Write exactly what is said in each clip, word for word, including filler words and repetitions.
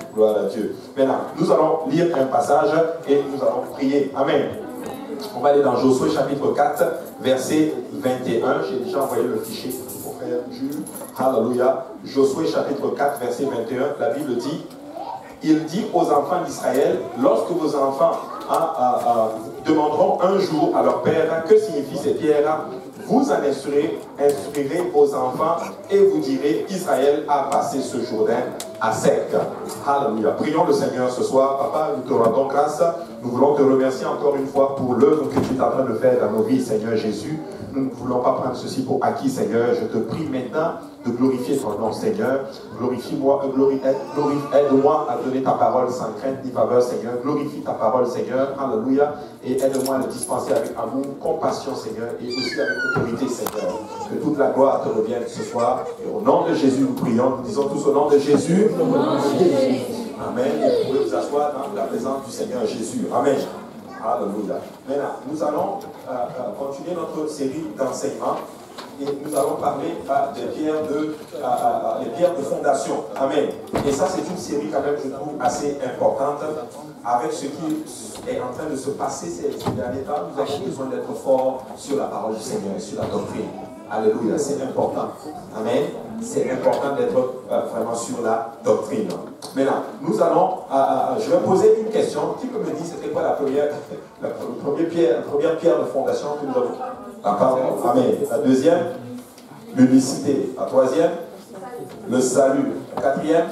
Gloire à Dieu. Maintenant, nous allons lire un passage et nous allons prier. Amen. On va aller dans Josué chapitre quatre, verset vingt et un. J'ai déjà envoyé le fichier pour frère Jules. Alléluia. Josué chapitre quatre, verset vingt et un. La Bible dit, il dit aux enfants d'Israël, lorsque vos enfants ah, ah, ah, demanderont un jour à leur père, que signifient ces pierres, vous en instruirez, instruirez vos enfants et vous direz, Israël a passé ce Jourdain à sec. Alléluia. Prions le Seigneur ce soir. Papa, nous te rendons grâce. Nous voulons te remercier encore une fois pour l'œuvre que tu es en train de faire dans nos vies, Seigneur Jésus. Nous ne voulons pas prendre ceci pour acquis, Seigneur. Je te prie maintenant de glorifier ton nom, Seigneur. Glorifie-moi, glorifie, aide-moi à donner ta parole sans crainte ni faveur, Seigneur. Glorifie ta parole, Seigneur. Alléluia. Et aide-moi à le dispenser avec amour, compassion, Seigneur, et aussi avec autorité, Seigneur. Que toute la gloire te revienne ce soir. Et au nom de Jésus, nous prions. Nous disons tous au nom de Jésus. Amen. Et vous pouvez vous asseoir dans la présence du Seigneur Jésus. Amen. Alléluia. Maintenant, nous allons euh, euh, continuer notre série d'enseignements et nous allons parler euh, des pierres de, euh, euh, les pierres de fondation. Amen. Et ça, c'est une série quand même, je trouve, assez importante avec ce qui est en train de se passer ces, ces derniers temps. Nous avons besoin d'être forts sur la parole du Seigneur et sur la doctrine. Alléluia, c'est important. Amen. C'est important d'être euh, vraiment sur la doctrine. Maintenant, nous allons, euh, euh, je vais poser une question. Qui peut me dire c'était quoi la première, la première, pierre, la première pierre de fondation que nous avons? La parole. Amen. La deuxième, l'unicité. La troisième, le salut. La quatrième,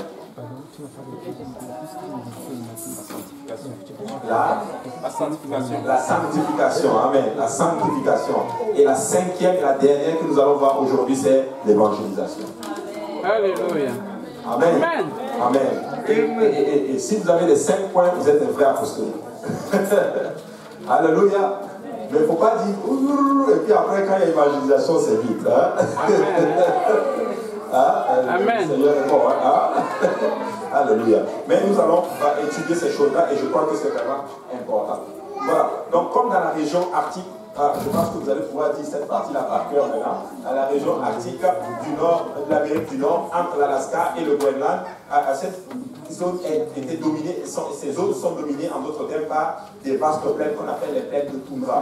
La, la sanctification. La sanctification, amen. La sanctification. Et la cinquième et la dernière que nous allons voir aujourd'hui, c'est l'évangélisation. Alléluia. Amen. Amen. Amen. Et, et, et, et si vous avez les cinq points, vous êtes des vrais apostoliques. Alléluia. Mais il ne faut pas dire ouh, et puis après, quand il y a l'évangélisation, c'est vite. Hein? Amen. Ah, Amen. Le Seigneur est bon, hein? Alléluia. Mais nous allons euh, étudier ces choses-là et je crois que c'est vraiment important. Voilà. Donc, comme dans la région arctique, euh, je pense que vous allez pouvoir dire cette partie-là par cœur maintenant, dans la région arctique du nord, de l'Amérique du Nord, entre l'Alaska et le Groenland, euh, cette zone a été dominée, sont, ces zones sont dominées en d'autres termes par des vastes plaines qu'on appelle les plaines de toundra.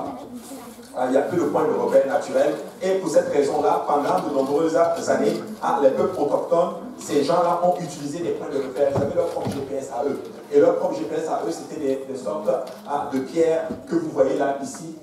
Il y a peu de points de repère naturels. Et pour cette raison-là, pendant de nombreuses années, les peuples autochtones, ces gens-là ont utilisé des points de repère. Ils avaient leur propre G P S à eux. Et leur propre G P S à eux, c'était des, des sortes de pierres que vous voyez là, ici,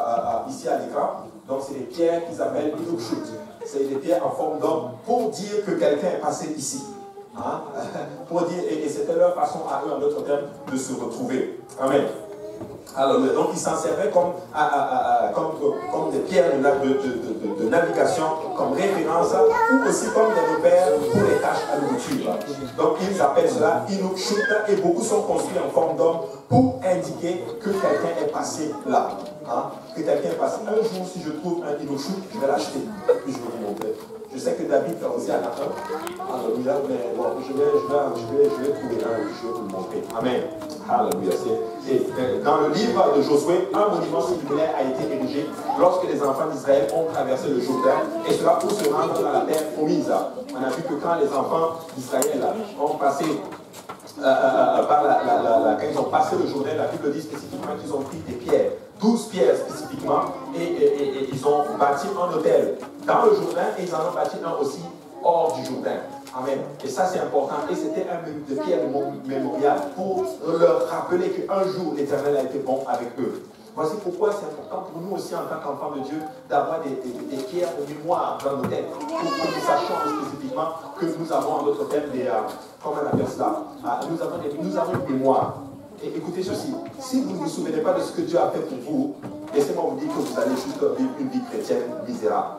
ici à l'écran. Donc, c'est des pierres qu'ils appellent Inukshut. C'est des pierres en forme d'homme pour dire que quelqu'un est passé ici. Hein? Pour dire, et, et c'était leur façon à eux, en d'autres termes, de se retrouver. Amen. Alors, donc, ils s'en servaient comme, à, à, à, comme, comme des pierres de, de, de, de, de navigation, comme référence, ou aussi comme des repères pour les tâches à nourriture. Donc, ils appellent cela Inukshut, et beaucoup sont construits en forme d'homme pour indiquer que quelqu'un est passé là. Hein? Que quelqu'un est passé. Un jour, si je trouve un Inukshut, je vais l'acheter, puis je vais vous montrer. Je sais que David a aussi un lapin. Alléluia, mais bon, je vais, je vais, je vais, je vais trouver un, je vais vous le montrer. Amen. Alléluia. Et dans le livre de Josué, un monument similaire a été érigé lorsque les enfants d'Israël ont traversé le Jourdain, et cela pour se rendre dans la terre promise. On a vu que quand les enfants d'Israël ont passé euh, euh, par la, la, la, la, quand ils ont passé le Jourdain, la Bible dit spécifiquement qu'ils ont pris des pierres, douze pierres spécifiquement, et, et, et, et ils ont bâti un hôtel dans le Jourdain, et ils en ont bâti un aussi hors du Jourdain. Amen. Et ça, c'est important. Et c'était un de pierre mémorial pour leur rappeler qu'un jour, l'Éternel a été bon avec eux. Voici pourquoi c'est important pour nous aussi, en tant qu'enfants de Dieu, d'avoir des, des, des pierres de mémoire dans nos têtes. Pour que nous sachions spécifiquement que nous avons, en d'autres termes, des, euh, comment on appelle cela, euh, nous, avons des, nous avons une mémoire. Et écoutez ceci, si vous ne vous souvenez pas de ce que Dieu a fait pour vous, laissez-moi vous dire que vous allez juste vivre une vie chrétienne misérable.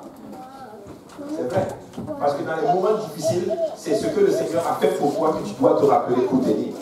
C'est vrai. Parce que dans les moments difficiles, c'est ce que le Seigneur a fait pour toi que tu dois te rappeler pour tenir.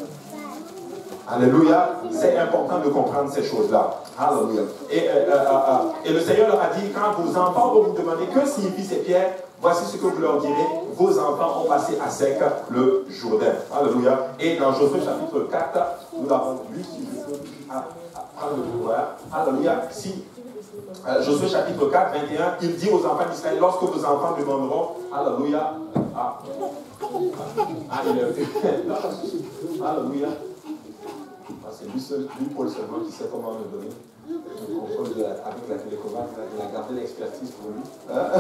Alléluia. C'est important de comprendre ces choses-là. Alléluia. Et, euh, euh, euh, et le Seigneur leur a dit, quand vos enfants vont vous demander que signifient ces pierres, voici ce que vous leur direz. Vos enfants ont passé à sec le Jourdain. Alléluia. Et dans Josué chapitre quatre, nous l'avons vu, si je peux prendre le pouvoir. Alléluia. Si Euh, Josué chapitre quatre, vingt et un, il dit aux enfants d'Israël, lorsque vos enfants demanderont, alléluia, ah, ah, il est, Alléluia. C'est lui seul, lui Paul seulement qui sait comment me donner. Le contrôle de la, avec la télécommande, il a gardé l'expertise pour lui.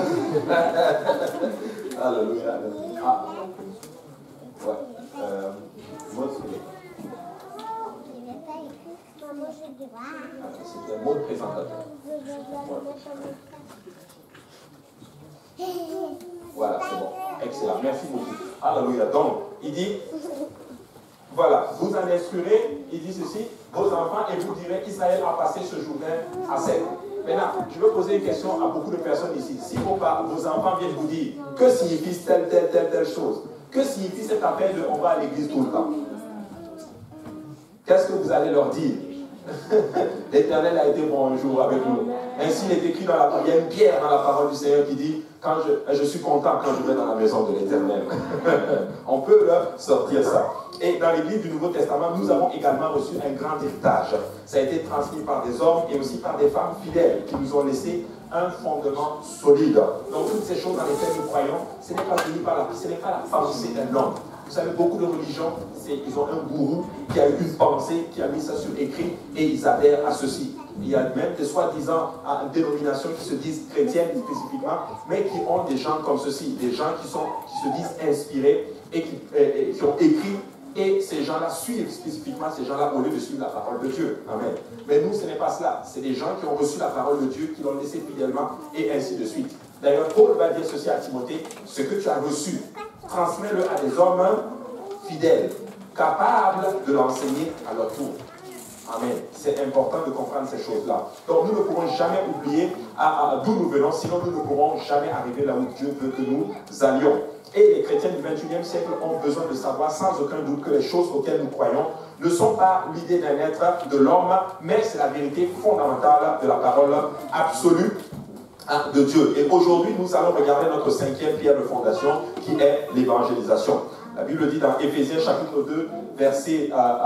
Alléluia. Ah. Ouais. Euh, mode c'est un mode présentateur. Voilà, c'est bon. Excellent. Merci beaucoup. Alléluia. Donc, il dit, voilà, vous en instruirez, il dit ceci, vos enfants, et vous direz qu'Israël a passé ce jour-là à sec. Maintenant, je veux poser une question à beaucoup de personnes ici. Si vos, vos enfants viennent vous dire, que signifie telle, telle, telle, telle chose? Que signifie cet appel de on va à l'église tout le temps? Qu'est-ce que vous allez leur dire? L'Éternel a été bon un jour avec nous. Ainsi, il est écrit dans la parole, il y a une pierre dans la parole du Seigneur qui dit, quand je, je suis content quand je vais dans la maison de l'Éternel. On peut leur sortir ça. Et dans l'Église du Nouveau Testament, nous avons également reçu un grand héritage. Ça a été transmis par des hommes et aussi par des femmes fidèles qui nous ont laissé un fondement solide. Donc toutes ces choses dans lesquelles nous croyons, ce n'est pas venu par la, ce n'est pas la pensée d'un homme. Vous savez, beaucoup de religions, ils ont un gourou qui a eu une pensée, qui a mis ça sur écrit et ils adhèrent à ceci. Il y a même des soi-disant dénominations qui se disent chrétiennes spécifiquement, mais qui ont des gens comme ceci, des gens qui, sont, qui se disent inspirés et qui, et, et, qui ont écrit. Et ces gens-là suivent spécifiquement ces gens-là au lieu de suivre la parole de Dieu. Amen. Mais nous, ce n'est pas cela. C'est des gens qui ont reçu la parole de Dieu, qui l'ont laissé fidèlement, et ainsi de suite. D'ailleurs, Paul va dire ceci à Timothée, ce que tu as reçu, transmets-le à des hommes fidèles, capables de l'enseigner à leur tour. Amen. C'est important de comprendre ces choses-là. Donc, nous ne pourrons jamais oublier d'où nous venons, sinon nous ne pourrons jamais arriver là où Dieu veut que nous allions. Et les chrétiens du vingt et unième siècle ont besoin de savoir sans aucun doute que les choses auxquelles nous croyons ne sont pas l'idée d'un être de l'homme, mais c'est la vérité fondamentale de la parole absolue de Dieu. Et aujourd'hui, nous allons regarder notre cinquième pierre de fondation qui est l'évangélisation. La Bible dit dans Éphésiens chapitre deux, verset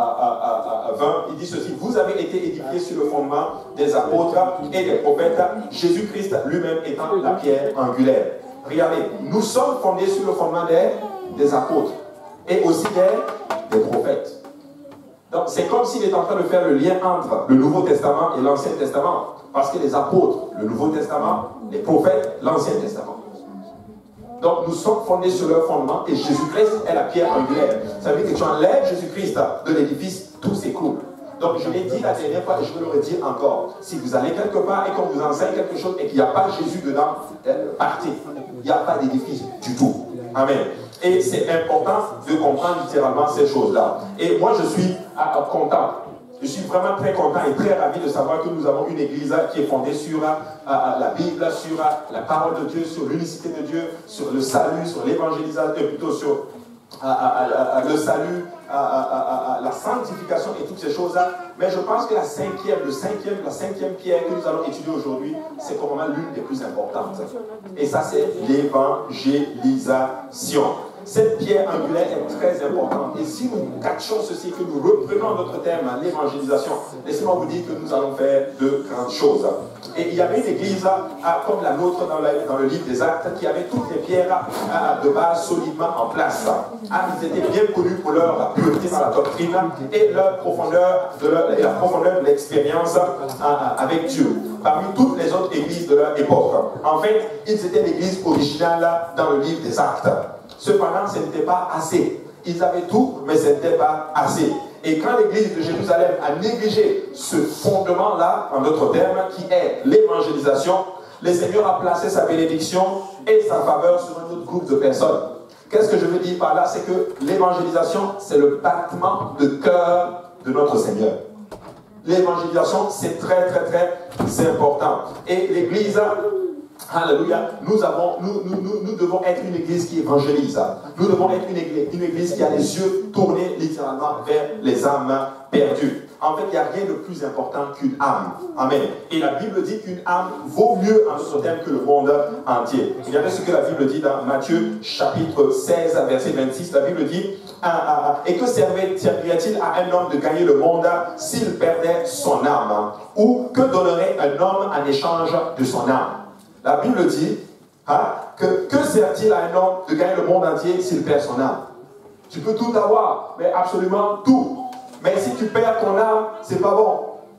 vingt, il dit ceci, vous avez été édifiés sur le fondement des apôtres et des prophètes, Jésus-Christ lui-même étant la pierre angulaire. Regardez, nous sommes fondés sur le fondement des, des apôtres et aussi des, des prophètes. Donc c'est comme s'il est en train de faire le lien entre le Nouveau Testament et l'Ancien Testament. Parce que les apôtres, le Nouveau Testament, les prophètes, l'Ancien Testament. Donc nous sommes fondés sur leur fondement et Jésus-Christ est la pierre angulaire. Ça veut dire que tu enlèves Jésus-Christ de l'édifice, tout s'écroule. Donc je l'ai dit la dernière fois et je veux le redire encore. Si vous allez quelque part et qu'on vous enseigne quelque chose et qu'il n'y a pas Jésus dedans, partez. Il n'y a pas d'édifice du tout. Amen. Et c'est important de comprendre littéralement ces choses-là. Et moi je suis à, à, content. Je suis vraiment très content et très ravi de savoir que nous avons une église qui est fondée sur euh, la Bible, sur euh, la parole de Dieu, sur l'unicité de Dieu, sur le salut, sur l'évangélisation, plutôt sur euh, euh, le salut, euh, euh, euh, la sanctification et toutes ces choses-là. Mais je pense que la cinquième, le cinquième, la cinquième pierre que nous allons étudier aujourd'hui, c'est probablement l'une des plus importantes. Et ça, c'est l'évangélisation. Cette pierre angulaire est très importante. Et si nous catchons ceci, que nous reprenons notre thème, l'évangélisation, laissez-moi vous dire que nous allons faire de grandes choses. Et il y avait une église, comme la nôtre dans, la, dans le livre des Actes, qui avait toutes les pierres de base solidement en place. Ils étaient bien connus pour leur pureté dans la doctrine et leur profondeur de leur, et la profondeur de l'expérience avec Dieu. Parmi toutes les autres églises de leur époque. En fait, ils étaient l'église originale dans le livre des Actes. Cependant, ce n'était pas assez. Ils avaient tout, mais ce n'était pas assez. Et quand l'église de Jérusalem a négligé ce fondement-là, en d'autres termes, qui est l'évangélisation, le Seigneur a placé sa bénédiction et sa faveur sur un autre groupe de personnes. Qu'est-ce que je veux dire par là? C'est que l'évangélisation, c'est le battement de cœur de notre Seigneur. L'évangélisation, c'est très, très, très important. Et l'église... Alléluia, nous, avons, nous, nous, nous, nous devons être une église qui évangélise. Nous devons être une église, une église qui a les yeux tournés littéralement vers les âmes perdues. En fait, il n'y a rien de plus important qu'une âme. Amen. Et la Bible dit qu'une âme vaut mieux en notre terme que le monde entier. Regardez ce que la Bible dit dans Matthieu chapitre seize, verset vingt-six. La Bible dit, ah, ah, ah, et que servirait-il à un homme de gagner le monde s'il perdait son âme? Ou que donnerait un homme en échange de son âme? La Bible dit hein, que que sert-il à un homme de gagner le monde entier s'il perd son âme? Tu peux tout avoir, mais absolument tout. Mais si tu perds ton âme, c'est pas bon.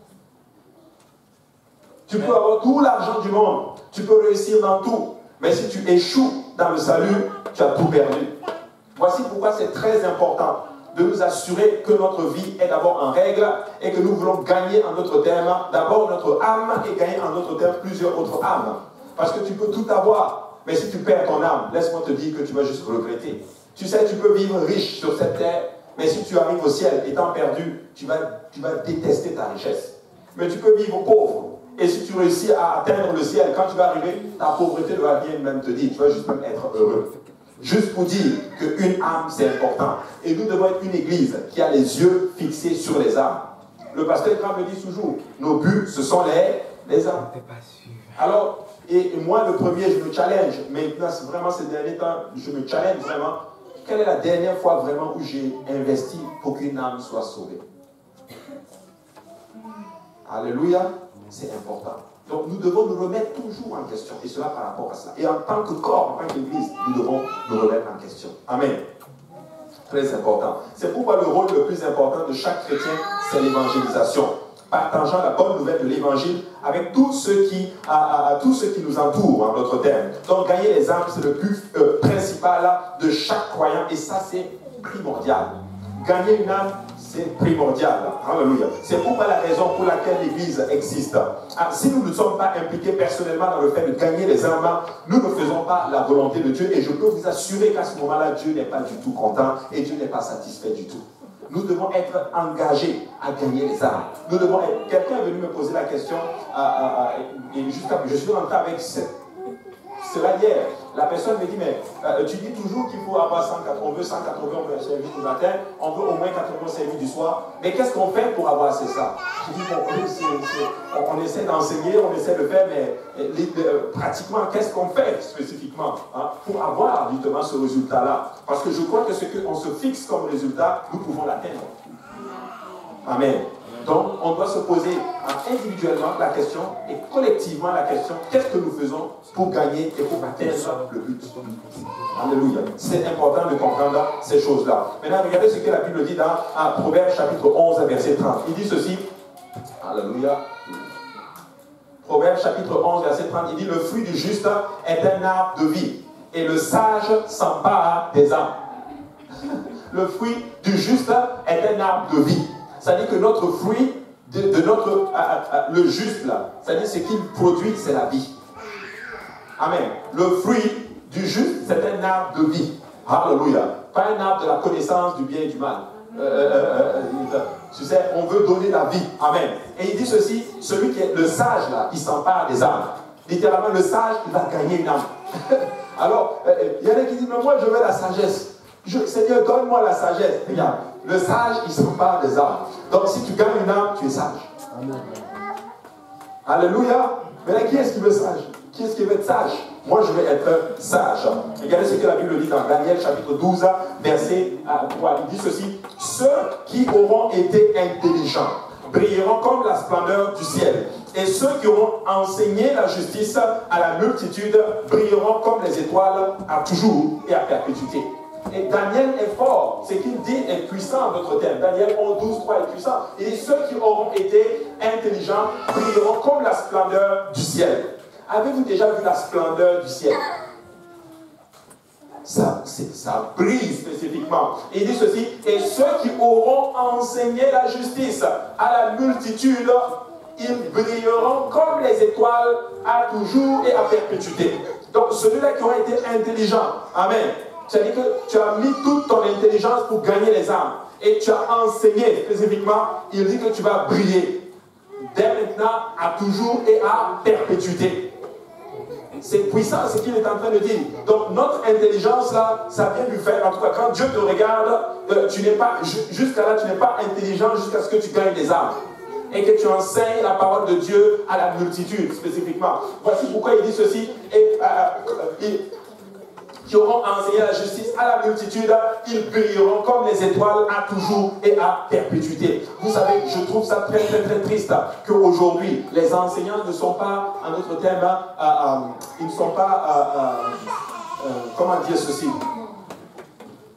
Tu peux avoir tout l'argent du monde, tu peux réussir dans tout, mais si tu échoues dans le salut, tu as tout perdu. Voici pourquoi c'est très important de nous assurer que notre vie est d'abord en règle et que nous voulons gagner en d'autres termes d'abord notre âme et gagner en d'autres termes plusieurs autres âmes. Parce que tu peux tout avoir, mais si tu perds ton âme, laisse-moi te dire que tu vas juste regretter. Tu sais, tu peux vivre riche sur cette terre, mais si tu arrives au ciel étant perdu, tu vas, tu vas détester ta richesse. Mais tu peux vivre pauvre. Et si tu réussis à atteindre le ciel, quand tu vas arriver, ta pauvreté va bien même te dire, tu vas juste même être heureux. Juste pour dire qu'une âme, c'est important. Et nous devons être une église qui a les yeux fixés sur les âmes. Le pasteur Graham le dit toujours, nos buts, ce sont les, les âmes. Alors, et, et moi, le premier, je me challenge. Maintenant, vraiment, ces derniers temps, je me challenge vraiment. Quelle est la dernière fois vraiment où j'ai investi pour qu'une âme soit sauvée? Alléluia. C'est important. Donc nous devons nous remettre toujours en question. Et cela par rapport à cela. Et en tant que corps, en tant qu'église, nous devons nous remettre en question. Amen. Très important. C'est pourquoi le rôle le plus important de chaque chrétien, c'est l'évangélisation. Partageant la bonne nouvelle de l'évangile avec tous ceux qui, à, à, à tous ceux qui nous entourent, en d'autres termes. Donc gagner les âmes, c'est le but euh, principal de chaque croyant. Et ça, c'est primordial. Gagner une âme, c'est primordial. Alléluia. C'est pourquoi la raison pour laquelle l'Église existe. Ah, si nous ne sommes pas impliqués personnellement dans le fait de gagner les âmes, nous ne faisons pas la volonté de Dieu. Et je peux vous assurer qu'à ce moment-là, Dieu n'est pas du tout content et Dieu n'est pas satisfait du tout. Nous devons être engagés à gagner les âmes. Nous devons être... Quelqu'un est venu me poser la question, euh, euh, et jusqu'à... je suis rentré avec cette... cela hier. La personne me dit, mais euh, tu dis toujours qu'il faut avoir cent quatre-vingts, on veut cent quatre-vingts, on veut servir du matin, on veut au moins quatre-vingts servir du soir. Mais qu'est-ce qu'on fait pour avoir c'est ça? Je dis, bon, c'est, c'est, on, on essaie d'enseigner, on essaie de faire, mais les, euh, pratiquement, qu'est-ce qu'on fait spécifiquement hein, pour avoir justement ce résultat-là? Parce que je crois que ce qu'on se fixe comme résultat, nous pouvons l'atteindre. Amen. Donc, on doit se poser individuellement la question et collectivement la question, qu'est-ce que nous faisons pour gagner et pour atteindre le but? Alléluia. C'est important de comprendre ces choses-là. Maintenant, regardez ce que la Bible dit dans Proverbes chapitre onze, verset trente. Il dit ceci. Alléluia. Proverbes chapitre onze, verset trente. Il dit, le fruit du juste est un arbre de vie et le sage s'empare des âmes. Le fruit du juste est un arbre de vie. C'est-à-dire que notre fruit, de, de notre, euh, euh, le juste là, c'est-à-dire ce qu'il produit, c'est la vie. Amen. Le fruit du juste, c'est un arbre de vie. Alléluia. Pas un arbre de la connaissance du bien et du mal. Euh, euh, euh, tu sais, on veut donner la vie. Amen. Et il dit ceci, celui qui est le sage là, il s'empare des âmes. Littéralement, le sage, il va gagner une âme. Alors, il euh, y en a qui disent, mais moi je veux la sagesse. Je, Seigneur, donne-moi la sagesse. Regarde, le sage, il s'empare des âmes. Donc, si tu gagnes une âme, tu es sage. Amen. Alléluia. Mais là, qui est-ce qui veut sage? Qui est-ce qui veut être sage? Moi, je vais être sage. Regardez ce que la Bible dit dans Daniel, chapitre douze, verset trois. Il dit ceci. Ceux qui auront été intelligents brilleront comme la splendeur du ciel. Et ceux qui auront enseigné la justice à la multitude brilleront comme les étoiles à toujours et à perpétuité. Et Daniel est fort. Ce qu'il dit est puissant en d'autres termes. Daniel onze, douze, trois est puissant. Et ceux qui auront été intelligents brilleront comme la splendeur du ciel. Avez-vous déjà vu la splendeur du ciel? Ça, ça brille spécifiquement. Et il dit ceci, et ceux qui auront enseigné la justice à la multitude, ils brilleront comme les étoiles à toujours et à perpétuité. Donc, celui-là qui aura été intelligent, amen. C'est-à-dire que tu as mis toute ton intelligence pour gagner les âmes. Et tu as enseigné spécifiquement, il dit que tu vas briller. Dès maintenant, à toujours et à perpétuité. C'est puissant ce qu'il est en train de dire. Donc notre intelligence là, ça vient du fait, en tout cas quand Dieu te regarde, euh, tu n'es pas, jusqu'à là tu n'es pas intelligent jusqu'à ce que tu gagnes des âmes. Et que tu enseignes la parole de Dieu à la multitude spécifiquement. Voici pourquoi il dit ceci. Et, euh, euh, il, qui auront enseigné la justice à la multitude, ils brilleront comme les étoiles à toujours et à perpétuité. Vous savez, je trouve ça très très très triste qu'aujourd'hui, les enseignants ne sont pas, en d'autres termes, euh, euh, ils ne sont pas, euh, euh, euh, comment dire ceci,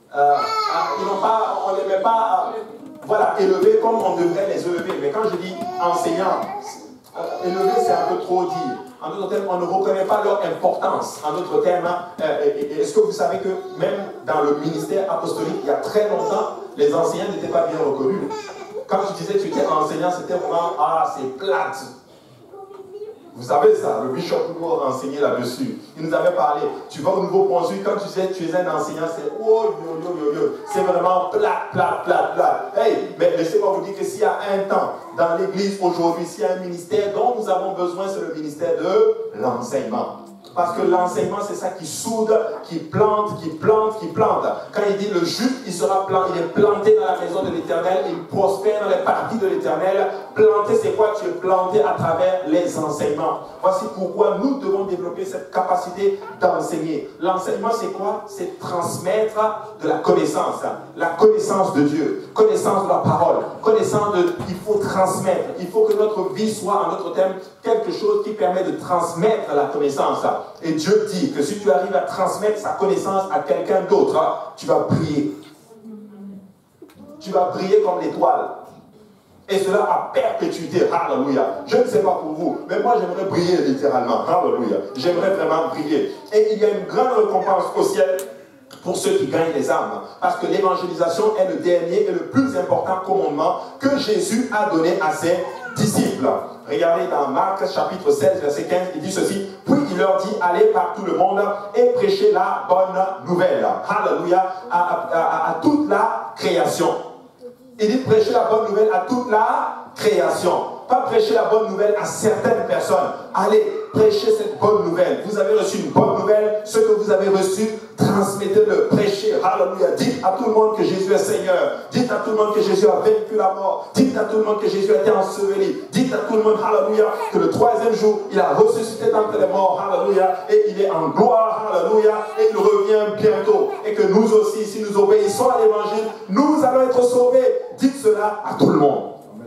euh, ils n'ont pas, on ne les met pas, euh, voilà, élevés comme on devrait les élever. Mais quand je dis enseignants, euh, élever c'est un peu trop dire. En d'autres termes, on ne reconnaît pas leur importance. En d'autres termes, euh, est-ce que vous savez que même dans le ministère apostolique, il y a très longtemps, les enseignants n'étaient pas bien reconnus. Quand tu disais que tu étais enseignant, c'était vraiment, ah, c'est plate. Vous savez ça, le bishop nous a enseigné là-dessus. Il nous avait parlé. Tu vas au nouveau consul, quand tu disais que tu es un enseignant, c'est oh yo yo yo yo. C'est vraiment plat, plat, plat, plat. Hey, mais laissez-moi vous dire que s'il y a un temps dans l'église aujourd'hui, s'il y a un ministère dont nous avons besoin, c'est le ministère de l'enseignement. Parce que l'enseignement, c'est ça qui soude, qui plante, qui plante, qui plante. Quand il dit le juste, il sera planté, il est planté dans la maison de l'Éternel, il prospère dans les parties de l'Éternel. Planté, c'est quoi? Tu es planté à travers les enseignements. Voici pourquoi nous devons développer cette capacité d'enseigner. L'enseignement, c'est quoi? C'est transmettre de la connaissance. La connaissance de Dieu, connaissance de la parole, connaissance de... Il faut transmettre. Il faut que notre vie soit, en d'autres termes, quelque chose qui permet de transmettre la connaissance. Et Dieu dit que si tu arrives à transmettre sa connaissance à quelqu'un d'autre, tu vas briller. Tu vas briller comme l'étoile. Et cela à perpétuité. Alléluia. Je ne sais pas pour vous, mais moi j'aimerais briller littéralement. Alléluia. J'aimerais vraiment briller. Et il y a une grande récompense au ciel pour ceux qui gagnent les âmes. Parce que l'évangélisation est le dernier et le plus important commandement que Jésus a donné à ses disciples. Regardez dans Marc chapitre seize, verset quinze, il dit ceci. Puis il leur dit, allez par tout le monde et prêchez la bonne nouvelle. Alléluia. À, à, à, à toute la création. Il dit prêcher la bonne nouvelle à toute la création. Pas prêcher la bonne nouvelle à certaines personnes. Allez, prêchez cette bonne nouvelle. Vous avez reçu une bonne nouvelle. Ce que vous avez reçu, transmettez-le. Prêchez. Alléluia. Dites à tout le monde que Jésus est Seigneur. Dites à tout le monde que Jésus a vaincu la mort. Dites à tout le monde que Jésus a été enseveli. Dites à tout le monde, alléluia, que le troisième jour, il a ressuscité d'entre les morts. Alléluia. Et il est en gloire. Alléluia. Et il revient bientôt. Et que nous aussi, si nous obéissons à l'évangile, nous allons être sauvés. Dites cela à tout le monde.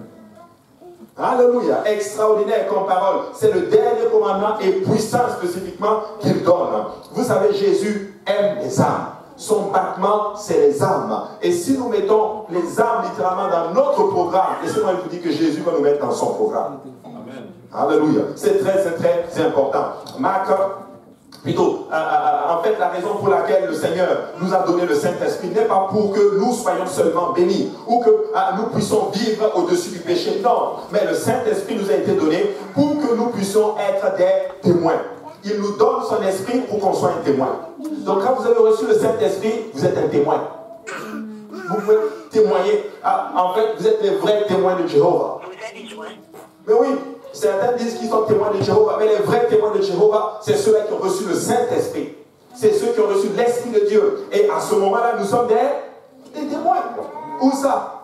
Alléluia, extraordinaire comme parole. C'est le dernier commandement et puissant spécifiquement qu'il donne. Vous savez, Jésus aime les âmes. Son battement, c'est les âmes. Et si nous mettons les âmes littéralement dans notre programme, laissez-moi vous dire que Jésus va nous mettre dans son programme. Amen. Alléluia. C'est très, c'est très important. Marc, plutôt, euh, euh, en fait, la raison pour laquelle le Seigneur nous a donné le Saint-Esprit n'est pas pour que nous soyons seulement bénis ou que euh, nous puissions vivre au-dessus du péché. Non, mais le Saint-Esprit nous a été donné pour que nous puissions être des témoins. Il nous donne son esprit pour qu'on soit un témoin. Donc quand vous avez reçu le Saint-Esprit, vous êtes un témoin. Vous pouvez témoigner. Ah, en fait, vous êtes les vrais témoins de Jéhovah. Mais oui, certains disent qu'ils sont témoins de Jéhovah, mais les vrais témoins de Jéhovah, c'est ceux-là qui ont reçu le Saint-Esprit. C'est ceux qui ont reçu l'Esprit de Dieu. Et à ce moment-là, nous sommes des, des témoins. Où ça?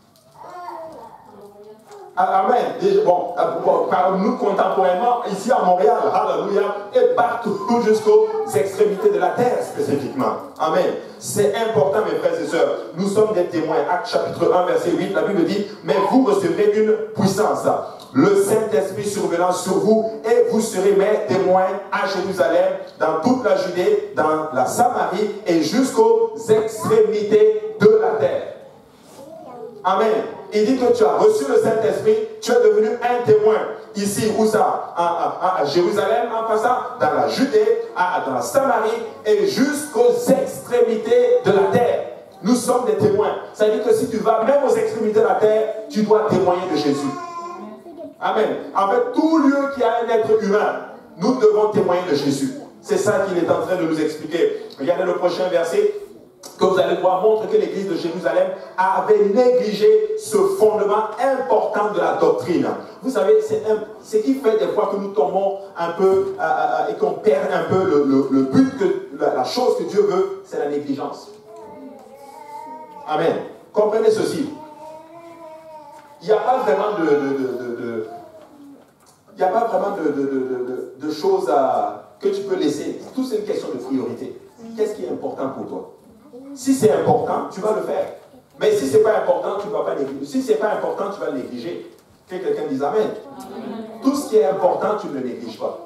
Amen. Bon, par nous contemporainement, ici à Montréal, alléluia, et partout jusqu'aux extrémités de la terre spécifiquement. Amen. C'est important, mes frères et sœurs. Nous sommes des témoins. Actes chapitre un, verset huit, la Bible dit, mais vous recevrez une puissance. Le Saint-Esprit survenant sur vous, et vous serez mes témoins à Jérusalem, dans toute la Judée, dans la Samarie, et jusqu'aux extrémités de la terre. Amen. Il dit que tu as reçu le Saint-Esprit, tu es devenu un témoin. Ici, où ça? À, à, à Jérusalem, en passant, dans la Judée, à, dans la Samarie, et jusqu'aux extrémités de la terre. Nous sommes des témoins. Ça veut dire que si tu vas même aux extrémités de la terre, tu dois témoigner de Jésus. Amen. En fait, tout lieu qui a un être humain, nous devons témoigner de Jésus. C'est ça qu'il est en train de nous expliquer. Regardez le prochain verset que vous allez voir, montre que l'église de Jérusalem avait négligé ce fondement important de la doctrine. Vous savez, c'est ce qui fait des fois que nous tombons un peu euh, euh, et qu'on perd un peu le, le, le but, que la, la chose que Dieu veut, c'est la négligence. Amen. Comprenez ceci. Il n'y a pas vraiment de, de, de, de, de il n'y a pas vraiment de, de, de, de, de choses à, que tu peux laisser. Tout c'est une question de priorité. Qu'est-ce qui est important pour toi? Si c'est important, tu vas le faire. Mais si ce n'est pas important, tu ne vas pas négliger. Si ce n'est pas important, tu vas le négliger. Que quelqu'un dise Amen. Amen. Tout ce qui est important, tu ne le négliges pas.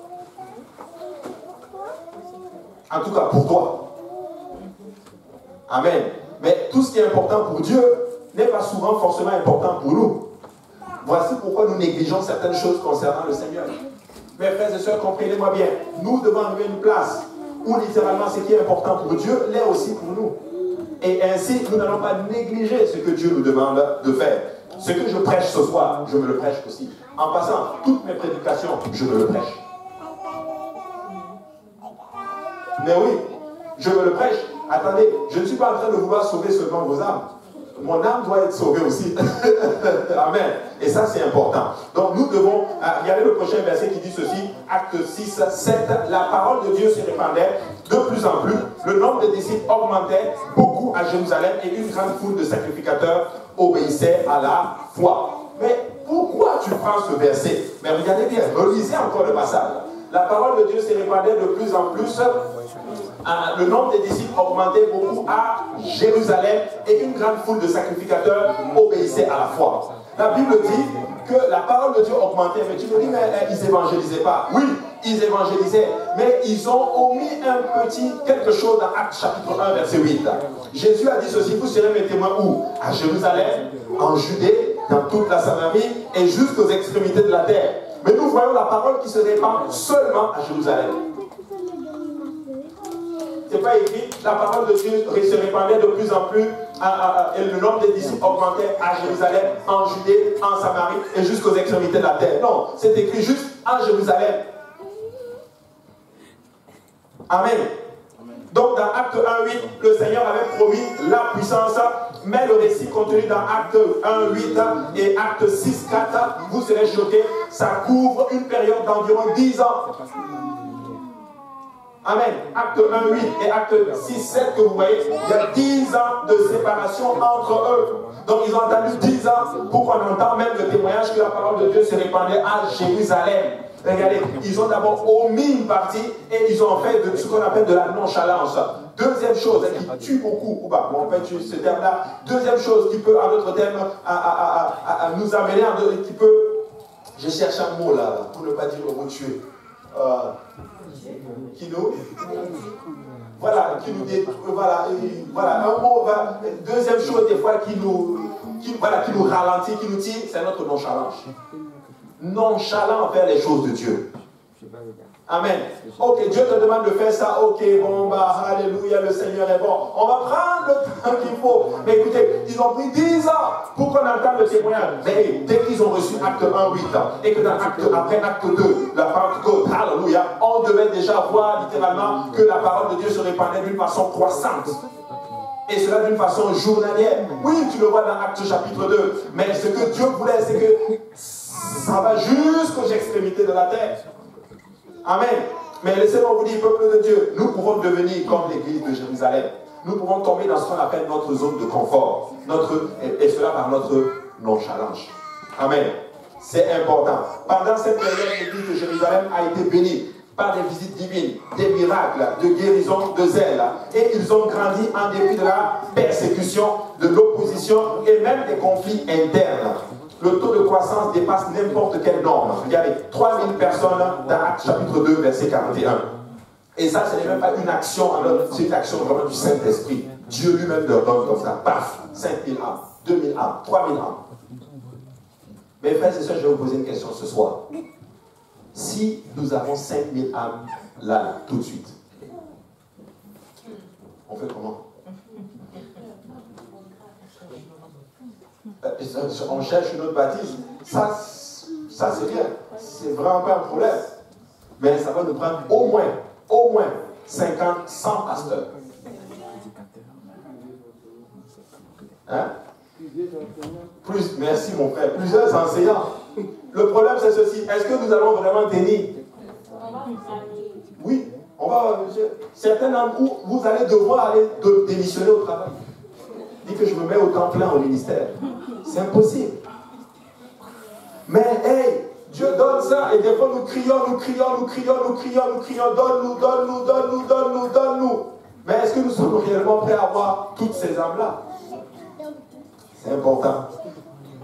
En tout cas, pour toi. Amen. Mais tout ce qui est important pour Dieu n'est pas souvent forcément important pour nous. Voici pourquoi nous négligeons certaines choses concernant le Seigneur. Mes frères et sœurs, comprenez-moi bien. Nous devons arriver à une place où littéralement ce qui est important pour Dieu l'est aussi pour nous. Et ainsi, nous n'allons pas négliger ce que Dieu nous demande de faire. Ce que je prêche ce soir, je me le prêche aussi. En passant, toutes mes prédications, je me le prêche. Mais oui, je me le prêche. Attendez, je ne suis pas en train de vouloir sauver seulement vos âmes. Mon âme doit être sauvée aussi. Amen. Et ça, c'est important. Donc, nous devons euh, regarder le prochain verset qui dit ceci, acte six, sept. La parole de Dieu se répandait de plus en plus. Le nombre de disciples augmentait beaucoup à Jérusalem et une grande foule de sacrificateurs obéissait à la foi. Mais pourquoi tu prends ce verset? Mais regardez bien, relisez encore le passage. La parole de Dieu se répandait de plus en plus. Le nombre des disciples augmentait beaucoup à Jérusalem et une grande foule de sacrificateurs obéissait à la foi. La Bible dit que la parole de Dieu augmentait, mais tu me dis, mais ils évangélisaient pas. Oui, ils évangélisaient, mais ils ont omis un petit quelque chose dans Actes chapitre un, verset huit. Jésus a dit ceci, vous serez mes témoins où? À Jérusalem, en Judée, dans toute la Samarie et jusqu'aux extrémités de la terre. Mais nous voyons la parole qui se répand seulement à Jérusalem. Ce n'est pas écrit, la parole de Dieu se répandait de plus en plus à, à, à, et le nombre des disciples augmentait à Jérusalem, en Judée, en Samarie et jusqu'aux extrémités de la terre. Non, c'est écrit juste à Jérusalem. Amen. Donc dans Acte un, huit, le Seigneur avait promis la puissance, mais le récit contenu dans Acte un, huit et Acte six, quatre, vous serez choqués, ça couvre une période d'environ dix ans. Amen. Acte un, huit et Acte six, sept que vous voyez, il y a dix ans de séparation entre eux. Donc ils ont attendu dix ans pour qu'on entende même le témoignage que la parole de Dieu se répandait à Jérusalem. Regardez, ils ont d'abord omis une partie et ils ont fait de ce qu'on appelle de la nonchalance. Deuxième chose qui tue beaucoup, ou pas, bon, en fait, ce terme-là, deuxième chose qui peut, à notre terme, à, à, à, à nous amener, à, qui peut, je cherche un mot là, pour ne pas dire le mot tuer. Euh, qui nous voilà, qui nous dit, voilà, et, voilà, un mot, va, deuxième chose des fois qui nous, qui, voilà, qui nous ralentit, qui nous tire, c'est notre nonchalance. Nonchalant envers les choses de Dieu. Amen. Ok, Dieu te demande de faire ça. Ok, bon, bah, alléluia, le Seigneur est bon. On va prendre le temps qu'il faut. Mais écoutez, ils ont pris dix ans pour qu'on entende le témoignage. Mais dès qu'ils ont reçu acte un, huit, et que dans acte, après acte deux, la Pentecôte, alléluia, on devait déjà voir littéralement que la parole de Dieu se répandait d'une façon croissante. Et cela d'une façon journalière. Oui, tu le vois dans Acte chapitre deux. Mais ce que Dieu voulait, c'est que ça va jusqu'aux extrémités de la terre. Amen. Mais laissez-moi vous dire, peuple de Dieu, nous pouvons devenir comme l'église de Jérusalem. Nous pouvons tomber dans ce qu'on appelle notre zone de confort. Notre, et, et cela par notre nonchalance. Amen. C'est important. Pendant cette période, l'église de Jérusalem a été bénie par des visites divines, des miracles, de guérison, de zèle. Et ils ont grandi en dépit de la persécution, de l'opposition et même des conflits internes. Le taux de croissance dépasse n'importe quelle norme. Regardez, trois mille personnes dans Actes chapitre deux, verset quarante et un. Et ça, ce n'est même pas une action, c'est une action vraiment du Saint-Esprit. Dieu lui-même leur donne comme ça. Paf, cinq mille âmes, deux mille âmes, trois mille âmes. Mes frères et sœurs, je vais vous poser une question ce soir. Si nous avons cinq mille âmes là, là, tout de suite, on fait comment? On cherche une autre baptise. Ça, ça c'est bien. C'est vraiment pas un problème. Mais ça va nous prendre au moins, au moins cinquante, cent pasteurs. Hein? Plus, merci mon frère. Plusieurs enseignants. Le problème c'est ceci. Est-ce que nous allons vraiment tenir? Oui. On va, certains d'entre vous, vous allez devoir aller de, démissionner au travail. Dit que je me mets au temps plein au ministère. C'est impossible. Mais hey, Dieu donne ça et des fois nous crions, nous crions, nous crions, nous crions, nous crions, donne-nous, donne-nous, donne-nous, donne-nous, donne-nous. Mais est-ce que nous sommes réellement prêts à avoir toutes ces âmes-là? C'est important.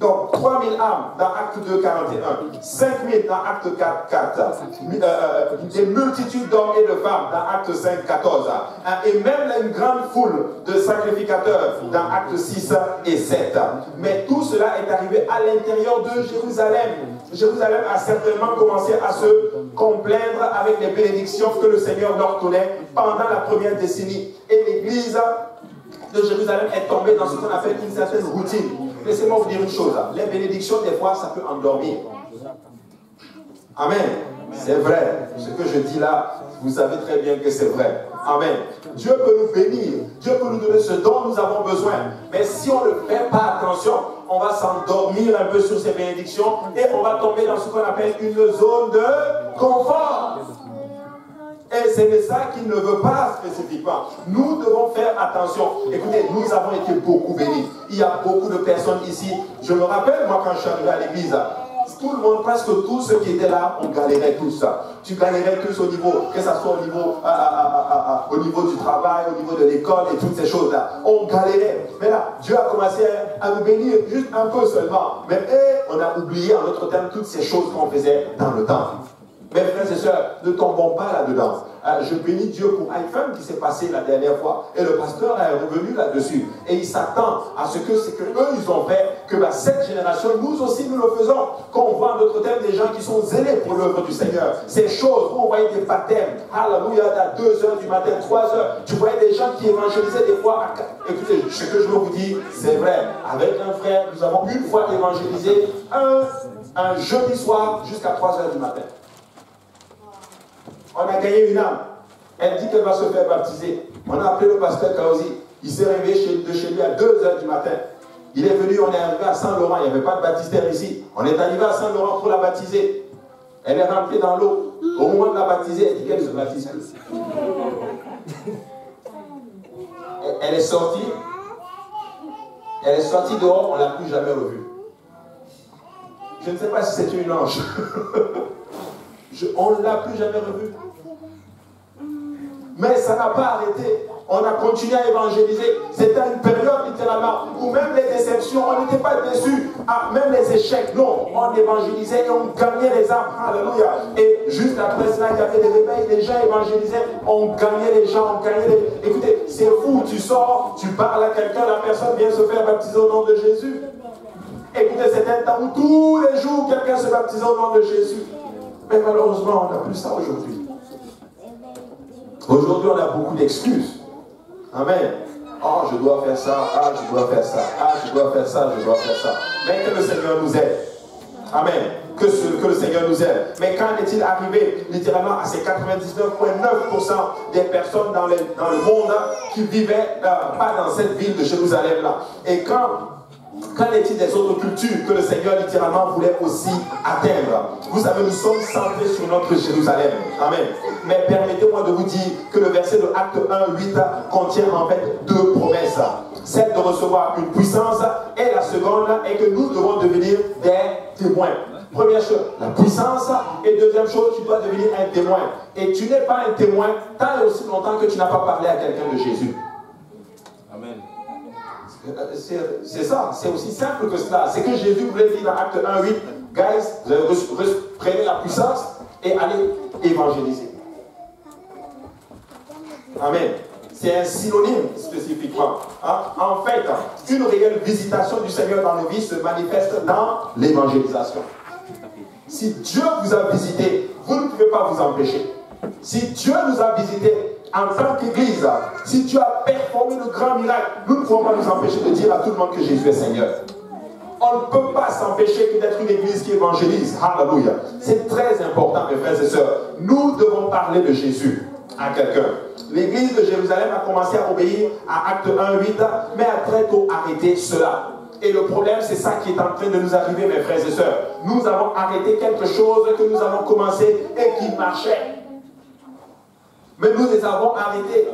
Donc, trois mille âmes dans Acte deux, quarante et un. cinq mille dans Acte quatre, quatre. Euh, des multitudes d'hommes et de femmes dans Acte cinq, quatorze. Et même une grande foule de sacrificateurs dans Acte six et sept. Mais tout cela est arrivé à l'intérieur de Jérusalem. Jérusalem a certainement commencé à se complaindre avec les bénédictions que le Seigneur leur donnait pendant la première décennie. Et l'église de Jérusalem est tombée dans ce qu'on appelle une certaine routine. Laissez-moi vous dire une chose. Les bénédictions, des fois, ça peut endormir. Amen. C'est vrai. Ce que je dis là, vous savez très bien que c'est vrai. Amen. Dieu peut nous bénir. Dieu peut nous donner ce dont nous avons besoin. Mais si on ne fait pas attention, on va s'endormir un peu sur ces bénédictions et on va tomber dans ce qu'on appelle une zone de confort. Et c'est de ça qu'il ne veut pas spécifiquement. Nous devons faire attention. Écoutez, nous avons été beaucoup bénis. Il y a beaucoup de personnes ici. Je me rappelle, moi, quand je suis arrivé à l'église, tout le monde, presque tous ceux qui étaient là, on galérait tous. Tu galérais tous au niveau, que ce soit au niveau, à, à, à, à, au niveau du travail, au niveau de l'école et toutes ces choses-là. On galérait. Mais là, Dieu a commencé à nous bénir juste un peu seulement. Mais et, on a oublié en notre terme toutes ces choses qu'on faisait dans le temps. Mes frères et sœurs, ne tombons pas là-dedans. Euh, je bénis Dieu pour iPhone qui s'est passé la dernière fois. Et le pasteur est revenu là-dessus. Et il s'attend à ce que ce qu'eux, ils ont fait, que bah, cette génération, nous aussi, nous le faisons. Quand on voit en notre thème des gens qui sont zélés pour l'œuvre du Seigneur. Ces choses où on voyait des baptêmes. Alléluia, à deux heures du matin, trois heures. Tu voyais des gens qui évangélisaient des fois à quatre. Écoutez, ce que je veux vous dire, c'est vrai. Avec un frère, nous avons une fois évangélisé un, un jeudi soir jusqu'à trois heures du matin. On a gagné une âme. Elle dit qu'elle va se faire baptiser. On a appelé le pasteur Kaozi. Il s'est réveillé de chez lui à deux heures du matin. Il est venu, on est arrivé à Saint-Laurent. Il n'y avait pas de baptistère ici. On est arrivé à Saint-Laurent pour la baptiser. Elle est rentrée dans l'eau. Au moment de la baptiser, elle dit qu'elle se baptise plus. Elle est sortie. Elle est sortie dehors, on ne l'a plus jamais revue. Je ne sais pas si c'est une ange. Je, on ne l'a plus jamais revu. Mais ça n'a pas arrêté. On a continué à évangéliser. C'était une période littéralement où même les déceptions, on n'était pas déçus. Ah, même les échecs, non. On évangélisait et on gagnait les âmes. Alléluia. Et juste après cela, il y avait des réveils, les gens évangélisaient. On gagnait les gens, on gagnait les... Écoutez, c'est fou. Tu sors, tu parles à quelqu'un, la personne vient se faire baptiser au nom de Jésus. Écoutez, c'était un temps où tous les jours, quelqu'un se baptisait au nom de Jésus. Mais malheureusement, on n'a plus ça aujourd'hui. Aujourd'hui, on a beaucoup d'excuses. Amen. Oh, je dois faire ça. Ah, je dois faire ça. Ah, je dois faire ça. Je dois faire ça. Mais que le Seigneur nous aide. Amen. Que, ce, que le Seigneur nous aide. Mais quand est-il arrivé littéralement à ces quatre-vingt-dix-neuf virgule neuf pour cent des personnes dans, les, dans le monde qui vivaient euh, pas dans cette ville de Jérusalem-là? Et quand Qu'en est-il des autres cultures que le Seigneur littéralement voulait aussi atteindre? Vous savez, nous sommes centrés sur notre Jérusalem. Amen. Mais permettez-moi de vous dire que le verset de Acte un, huit contient en fait deux promesses. Celle de recevoir une puissance et la seconde est que nous devons devenir des témoins. Première chose, la puissance, et deuxième chose, tu dois devenir un témoin. Et tu n'es pas un témoin tant et aussi longtemps que tu n'as pas parlé à quelqu'un de Jésus. Amen. C'est ça, c'est aussi simple que cela. C'est que Jésus voulait dire dans Acte un, huit, guys, prenez la puissance et allez évangéliser. Amen. C'est un synonyme spécifiquement. Hein? En fait, une réelle visitation du Seigneur dans nos vies se manifeste dans l'évangélisation. Si Dieu vous a visité, vous ne pouvez pas vous empêcher. Si Dieu nous a visités en tant qu'Église, si Dieu a performé de grands miracles, nous ne pouvons pas nous empêcher de dire à tout le monde que Jésus est Seigneur. On ne peut pas s'empêcher que d'être une Église qui évangélise. Alléluia. C'est très important, mes frères et sœurs. Nous devons parler de Jésus à quelqu'un. L'Église de Jérusalem a commencé à obéir à Acte un, huit, mais a très tôt arrêté cela. Et le problème, c'est ça qui est en train de nous arriver, mes frères et sœurs. Nous avons arrêté quelque chose que nous avons commencé et qui marchait. Mais nous les avons arrêtés.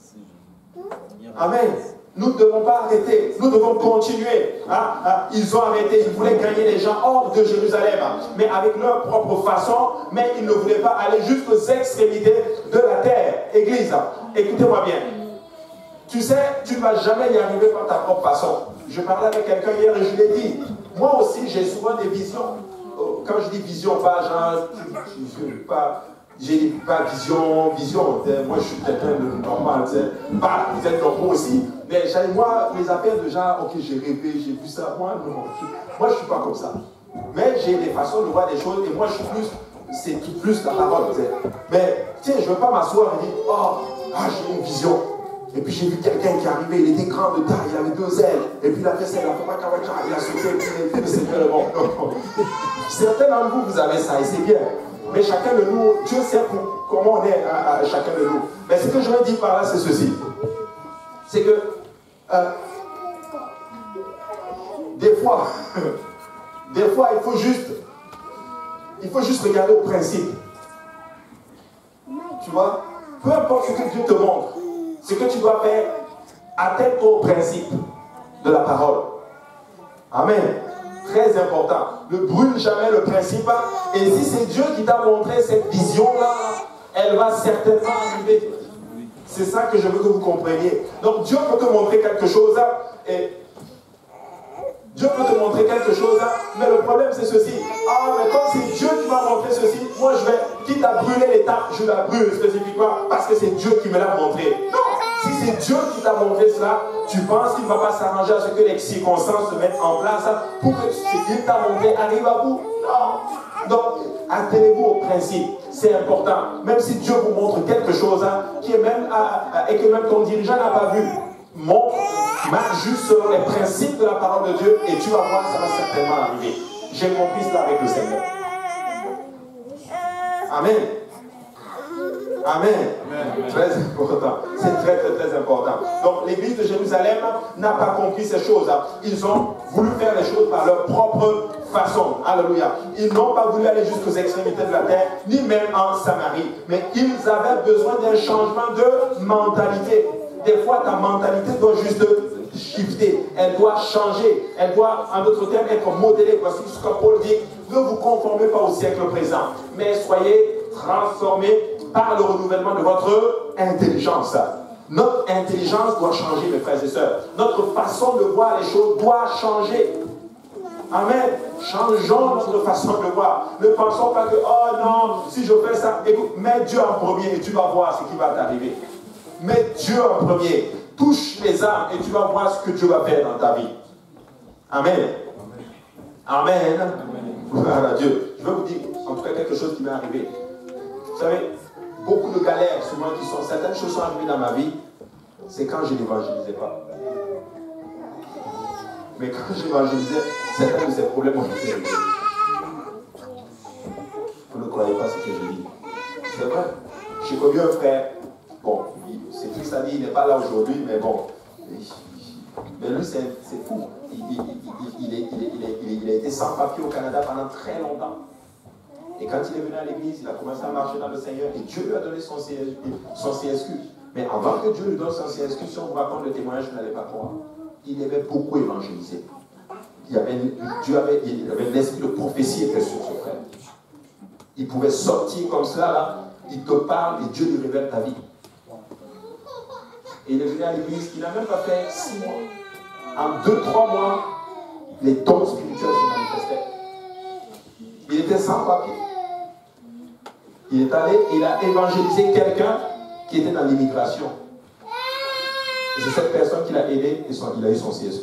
Amen. Nous ne devons pas arrêter. Nous devons continuer. Hein? Ils ont arrêté. Ils voulaient gagner les gens hors de Jérusalem. Mais avec leur propre façon. Mais ils ne voulaient pas aller jusqu'aux extrémités de la terre. Église, écoutez-moi bien. Tu sais, tu ne vas jamais y arriver par ta propre façon. Je parlais avec quelqu'un hier et je lui ai dit, moi aussi j'ai souvent des visions. Quand je dis vision, pas genre, pas, j'ai pas vision, vision. Moi je suis quelqu'un de normal, pas, vous êtes normaux aussi. Mais moi, mes affaires de genre, ok, j'ai rêvé, j'ai vu ça. Moi, non, moi je suis pas comme ça. Mais j'ai des façons de voir des choses et moi je suis plus, c'est tout plus la parole. Mais tu sais, je ne veux pas m'asseoir et dire, oh, ah, j'ai une vision. Et puis j'ai vu quelqu'un qui est arrivé, il était grand de taille, il avait deux ailes, et puis il a fait ça, il a fait waka, il a sauté, et puis il a fait le Seigneur le bon. Certains d'entre vous, vous avez ça, et c'est bien. Mais chacun de nous, Dieu sait pour, comment on est à, à chacun de nous. Mais ce que je veux dire par là, c'est ceci. C'est que, euh, des fois, des fois, il faut juste, il faut juste regarder au principe. Tu vois, peu importe ce que Dieu te montre, ce que tu dois faire, attends au principe de la parole. Amen. Très important. Ne brûle jamais le principe. Et si c'est Dieu qui t'a montré cette vision-là, elle va certainement arriver. C'est ça que je veux que vous compreniez. Donc Dieu peut te montrer quelque chose. Et Dieu peut te montrer quelque chose, mais le problème c'est ceci. Ah, mais comme c'est Dieu qui m'a montré ceci, moi je vais, quitte à brûler l'étape, je la brûle spécifiquement parce que c'est Dieu qui me l'a montré. Non, si c'est Dieu qui t'a montré cela, tu penses qu'il ne va pas s'arranger à ce que les circonstances se mettent en place pour que ce qu'il t'a montré arrive à vous? Non. Donc, attenez-vous au principe, c'est important. Même si Dieu vous montre quelque chose qui est même à, à, et que même ton dirigeant n'a pas vu, montre, marche juste sur les principes de la parole de Dieu et tu vas voir, ça va certainement arriver. J'ai compris cela avec le Seigneur. Amen. Amen. Amen. Très important. C'est très, très, très important. Donc, l'église de Jérusalem n'a pas compris ces choses. Ils ont voulu faire les choses par leur propre façon. Alléluia. Ils n'ont pas voulu aller jusqu'aux extrémités de la terre, ni même en Samarie. Mais ils avaient besoin d'un changement de mentalité. Des fois, ta mentalité doit juste shifter. Elle doit changer. Elle doit, en d'autres termes, être modélée. Voici ce que Paul dit. Ne vous conformez pas au siècle présent, mais soyez transformés par le renouvellement de votre intelligence. Notre intelligence doit changer, mes frères et sœurs. Notre façon de voir les choses doit changer. Amen. Changeons notre façon de voir. Ne pensons pas que, oh non, si je fais ça, écoute, mets Dieu en premier et tu vas voir ce qui va t'arriver. Mets Dieu en premier. Touche les âmes et tu vas voir ce que Dieu va faire dans ta vie. Amen. Amen. Amen. Gloire à Dieu. Je veux vous dire, en tout cas, quelque chose qui m'est arrivé. Vous savez, beaucoup de galères, souvent, qui sont, certaines choses sont arrivées dans ma vie, c'est quand je n'évangélisais pas. Mais quand j'évangélisais, certains de ces problèmes ont été réglés. Vous ne croyez pas ce que je dis. C'est vrai. J'ai connu un frère, bon, c'est triste à dire, il n'est pas là aujourd'hui, mais bon, mais lui, c'est fou. Il, il, il, il, est, il, est, il, est, il a été sans papier au Canada pendant très longtemps. Et quand il est venu à l'église, il a commencé à marcher dans le Seigneur et Dieu lui a donné son C S Q. Mais avant que Dieu lui donne son C S Q, si on vous raconte le témoignage, vous n'allez pas croire. Il avait beaucoup évangélisé. Il avait, Dieu avait, il avait l'esprit de prophétie était sur ce frère. Il pouvait sortir comme cela, là, il te parle et Dieu lui révèle ta vie. Et il est venu à l'église, il n'a même pas fait six mois. En deux, trois mois, les dons spirituels se manifestaient. Il était sans papier. Il est allé, il a évangélisé quelqu'un qui était dans l'immigration. Et c'est cette personne qui l'a aidé et son, il a eu son C S Q.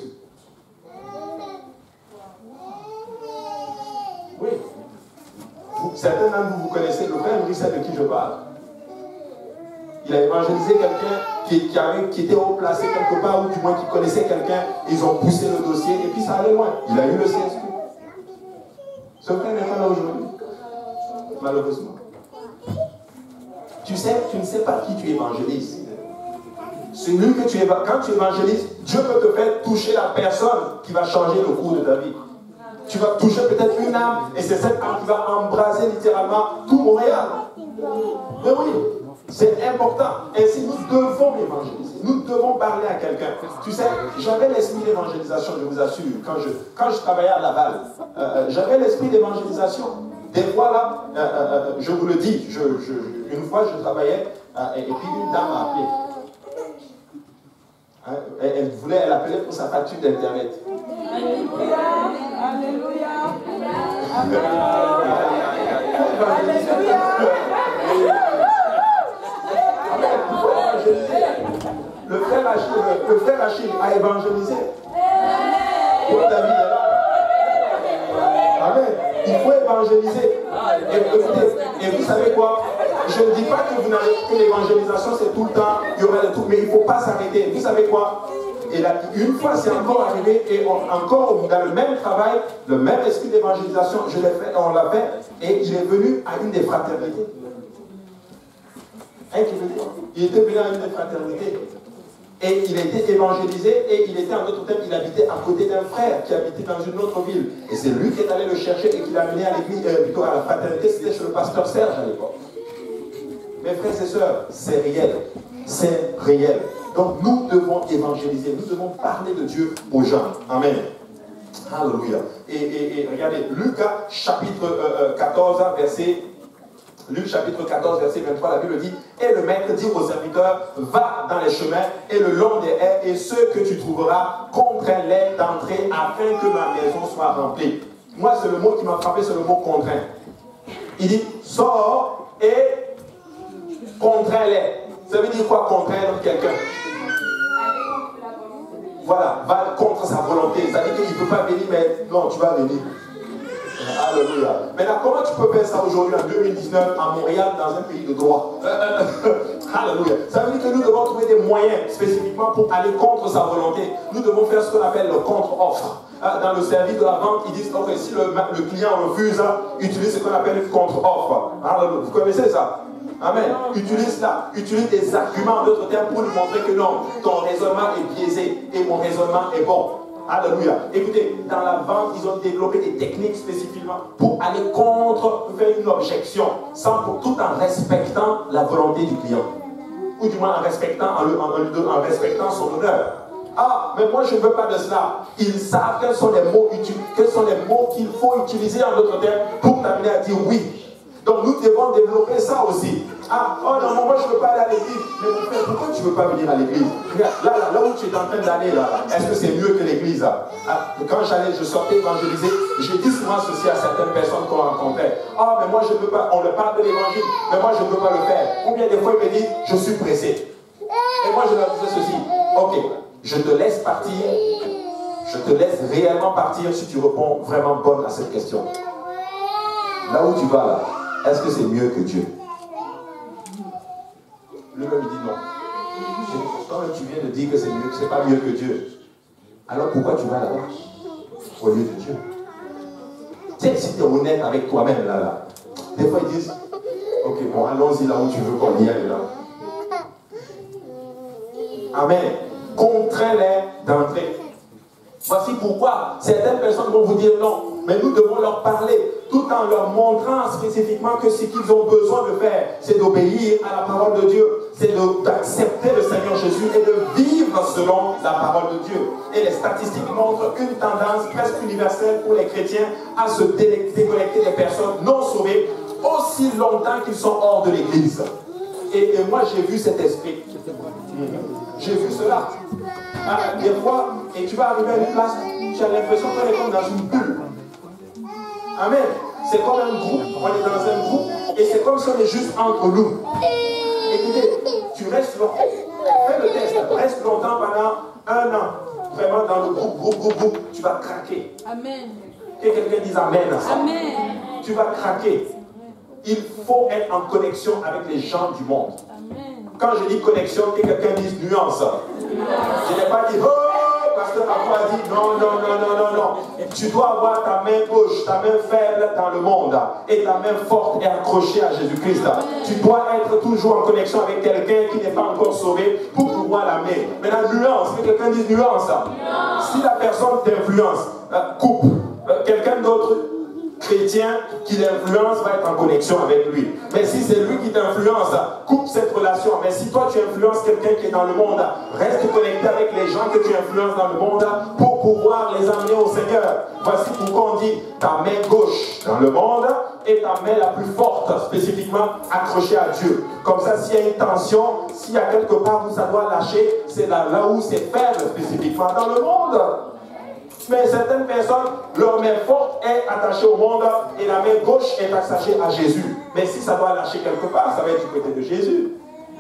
Oui. Vous, certains d'entre vous, vous connaissez, le frère Brice de qui je parle. Il a évangélisé quelqu'un qui, qui, qui était haut placé quelque part, ou du moins qui connaissait quelqu'un, ils ont poussé le dossier, et puis ça allait loin. Il a eu le C S Q. Ce frère n'est pas là aujourd'hui, malheureusement. Tu sais, tu ne sais pas qui tu évangélises. Celui que tu évangélises, quand tu évangélises, Dieu peut te faire toucher la personne qui va changer le cours de ta vie. Tu vas toucher peut-être une âme, et c'est cette âme qui va embraser littéralement tout Montréal. Mais oui, c'est important. Ainsi, nous devons évangéliser. Nous devons parler à quelqu'un. Tu sais, j'avais l'esprit d'évangélisation, je vous assure. Quand je, quand je travaillais à Laval, euh, j'avais l'esprit d'évangélisation. Des fois, là, euh, euh, je vous le dis, je, je, une fois, je travaillais, euh, et, et puis une dame m'a appelé. Hein? Elle, elle voulait, elle appelait pour sa facture d'internet. Alléluia. Alléluia. Le frère Achille, le frère Achille a évangélisé. Pour David est là. Amen. Il faut évangéliser. Et, écoutez, et vous savez quoi? Je ne dis pas que, vous n'avez, que l'évangélisation c'est tout le temps, il y aura de tout, mais il ne faut pas s'arrêter. Vous savez quoi? Et là, une fois c'est encore arrivé, et on, encore dans le même travail, le même esprit d'évangélisation, je l'ai fait, on l'a fait, et il est venu à une des fraternités. Hein, il était venu à une des fraternités. Et il a été évangélisé, et il était en d'autres termes, il habitait à côté d'un frère qui habitait dans une autre ville. Et c'est lui qui est allé le chercher et qui l'a amené à l'église, euh, plutôt à la fraternité, c'était chez le pasteur Serge à l'époque. Mes frères et sœurs, c'est réel. C'est réel. Donc nous devons évangéliser, nous devons parler de Dieu aux gens. Amen. Alléluia. Et, et, et regardez, Luc chapitre euh, quatorze, verset Luc chapitre quatorze, verset vingt-trois, la Bible dit: et le maître dit aux serviteurs, va dans les chemins et le long des haies, et ceux que tu trouveras, contrains-les d'entrer afin que ma maison soit remplie. Moi, c'est le mot qui m'a frappé, c'est le mot contraint. Il dit, sors et contrains-les. Ça veut dire quoi, contraindre quelqu'un? Voilà, va contre sa volonté. Ça veut dire qu'il ne peut pas venir, mais non, tu vas venir. Alléluia. Maintenant, comment tu peux faire ça aujourd'hui en deux mille dix-neuf à Montréal, dans un pays de droit? Alléluia. Ça veut dire que nous devons trouver des moyens spécifiquement pour aller contre sa volonté. Nous devons faire ce qu'on appelle le contre-offre. Dans le service de la vente, ils disent que si le, le client refuse, utilise ce qu'on appelle une contre-offre. Vous connaissez ça? Amen. Utilise ça. Utilise des arguments, en d'autres termes, pour lui montrer que non, ton raisonnement est biaisé et mon raisonnement est bon. Alléluia. Écoutez, dans la vente, ils ont développé des techniques spécifiquement pour aller contre, pour faire une objection, sans, pour, tout en respectant la volonté du client. Ou du moins en respectant, en, en, en, en respectant son honneur. Ah, mais moi je ne veux pas de cela. Ils savent quels sont les mots, quels sont les mots qu'il faut utiliser en d'autres termes pour t'amener à dire oui. Donc nous devons développer ça aussi. Ah, oh non, moi je ne veux pas aller à l'église. Mais mon frère, pourquoi tu ne veux pas venir à l'église? Là, là, là où tu es en train d'aller, là, est-ce que c'est mieux que l'église? Ah, quand j'allais, je sortais évangéliser, j'ai dit souvent ceci à certaines personnes qu'on rencontrait. Ah, mais moi je ne veux pas, on leur parle de l'évangile, mais moi je ne veux pas le faire. Combien de fois il me dit, je suis pressé. Et moi je leur disais ceci, ok, je te laisse partir, je te laisse réellement partir si tu réponds vraiment bonne à cette question. Là où tu vas là, est-ce que c'est mieux que Dieu? Lui-même dit non. Quand tu viens de dire que c'est mieux, que c'est pas mieux que Dieu, alors pourquoi tu vas là-bas au lieu de Dieu? Tu sais, si tu es honnête avec toi-même là, là, des fois ils disent, ok, bon, allons-y là où tu veux qu'on y aille là. Amen. Contrains-les d'entrer. Voici pourquoi certaines personnes vont vous dire non, mais nous devons leur parler tout en leur montrant spécifiquement que ce qu'ils ont besoin de faire, c'est d'obéir à la parole de Dieu, c'est d'accepter le Seigneur Jésus et de vivre selon la parole de Dieu. Et les statistiques montrent une tendance presque universelle pour les chrétiens à se déconnecter des personnes non sauvées aussi longtemps qu'ils sont hors de l'église. Et, et moi j'ai vu cet esprit. J'ai vu cela. Ah, des fois, et tu vas arriver à une place, tu as l'impression qu'on est comme dans une bulle. Amen. C'est comme un groupe, on est dans un groupe, et c'est comme si on est juste entre nous. Écoutez, tu restes longtemps, fais le test, reste longtemps pendant un an, vraiment dans le groupe, groupe, groupe, groupe, tu vas craquer. Amen. Que quelqu'un dise Amen à ça. Amen. Tu vas craquer. Il faut être en connexion avec les gens du monde. Quand je dis connexion, que quelqu'un dise nuance. Je n'ai pas dit, oh, pasteur Abou a dit, non, non, non, non, non, non. Tu dois avoir ta main gauche, ta main faible dans le monde, et ta main forte et accrochée à Jésus-Christ. Tu dois être toujours en connexion avec quelqu'un qui n'est pas encore sauvé pour pouvoir l'amener. Maintenant, nuance, que quelqu'un dise nuance. Si la personne t'influence, coupe. Quelqu'un d'autre, chrétien qui l'influence va être en connexion avec lui. Mais si c'est lui qui t'influence, coupe cette relation. Mais si toi tu influences quelqu'un qui est dans le monde, reste connecté avec les gens que tu influences dans le monde pour pouvoir les amener au Seigneur. Voici pourquoi on dit ta main gauche dans le monde et ta main la plus forte, spécifiquement accrochée à Dieu. Comme ça, s'il y a une tension, s'il y a quelque part où ça doit lâcher, c'est là, là où c'est faible, spécifiquement dans le monde. Mais certaines personnes, leur main forte est attachée au monde et la main gauche est attachée à Jésus. Mais si ça doit lâcher quelque part, ça va être du côté de Jésus.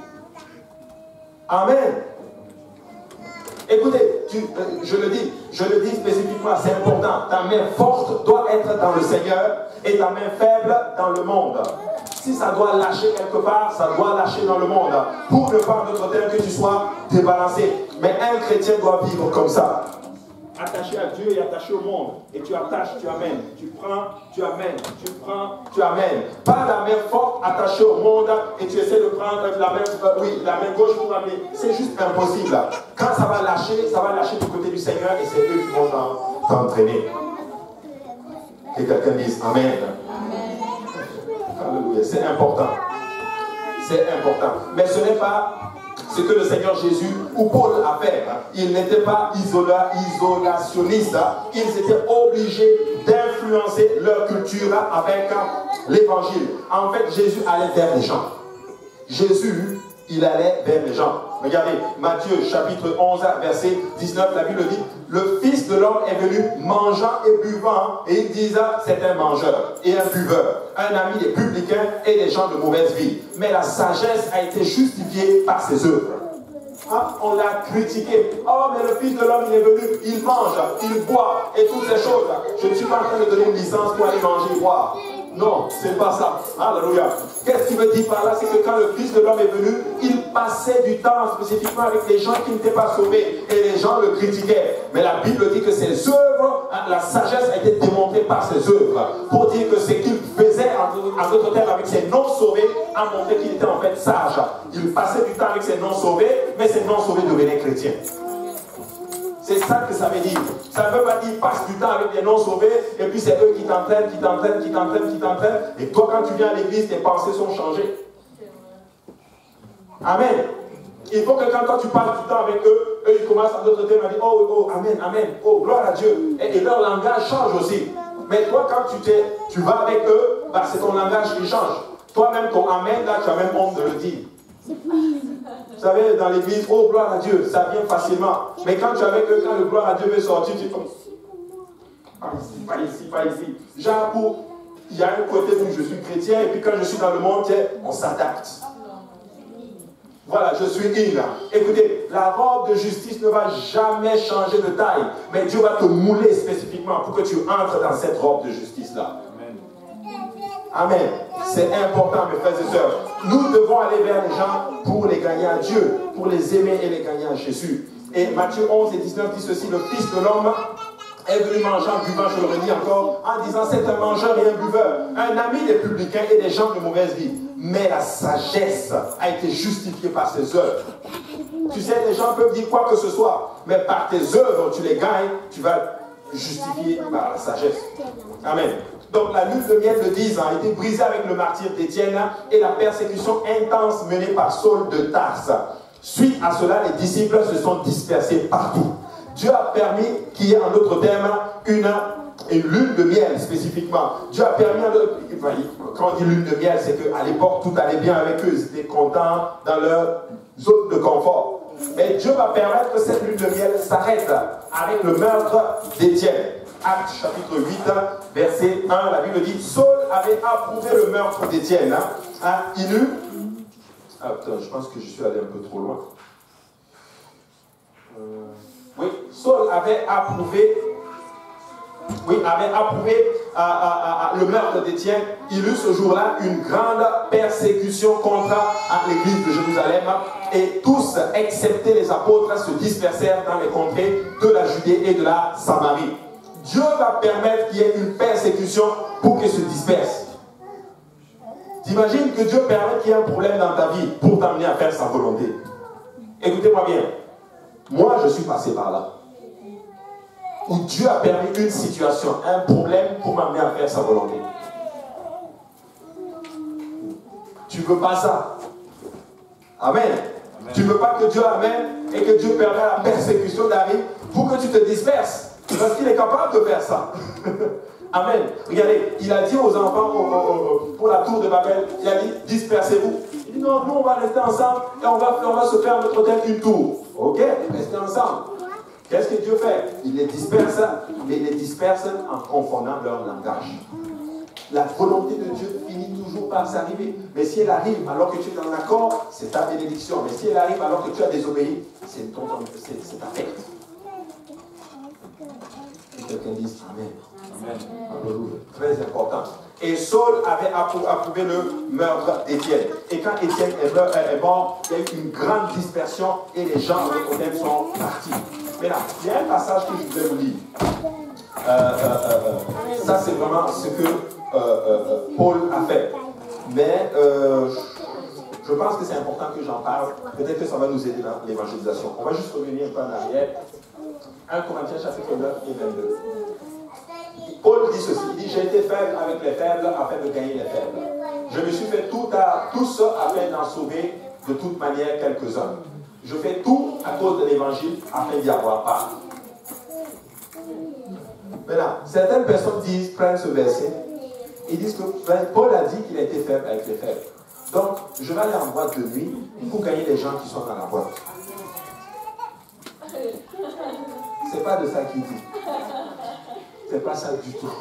Amen. Écoutez, tu, euh, je le dis, je le dis spécifiquement, c'est important. Ta main forte doit être dans le Seigneur et ta main faible dans le monde. Si ça doit lâcher quelque part, ça doit lâcher dans le monde. Pour ne pas, en d'autres termes, que tu sois débalancé. Mais un chrétien doit vivre comme ça. Attaché à Dieu et attaché au monde. Et tu attaches, tu amènes. Tu prends, tu amènes. Tu prends, tu amènes. Pas la main forte attachée au monde et tu essaies de prendre la main, euh, oui, la main gauche pour amener. C'est juste impossible. Quand ça va lâcher, ça va lâcher du côté du Seigneur et c'est eux qui vont t'entraîner. Que quelqu'un dise Amen. Alléluia. C'est important. C'est important. Mais ce n'est pas ce que le Seigneur Jésus ou Paul a fait. Ils n'étaient pas isola, isolationnistes. Ils étaient obligés d'influencer leur culture avec l'évangile. En fait, Jésus allait vers les gens. Jésus, il allait vers les gens. Regardez, Matthieu chapitre onze, verset dix-neuf, la Bible dit, le Fils de l'homme est venu mangeant et buvant, et ils disent, c'est un mangeur et un buveur, un ami des publicains et des gens de mauvaise vie. Mais la sagesse a été justifiée par ses œuvres. Hein? On l'a critiqué. Oh, mais le Fils de l'homme, il est venu, il mange, il boit, et toutes ces choses. Je ne suis pas en train de donner une licence pour aller manger et boire. Non, c'est pas ça. Alléluia. Qu'est-ce qu'il veut dire par là? C'est que quand le Fils de l'homme est venu, il passait du temps spécifiquement avec les gens qui n'étaient pas sauvés. Et les gens le critiquaient. Mais la Bible dit que ses œuvres, la sagesse a été démontrée par ses œuvres. Pour dire que ce qu'il faisait, en d'autres termes, avec ses non-sauvés, a montré qu'il était en fait sage. Il passait du temps avec ses non-sauvés, mais ses non-sauvés devenaient chrétiens. C'est ça que ça veut dire. Ça ne veut pas dire passe du temps avec les non-sauvés et puis c'est eux qui t'entraînent, qui t'entraînent, qui t'entraînent, qui t'entraînent. Et toi, quand tu viens à l'église, tes pensées sont changées. Amen. Il faut que quand toi tu passes du temps avec eux, eux ils commencent à d'autres termes à dire oh, oh, amen, amen, oh, gloire à Dieu. Et, et leur langage change aussi. Mais toi, quand tu, t'es, tu vas avec eux, bah, c'est ton langage qui change. Toi-même, ton amen, là, tu as même honte de le dire. Vous savez, dans l'église, oh gloire à Dieu, ça vient facilement. Mais quand tu es avec eux, quand le gloire à Dieu veut sortir, tu dis comme pas ici, pas ici, pas ici. Genre, pour, il y a un côté où je suis chrétien, et puis quand je suis dans le monde, on s'adapte. Voilà, je suis in. Écoutez, la robe de justice ne va jamais changer de taille, mais Dieu va te mouler spécifiquement pour que tu entres dans cette robe de justice-là. Amen. C'est important, mes frères et sœurs. Nous devons aller vers les gens pour les gagner à Dieu, pour les aimer et les gagner à Jésus. Et Matthieu onze et dix-neuf dit ceci, le Fils de l'homme est venu manger en buvant, je le redis encore, en disant c'est un mangeur et un buveur, un ami des publicains et des gens de mauvaise vie. Mais la sagesse a été justifiée par ses œuvres. Tu sais, les gens peuvent dire quoi que ce soit, mais par tes œuvres, tu les gagnes, tu vas justifier par la sagesse. Amen. Donc la lune de miel de dix ans a été brisée avec le martyre d'Étienne et la persécution intense menée par Saul de Tarse. Suite à cela, les disciples se sont dispersés partout. Dieu a permis qu'il y ait en d'autres termes une, une lune de miel spécifiquement. Dieu a permis, quand on dit lune de miel, c'est qu'à l'époque tout allait bien avec eux, ils étaient contents dans leur zone de confort. Mais Dieu va permettre que cette lune de miel s'arrête avec le meurtre d'Étienne. Actes chapitre huit, verset un, la Bible dit, Saul avait approuvé le meurtre d'Étienne. Hein, hein, il eut... Ah, putain, je pense que je suis allé un peu trop loin. Euh, oui, Saul avait approuvé, oui, avait approuvé euh, euh, euh, le meurtre d'Étienne. Il eut ce jour-là une grande persécution contre l'église de Jérusalem. Et tous, excepté les apôtres, se dispersèrent dans les contrées de la Judée et de la Samarie. Dieu va permettre qu'il y ait une persécution pour qu'il se disperse. T'imagines que Dieu permet qu'il y ait un problème dans ta vie pour t'amener à faire sa volonté. Écoutez-moi bien. Moi, je suis passé par là. Où Dieu a permis une situation, un problème pour m'amener à faire sa volonté. Tu ne veux pas ça. Amen. Amen. Tu ne veux pas que Dieu amène et que Dieu permette la persécution d'arriver pour que tu te disperses. Parce qu'il est capable de faire ça. Amen. Regardez, il a dit aux enfants au, au, au, pour la tour de Babel, il a dit, dispersez-vous. Il dit, non, nous on va rester ensemble et on va, on va se faire notre tête une tour. Ok, restez ensemble. Qu'est-ce que Dieu fait? Il les disperse, mais il les disperse en confondant leur langage. La volonté de Dieu finit toujours par s'arriver. Mais si elle arrive alors que tu es en accord, c'est ta bénédiction. Mais si elle arrive alors que tu as désobéi, c'est ta perte. Quelqu'un dit Amen. Amen. Alléluia. Très important. Et Saul avait approuvé le meurtre d'Étienne. Et quand Étienne est mort, il y a eu une grande dispersion et les gens eux-mêmes sont partis. Mais là, il y a un passage que je voulais vous lire. Euh, euh, euh, ça, c'est vraiment ce que euh, euh, Paul a fait. Mais euh, je pense que c'est important que j'en parle. Peut-être que ça va nous aider dans l'évangélisation. On va juste revenir un peu en arrière. un Corinthiens chapitre neuf et vingt-deux. Paul dit ceci, il dit, j'ai été faible avec les faibles afin de gagner les faibles. Je me suis fait tout, à, tout ça afin d'en sauver de toute manière quelques-uns. Je fais tout à cause de l'évangile afin d'y avoir part. Maintenant, certaines personnes disent, prennent ce verset, ils disent que Paul a dit qu'il a été faible avec les faibles. Donc, je vais aller en boîte de nuit pour gagner les gens qui sont dans la boîte. C'est pas de ça qu'il dit. C'est pas ça du tout.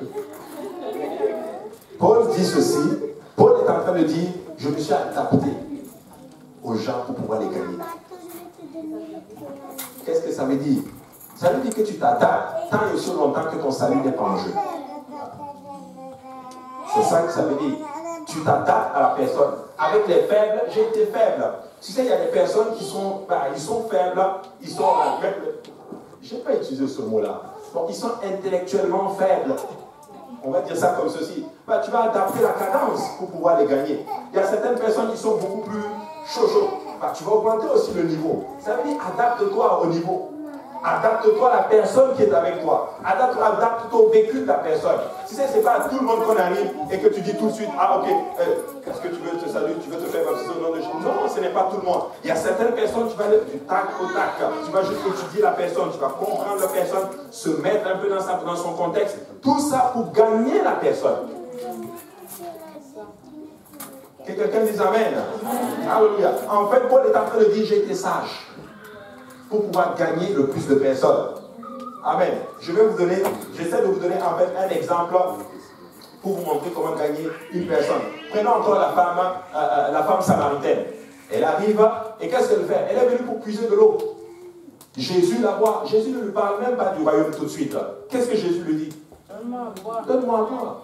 Paul dit ceci. Paul est en train de dire, je me suis adapté aux gens pour pouvoir les gagner. Qu'est-ce que ça veut dire? Ça veut dire que tu t'adaptes tant et aussi longtemps que ton salut n'est pas en jeu. C'est ça que ça veut dire. Tu t'adaptes à la personne. Avec les faibles, j'ai été faible. Tu sais, il y a des personnes qui sont, bah, ils sont faibles, ils sont, euh, je n'ai pas utilisé ce mot-là. Donc, ils sont intellectuellement faibles. On va dire ça comme ceci. Bah, tu vas adapter la cadence pour pouvoir les gagner. Il y a certaines personnes qui sont beaucoup plus chaud chaud. Bah, tu vas augmenter aussi le niveau. Ça veut dire adapte-toi au niveau. Adapte-toi à la personne qui est avec toi. Adapte-toi au vécu de la personne. Si ce n'est pas à tout le monde qu'on arrive et que tu dis tout de suite, ah ok, euh, qu'est-ce que tu veux te saluer, tu veux te faire baptiser au nom de Jésus. Non, ce n'est pas tout le monde. Il y a certaines personnes, tu vas aller du tac au tac. Tu vas juste étudier la personne, tu vas comprendre la personne, se mettre un peu dans, sa, dans son contexte. Tout ça pour gagner la personne. Que quelqu'un dise Amen. Alléluia. En fait, Paul est en train de dire, j'ai été sage pour pouvoir gagner le plus de personnes. Amen. Je vais vous donner, j'essaie de vous donner en fait un exemple pour vous montrer comment gagner une personne. Prenons encore la femme, euh, euh, la femme samaritaine. Elle arrive et qu'est-ce qu'elle fait? Elle est venue pour puiser de l'eau. Jésus la voit. Jésus ne lui parle même pas du royaume tout de suite. Qu'est-ce que Jésus lui dit? Donne-moi à boire. Donne-moi à boire.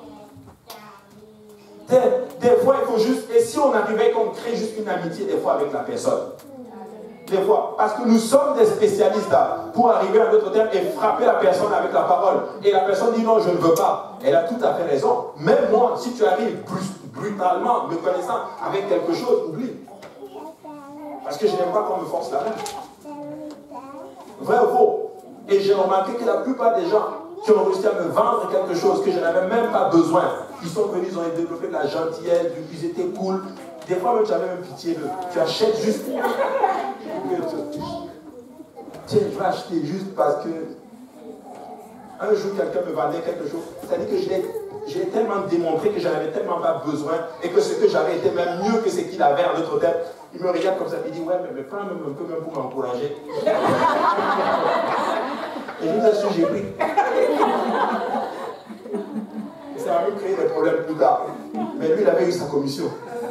Des, des fois, il faut juste, et si on arrivait qu'on crée juste une amitié des fois avec la personne. Des fois, parce que nous sommes des spécialistes pour arriver à notre terme et frapper la personne avec la parole. Et la personne dit non, je ne veux pas. Elle a tout à fait raison. Même moi, si tu arrives brutalement, me connaissant, avec quelque chose, oublie. Parce que je n'aime pas qu'on me force la main. Vrai ou faux? Et j'ai remarqué que la plupart des gens qui ont réussi à me vendre quelque chose que je n'avais même pas besoin, ils sont venus, ils ont développé de la gentillesse, ils étaient cool. Des fois même tu avais même pitié d'eux. Tu achètes juste. Tiens, je vais acheter juste parce que un jour quelqu'un me vendait quelque chose. C'est-à-dire que je l'ai tellement démontré que je n'en avais tellement pas besoin et que ce que j'avais était même mieux que ce qu'il avait en autre tête. Il me regarde comme ça et il dit ouais, mais, mais prends même un peu même pour m'encourager. Et je vous assure, j'ai pris. Ça va me créer des problèmes plus tard. Mais lui, il avait eu sa commission.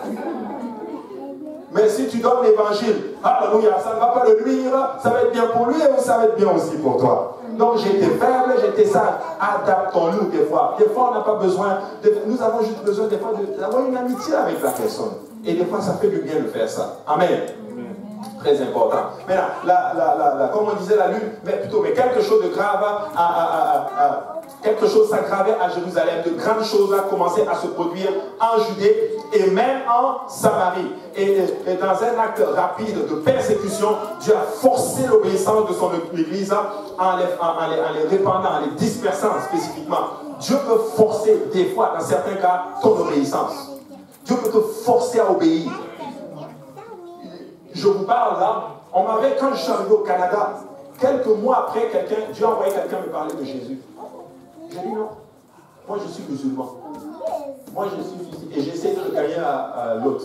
Mais si tu donnes l'évangile, alléluia, ça ne va pas le nuire, ça va être bien pour lui et ça va être bien aussi pour toi. Donc j'étais faible, j'étais sage. Adaptons-nous des fois. Des fois, on n'a pas besoin, de, nous avons juste besoin des fois d'avoir une amitié avec la personne. Et des fois, ça fait du bien de faire ça. Amen. Très important. Maintenant, la, la, la, la, comme on disait la lune, mais plutôt, mais quelque chose de grave, à, à, à, à, quelque chose s'aggravait à Jérusalem, de grandes choses ont commencé à se produire en Judée et même en Samarie. Et, et dans un acte rapide de persécution, Dieu a forcé l'obéissance de son Église en les, en, en, les, en les répandant, en les dispersant spécifiquement. Dieu peut forcer des fois, dans certains cas, ton obéissance. Dieu peut te forcer à obéir. Je vous parle là, on m'avait, quand je suis arrivé au Canada, quelques mois après, quelqu'un, Dieu a envoyé quelqu'un me parler de Jésus. J'ai dit non. Moi, je suis musulman. Moi, je suis musulman. Et j'essaie de le gagner à, à l'autre.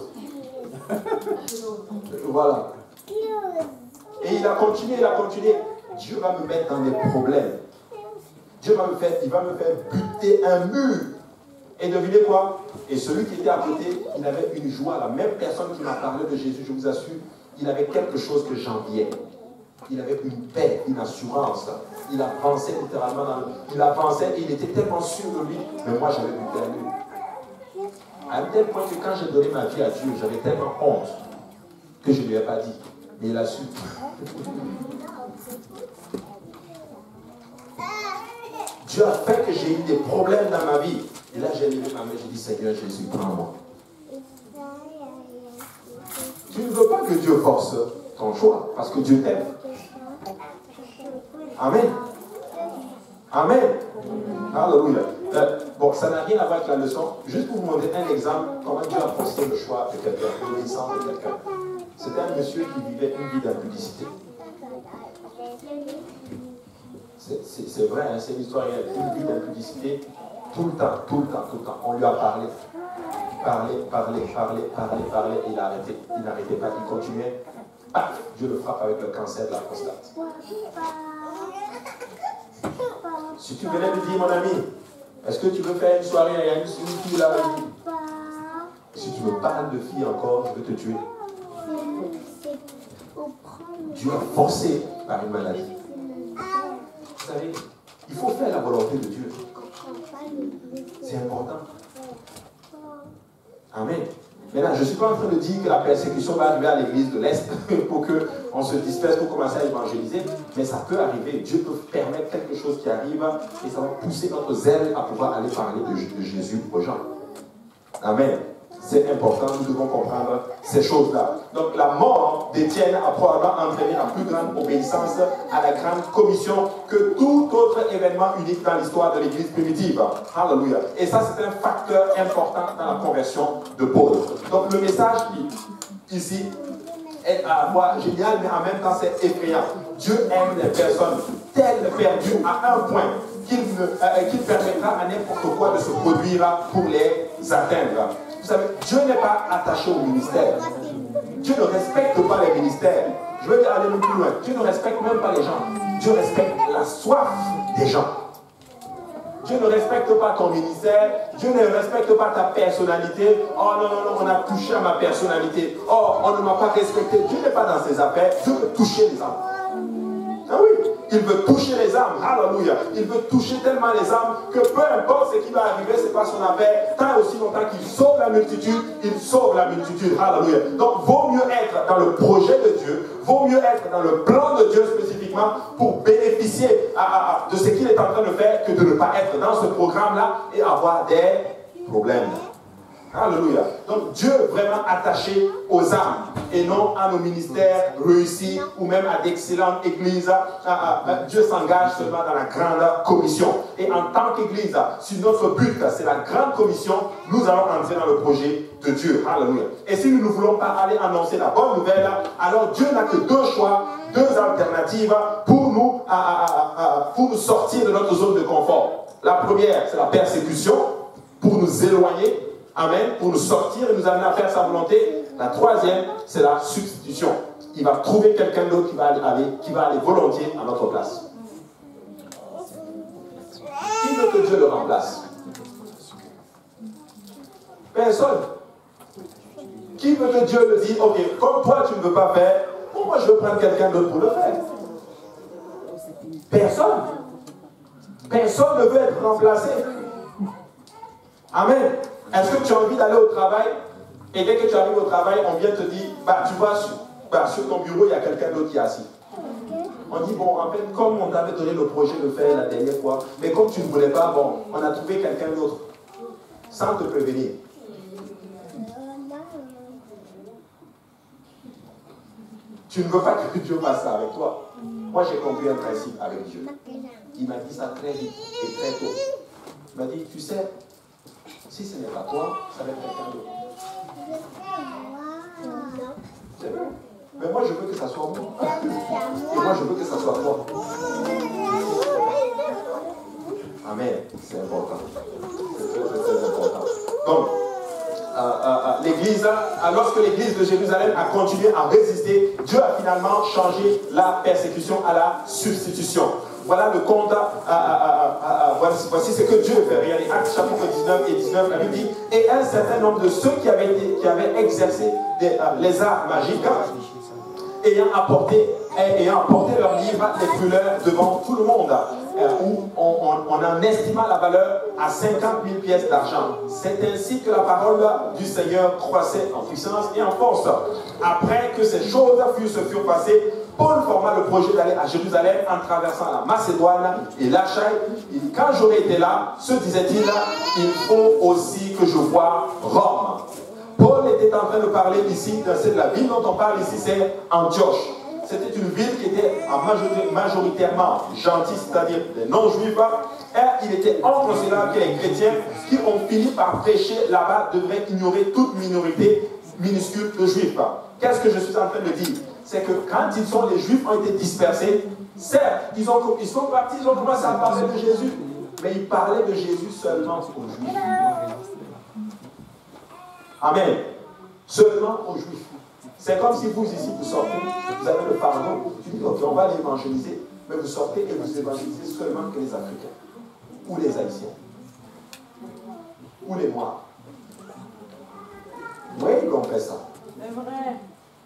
Voilà. Et il a continué, il a continué. Dieu va me mettre dans des problèmes. Dieu va me faire, il va me faire buter un mur. Et devinez quoi? Et celui qui était à côté, il avait une joie. La même personne qui m'a parlé de Jésus, je vous assure, il avait quelque chose que j'enviais. Il avait une paix, une assurance. Il avançait littéralement dans le... Il avançait et il était tellement sûr de lui. Mais moi, j'avais buté un mur. À un tel point que quand j'ai donné ma vie à Dieu, j'avais tellement honte que je ne lui ai pas dit. Mais il a su. Dieu a fait que j'ai eu des problèmes dans ma vie. Et là, j'ai levé ma main, j'ai dit, Seigneur Jésus, prends-moi. Tu ne veux pas que Dieu force ton choix, parce que Dieu t'aime. Amen. Amen. Alléluia. Euh, bon, ça n'a rien à voir avec la leçon. Juste pour vous montrer un exemple, comment Dieu a forcé le choix de quelqu'un, l'obéissance de quelqu'un. C'était un monsieur qui vivait une vie d'impudicité. C'est vrai, hein, c'est l'histoire, il y a une vie d'impudicité tout le temps, tout le temps, tout le temps. On lui a parlé, parlé, parlé, parlé, parlé, parlé, et il a arrêté. Il n'arrêtait pas, il continuait. Ah, Dieu le frappe avec le cancer de la prostate. Si tu venais me dire, mon ami, est-ce que tu veux faire une soirée, il y a une fille là, si tu me parles de fille encore, je vais te tuer. Dieu a forcé par une maladie. Vous savez, il faut faire la volonté de Dieu. C'est important. Amen. Maintenant, je ne suis pas en train de dire que la persécution va arriver à l'église de l'Est pour qu'on se disperse pour commencer à évangéliser, mais ça peut arriver. Dieu peut permettre quelque chose qui arrive et ça va pousser notre zèle à pouvoir aller parler de, de Jésus aux gens. Amen. C'est important, nous devons comprendre ces choses-là. Donc la mort d'Étienne a probablement entraîné la plus grande obéissance à la grande commission que tout autre événement unique dans l'histoire de l'église primitive. Alléluia. Et ça, c'est un facteur important dans la conversion de Paul. Donc le message ici est à la fois génial, mais en même temps c'est effrayant. Dieu aime les personnes telles perdues à un point qu'il euh, qu'il permettra à n'importe quoi de se produire pour les atteindre. Vous savez, Dieu n'est pas attaché au ministère. Dieu ne respecte pas les ministères. Je veux aller même plus loin. Dieu ne respecte même pas les gens. Dieu respecte la soif des gens. Dieu ne respecte pas ton ministère. Dieu ne respecte pas ta personnalité. Oh non, non, non, on a touché à ma personnalité. Oh, on ne m'a pas respecté. Dieu n'est pas dans ses affaires. Dieu veut toucher les âmes. Ah oui, il veut toucher les âmes. Alléluia. Il veut toucher tellement les âmes que peu importe ce qui va arriver, ce n'est pas son affaire. Tant aussi longtemps qu'il sauve la multitude, il sauve la multitude. Alléluia. Donc, vaut mieux être dans le projet de Dieu, vaut mieux être dans le plan de Dieu spécifiquement pour bénéficier à, à, à, de ce qu'il est en train de faire que de ne pas être dans ce programme-là et avoir des problèmes. Alléluia. Donc Dieu est vraiment attaché aux âmes et non à nos ministères réussis ou même à d'excellentes églises. Dieu s'engage seulement dans la grande commission. Et en tant qu'église, si notre but c'est la grande commission, nous allons entrer dans le projet de Dieu. Alléluia. Et si nous ne voulons pas aller annoncer la bonne nouvelle, alors Dieu n'a que deux choix, deux alternatives pour nous, à, à, à, pour nous sortir de notre zone de confort. La première, c'est la persécution pour nous éloigner. Amen, pour nous sortir et nous amener à faire sa volonté. La troisième, c'est la substitution. Il va trouver quelqu'un d'autre qui va aller, qui va aller volontiers à notre place. Qui veut que Dieu le remplace? Personne. Qui veut que Dieu le dise, ok, comme toi tu ne veux pas faire, moi je veux prendre quelqu'un d'autre pour le faire? Personne. Personne ne veut être remplacé. Amen. Est-ce que tu as envie d'aller au travail et dès que tu arrives au travail, on vient te dire, bah tu vois, sur, bah, sur ton bureau, il y a quelqu'un d'autre qui est assis. On dit, bon, en fait, comme on t'avait donné le projet de faire la dernière fois, mais comme tu ne voulais pas, bon, on a trouvé quelqu'un d'autre, sans te prévenir. Tu ne veux pas que Dieu fasse ça avec toi. Moi, j'ai compris un principe avec Dieu. Il m'a dit ça très vite et très tôt. Il m'a dit, tu sais, si ce n'est pas toi, ça va être quelqu'un d'autre. C'est vrai. Mais moi, je veux que ça soit moi. Et moi, je veux que ça soit toi. Amen. C'est important. C'est très, très important. Donc, euh, euh, l'église, lorsque l'église de Jérusalem a continué à résister, Dieu a finalement changé la persécution à la substitution. Voilà le compte, euh, euh, euh, voici, voici ce que Dieu fait. Regardez, Actes chapitre dix-neuf et dix-neuf, la Bible dit, et un certain nombre de ceux qui avaient, été, qui avaient exercé des, euh, les arts magiques, ayant apporté, ayant apporté leurs livres, les brûlèrent devant tout le monde, euh, où on, on, on en estima la valeur à cinquante mille pièces d'argent. C'est ainsi que la parole du Seigneur croissait en puissance et en force. Après que ces choses furent, se furent passées, Paul forma le projet d'aller à Jérusalem en traversant la Macédoine et l'Achaïe. Quand j'aurais été là, se disait-il, il faut aussi que je voie Rome. Paul était en train de parler ici, de la ville dont on parle ici, c'est Antioche. C'était une ville qui était majoritairement gentille, c'est-à-dire les non-juifs. Et il était entre cela que les chrétiens qui ont fini par prêcher là-bas devraient ignorer toute minorité minuscule de juifs. Qu'est-ce que je suis en train de dire? C'est que quand ils sont, les juifs ont été dispersés, certes, ils, ont, ils sont partis, ils ont commencé à parler de Jésus, mais ils parlaient de Jésus seulement aux juifs. Amen. Seulement aux juifs. C'est comme si vous ici, vous sortez, vous avez le fardeau, tu dis, ok, on va l'évangéliser, mais vous sortez et vous évangélisez seulement que les Africains, ou les Haïtiens, ou les Noirs. Oui, ils ont fait ça. C'est vrai.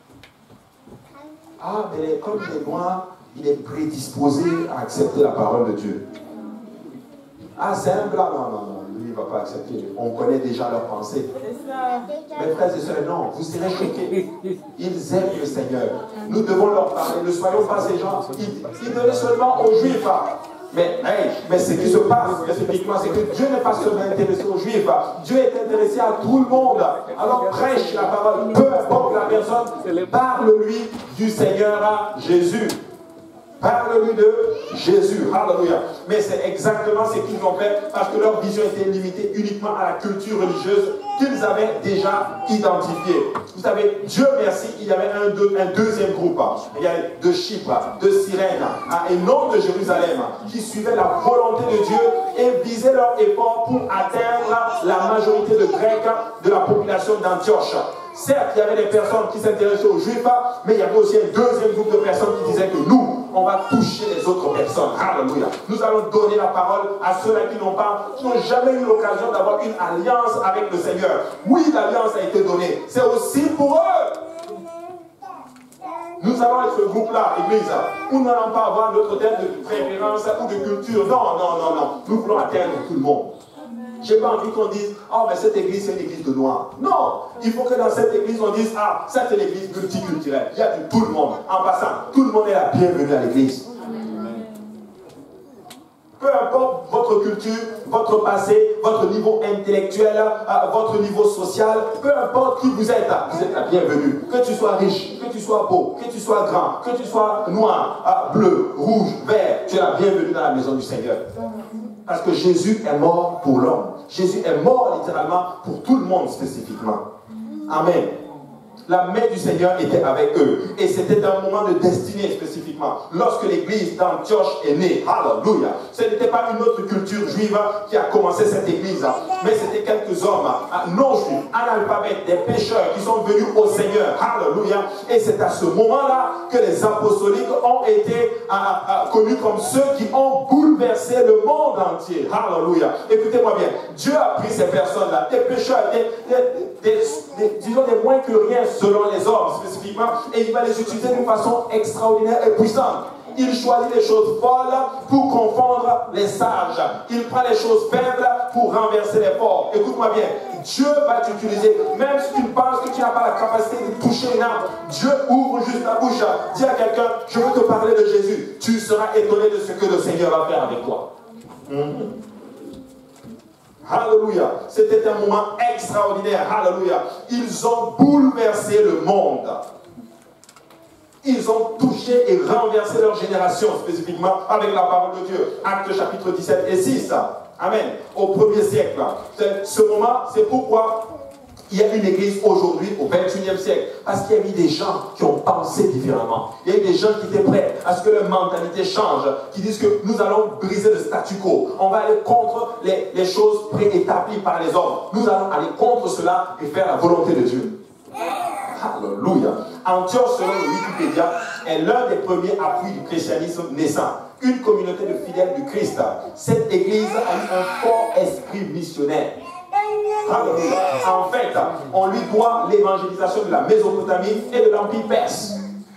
Ah, mais comme les Noirs, il est prédisposé à accepter la parole de Dieu. Ah, c'est un blanc, non, non, non, lui, il ne va pas accepter. On connaît déjà leurs pensées. Mes frères et sœurs, non, vous serez choqués. Ils aiment le Seigneur. Nous devons leur parler. Ne soyons pas ces gens. Ils, ils donnaient seulement aux Juifs. Mais, hey, mais ce qui se passe, spécifiquement, c'est que Dieu n'est pas seulement intéressé aux Juifs. Dieu est intéressé à tout le monde. Alors prêche la parole. Peu importe la personne, parle-lui du Seigneur Jésus. Parle-lui de Jésus. Alléluia. Mais c'est exactement ce qu'ils ont fait parce que leur vision était limitée uniquement à la culture religieuse qu'ils avaient déjà identifiée. Vous savez, Dieu merci, il y avait un, deux, un deuxième groupe. Il y avait de Chypre, de Cyrène et non de Jérusalem qui suivaient la volonté de Dieu et visaient leur effort pour atteindre la majorité de Grecs de la population d'Antioche. Certes, il y avait des personnes qui s'intéressaient aux Juifs, mais il y avait aussi un deuxième groupe de personnes qui disaient que nous, on va toucher les autres personnes. Alléluia. Nous allons donner la parole à ceux-là qui n'ont pas, qui n'ont jamais eu l'occasion d'avoir une alliance avec le Seigneur. Oui, l'alliance a été donnée. C'est aussi pour eux. Nous allons être ce groupe-là, Église, où nous n'allons pas avoir notre thème de préférence ou de culture. Non, non, non, non. Nous voulons atteindre tout le monde. Je n'ai pas envie qu'on dise, oh, mais cette église, c'est une église de noirs. Non, il faut que dans cette église, on dise, ah, c'est une église multiculturelle. Il y a de tout le monde. En passant, tout le monde est la bienvenue à l'église. Peu importe votre culture, votre passé, votre niveau intellectuel, euh, votre niveau social, peu importe qui vous êtes, vous êtes la bienvenue. Que tu sois riche, que tu sois beau, que tu sois grand, que tu sois noir, euh, bleu, rouge, vert, tu es la bienvenue dans la maison du Seigneur. Parce que Jésus est mort pour l'homme. Jésus est mort littéralement pour tout le monde spécifiquement. Amen. La main du Seigneur était avec eux. Et c'était un moment de destinée spécifiquement. Lorsque l'église d'Antioche est née. Alléluia. Ce n'était pas une autre culture juive qui a commencé cette église. Mais c'était quelques hommes non juifs, analphabètes, des pécheurs qui sont venus au Seigneur. Alléluia. Et c'est à ce moment-là que les apostoliques ont été à, à, connus comme ceux qui ont bouleversé le monde entier. Alléluia. Écoutez-moi bien. Dieu a pris ces personnes-là, des pécheurs, des, des, des, des, disons des moins que rien selon les hommes spécifiquement, et il va les utiliser d'une façon extraordinaire et puissante. Il choisit les choses folles pour confondre les sages. Il prend les choses faibles pour renverser les forts. Écoute-moi bien, Dieu va t'utiliser. Même si tu penses que tu n'as pas la capacité de toucher une âme, Dieu ouvre juste ta bouche. Dis à quelqu'un, je veux te parler de Jésus. Tu seras étonné de ce que le Seigneur va faire avec toi. Mm-hmm. Alléluia. C'était un moment extraordinaire. Alléluia. Ils ont bouleversé le monde. Ils ont touché et renversé leur génération spécifiquement avec la parole de Dieu. Actes chapitre dix-sept et six. Amen. Au premier siècle. Ce moment, c'est pourquoi il y a une église aujourd'hui au vingt et unième siècle parce qu'il y a eu des gens qui ont pensé différemment. Il y a eu des gens qui étaient prêts à ce que leur mentalité change, qui disent que nous allons briser le statu quo. On va aller contre les, les choses préétablies par les hommes. Nous allons aller contre cela et faire la volonté de Dieu. Alléluia. Antioche, selon le Wikipédia, est l'un des premiers appuis du christianisme naissant. Une communauté de fidèles du Christ. Cette église a eu un fort esprit missionnaire. En fait, on lui doit l'évangélisation de la Mésopotamie et de l'Empire perse.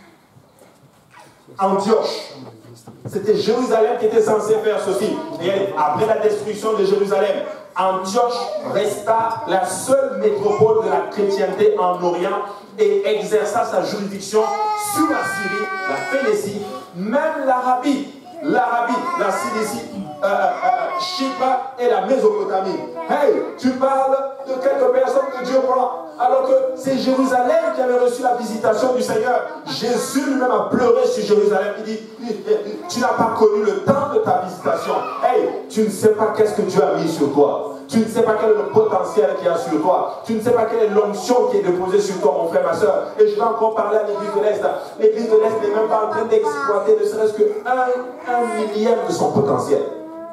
Antioche, c'était Jérusalem qui était censé faire ceci. Et après la destruction de Jérusalem, Antioche resta la seule métropole de la chrétienté en Orient et exerça sa juridiction sur la Syrie, la Phénicie, même l'Arabie, l'Arabie, la Cilicie, euh, euh, Chypre et la Mésopotamie. Hey, tu parles de quelques personnes que Dieu prend, alors que c'est Jérusalem qui avait reçu la visitation du Seigneur. Jésus lui-même a pleuré sur Jérusalem. Il dit, tu n'as pas connu le temps de ta visitation. Hey, tu ne sais pas qu'est-ce que Dieu a mis sur toi. Tu ne sais pas quel est le potentiel qu'il y a sur toi. Tu ne sais pas quelle est l'onction qui est déposée sur toi, mon frère, ma soeur. Et je vais encore parler à l'église de l'Est. L'église de l'Est n'est même pas en train d'exploiter ne serait-ce qu'un un millième de son potentiel.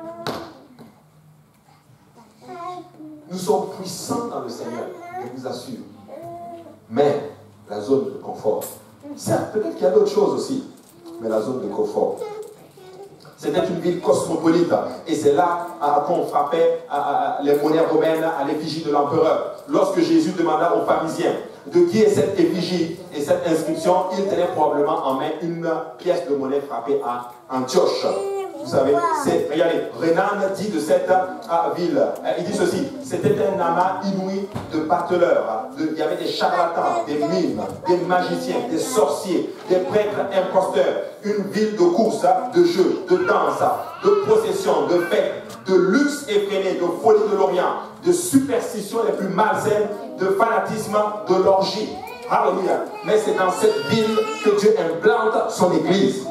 Nous sommes puissants dans le Seigneur, je vous assure. Mais la zone de confort. Certes, peut-être qu'il y a d'autres choses aussi, mais la zone de confort. C'était une ville cosmopolite. Et c'est là qu'on frappait à, à, les monnaies romaines à l'effigie de l'empereur. Lorsque Jésus demanda aux pharisiens de qui est cette effigie et cette inscription, il tenait probablement en main une pièce de monnaie frappée à Antioche. Vous savez, c'est, regardez, Renan dit de cette uh, ville, uh, il dit ceci, c'était un amas inouï de bateleurs, de, il y avait des charlatans, des mimes, des magiciens, des sorciers, des prêtres imposteurs, une ville de courses, de jeux, de danse, de processions, de fêtes, de luxe effréné, de folie de l'Orient, de superstitions les plus malsaines, de fanatisme, de l'orgie. Alléluia. Mais c'est dans cette ville que Dieu implante son église.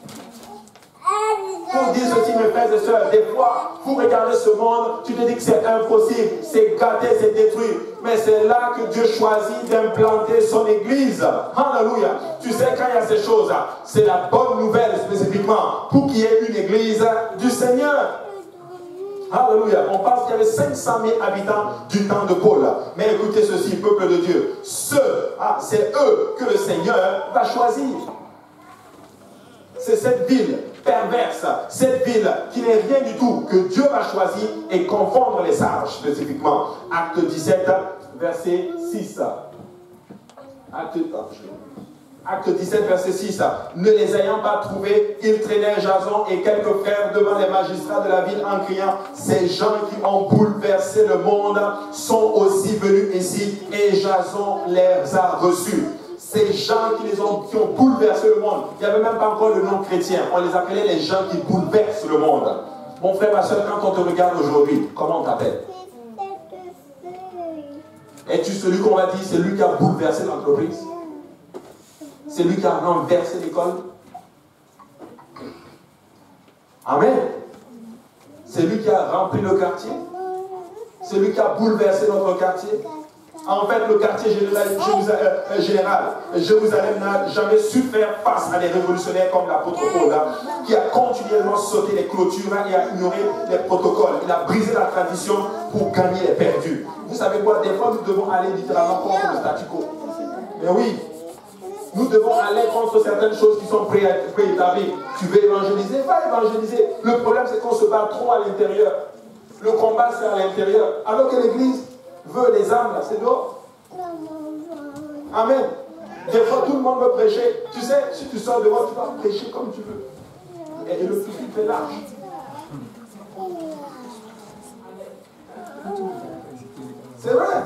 Pour dire ceci, mes frères et sœurs, des fois, vous regardez ce monde, tu te dis que c'est impossible, c'est gâté, c'est détruit. Mais c'est là que Dieu choisit d'implanter son église. Alléluia. Tu sais, quand il y a ces choses, c'est la bonne nouvelle spécifiquement pour qu'il y ait une église du Seigneur. Alléluia. On pense qu'il y avait cinq cent mille habitants du temps de Paul. Mais écoutez ceci, peuple de Dieu. Ceux, ah, c'est eux que le Seigneur va choisir. C'est cette ville perverse, cette ville qui n'est rien du tout, que Dieu va choisir et confondre les sages, spécifiquement. Acte dix-sept, verset six. Acte, Acte dix-sept, verset six. Ne les ayant pas trouvés, ils traînèrent Jason et quelques frères devant les magistrats de la ville en criant, ces gens qui ont bouleversé le monde sont aussi venus ici et Jason les a reçus. Ces gens qui, les ont, qui ont bouleversé le monde, il n'y avait même pas encore le nom chrétien, on les appelait les gens qui bouleversent le monde. Mon frère, ma soeur, quand on te regarde aujourd'hui, comment on t'appelle? Es-tu celui qu'on va dire, c'est lui qui a bouleversé l'entreprise? C'est lui qui a renversé l'école? Amen. C'est lui qui a rempli le quartier? C'est lui qui a bouleversé notre quartier? En fait, le quartier général, général Jérusalem n'a jamais su faire face à des révolutionnaires comme l'apôtre Paul, qui a continuellement sauté les clôtures et a ignoré les protocoles. Il a brisé la tradition pour gagner les perdus. Vous savez quoi? Des fois, nous devons aller littéralement contre le statu quo. Mais oui, nous devons aller contre certaines choses qui sont préétablies. Tu veux évangéliser? Va évangéliser. Le problème, c'est qu'on se bat trop à l'intérieur. Le combat, c'est à l'intérieur. Alors que l'Église veut les âmes, là, c'est dehors. Amen. Des fois, tout le monde veut prêcher. Tu sais, si tu sors dehors, tu vas prêcher comme tu veux. Et, et le public est large. C'est vrai.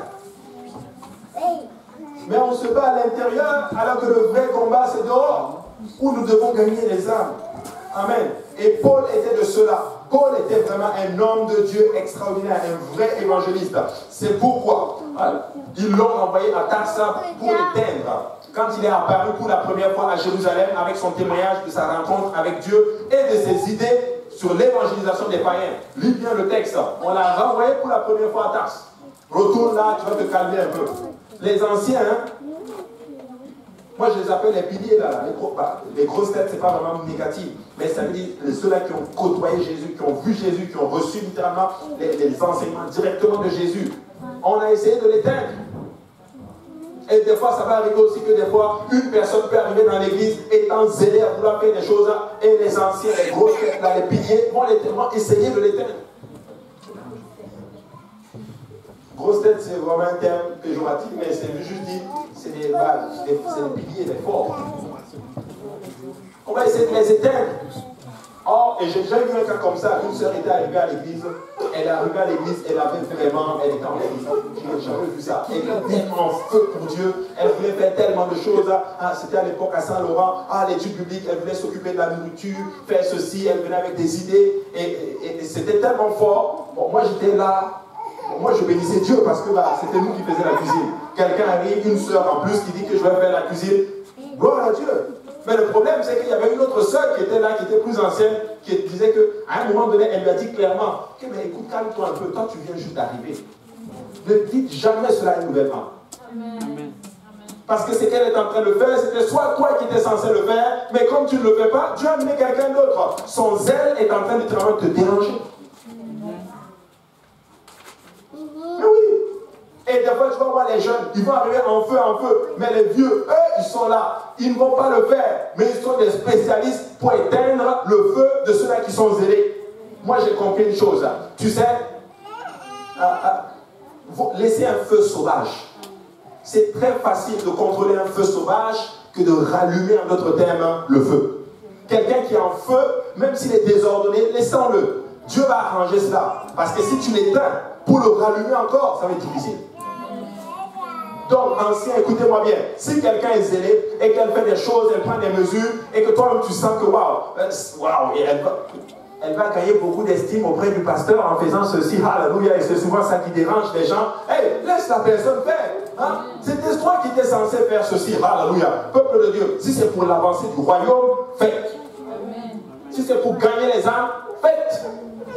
Mais on se bat à l'intérieur, alors que le vrai combat, c'est dehors, où nous devons gagner les âmes. Amen. Et Paul était de cela. Paul était vraiment un homme de Dieu extraordinaire, un vrai évangéliste. C'est pourquoi ils l'ont envoyé à Tarsa pour l'éteindre. Quand il est apparu pour la première fois à Jérusalem avec son témoignage de sa rencontre avec Dieu et de ses idées sur l'évangélisation des païens. Lis bien le texte. On l'a renvoyé pour la première fois à Tarse. Retourne là, tu vas te calmer un peu. Les anciens, hein, moi je les appelle les piliers là, les, gros, bah, les grosses têtes, c'est pas vraiment négatif, mais ça veut dire ceux-là qui ont côtoyé Jésus, qui ont vu Jésus, qui ont reçu littéralement les, les enseignements directement de Jésus. On a essayé de l'éteindre. Et des fois, ça va arriver aussi que des fois, une personne peut arriver dans l'église étant zélée à vouloir faire des choses, et les anciens, les grosses têtes, là, les piliers, vont, vont essayer de l'éteindre. Grosse tête, c'est vraiment un terme péjoratif, mais c'est juste dire, c'est des vagues, c'est des piliers, des forts. On va essayer de les éteindre. Or, et j'ai déjà vu un cas comme ça, une sœur était arrivée à l'église, elle est arrivée à l'église, elle avait vraiment, elle était en l'église, je n'ai jamais vu ça, elle était tellement en feu pour Dieu, elle voulait faire tellement de choses, ah, c'était à l'époque à Saint-Laurent, ah, l'étude publique, elle voulait s'occuper de la nourriture, faire ceci, elle venait avec des idées, et, et, et c'était tellement fort. Bon, moi j'étais là, bon, moi je bénissais Dieu parce que bah, c'était nous qui faisions la cuisine. Quelqu'un arrive, une sœur en plus qui dit que je vais faire la cuisine, gloire à Dieu. Mais le problème, c'est qu'il y avait une autre sœur qui était là, qui était plus ancienne, qui disait qu'à un moment donné, elle lui a dit clairement, okay, mais écoute, calme-toi un peu, toi tu viens juste d'arriver. Ne dites jamais cela à une nouvelle femme. Amen. Parce que ce qu'elle est en train de faire, c'était soit toi qui étais censé le faire, mais comme tu ne le fais pas, Dieu a amené quelqu'un d'autre. Son zèle est en train de vraiment te déranger. Mais oui. Et des fois, tu vas voir les jeunes, ils vont arriver en feu, en feu. Mais les vieux, eux, ils sont là. Ils ne vont pas le faire. Mais ils sont des spécialistes pour éteindre le feu de ceux-là qui sont zélés. Moi, j'ai compris une chose. Tu sais, euh, euh, laisser un feu sauvage. C'est très facile de contrôler un feu sauvage que de rallumer, en d'autres termes, le feu. Quelqu'un qui est en feu, même s'il est désordonné, laissons-le. Dieu va arranger cela. Parce que si tu l'éteins, pour le rallumer encore, ça va être difficile. Donc, ancien, écoutez-moi bien. Si quelqu'un est zélé et qu'elle fait des choses, elle prend des mesures et que toi-même tu sens que waouh, waouh, elle va, elle va gagner beaucoup d'estime auprès du pasteur en faisant ceci, alléluia, et c'est souvent ça qui dérange les gens. Hey, laisse la personne faire. Hein? C'était toi qui étais censé faire ceci, alléluia. Peuple de Dieu, si c'est pour l'avancée du royaume, faites. Si c'est pour gagner les âmes, faites.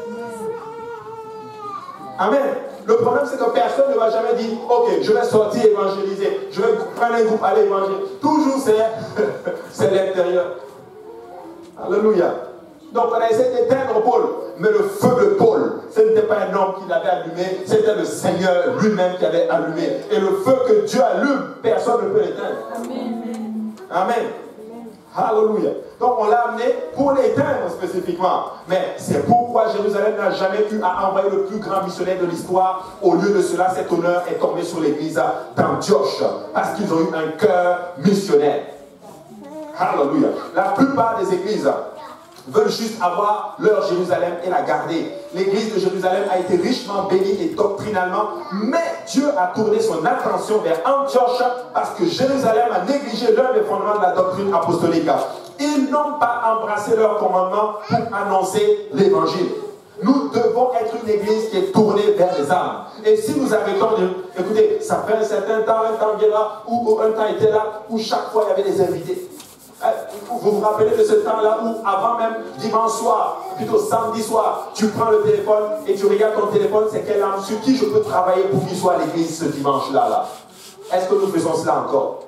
Amen. Le problème, c'est que personne ne va jamais dire, ok, je vais sortir évangéliser, je vais prendre un groupe, aller évangéliser. Toujours, c'est l'intérieur. Alléluia. Donc, on a essayé d'éteindre Paul, mais le feu de Paul, ce n'était pas un homme qui l'avait allumé, c'était le Seigneur lui-même qui avait allumé. Et le feu que Dieu allume, personne ne peut l'éteindre. Amen. Amen. Alléluia. Donc on l'a amené pour l'éteindre spécifiquement. Mais c'est pourquoi Jérusalem n'a jamais eu à envoyer le plus grand missionnaire de l'histoire. Au lieu de cela, cet honneur est tombé sur l'église d'Antioche. Parce qu'ils ont eu un cœur missionnaire. Alléluia. La plupart des églises veulent juste avoir leur Jérusalem et la garder. L'église de Jérusalem a été richement bénie et doctrinalement, mais Dieu a tourné son attention vers Antioche parce que Jérusalem a négligé l'un des fondements de la doctrine apostolique. Ils n'ont pas embrassé leur commandement pour annoncer l'évangile. Nous devons être une église qui est tournée vers les âmes. Et si nous arrêtons de... Écoutez, ça fait un certain temps, un temps viendra, où un temps était là, où chaque fois il y avait des invités. Vous vous rappelez de ce temps-là où, avant même dimanche soir, plutôt samedi soir, tu prends le téléphone et tu regardes ton téléphone, c'est quelle âme sur qui je peux travailler pour qu'il soit à l'église ce dimanche-là. Là. Est-ce que nous faisons cela encore?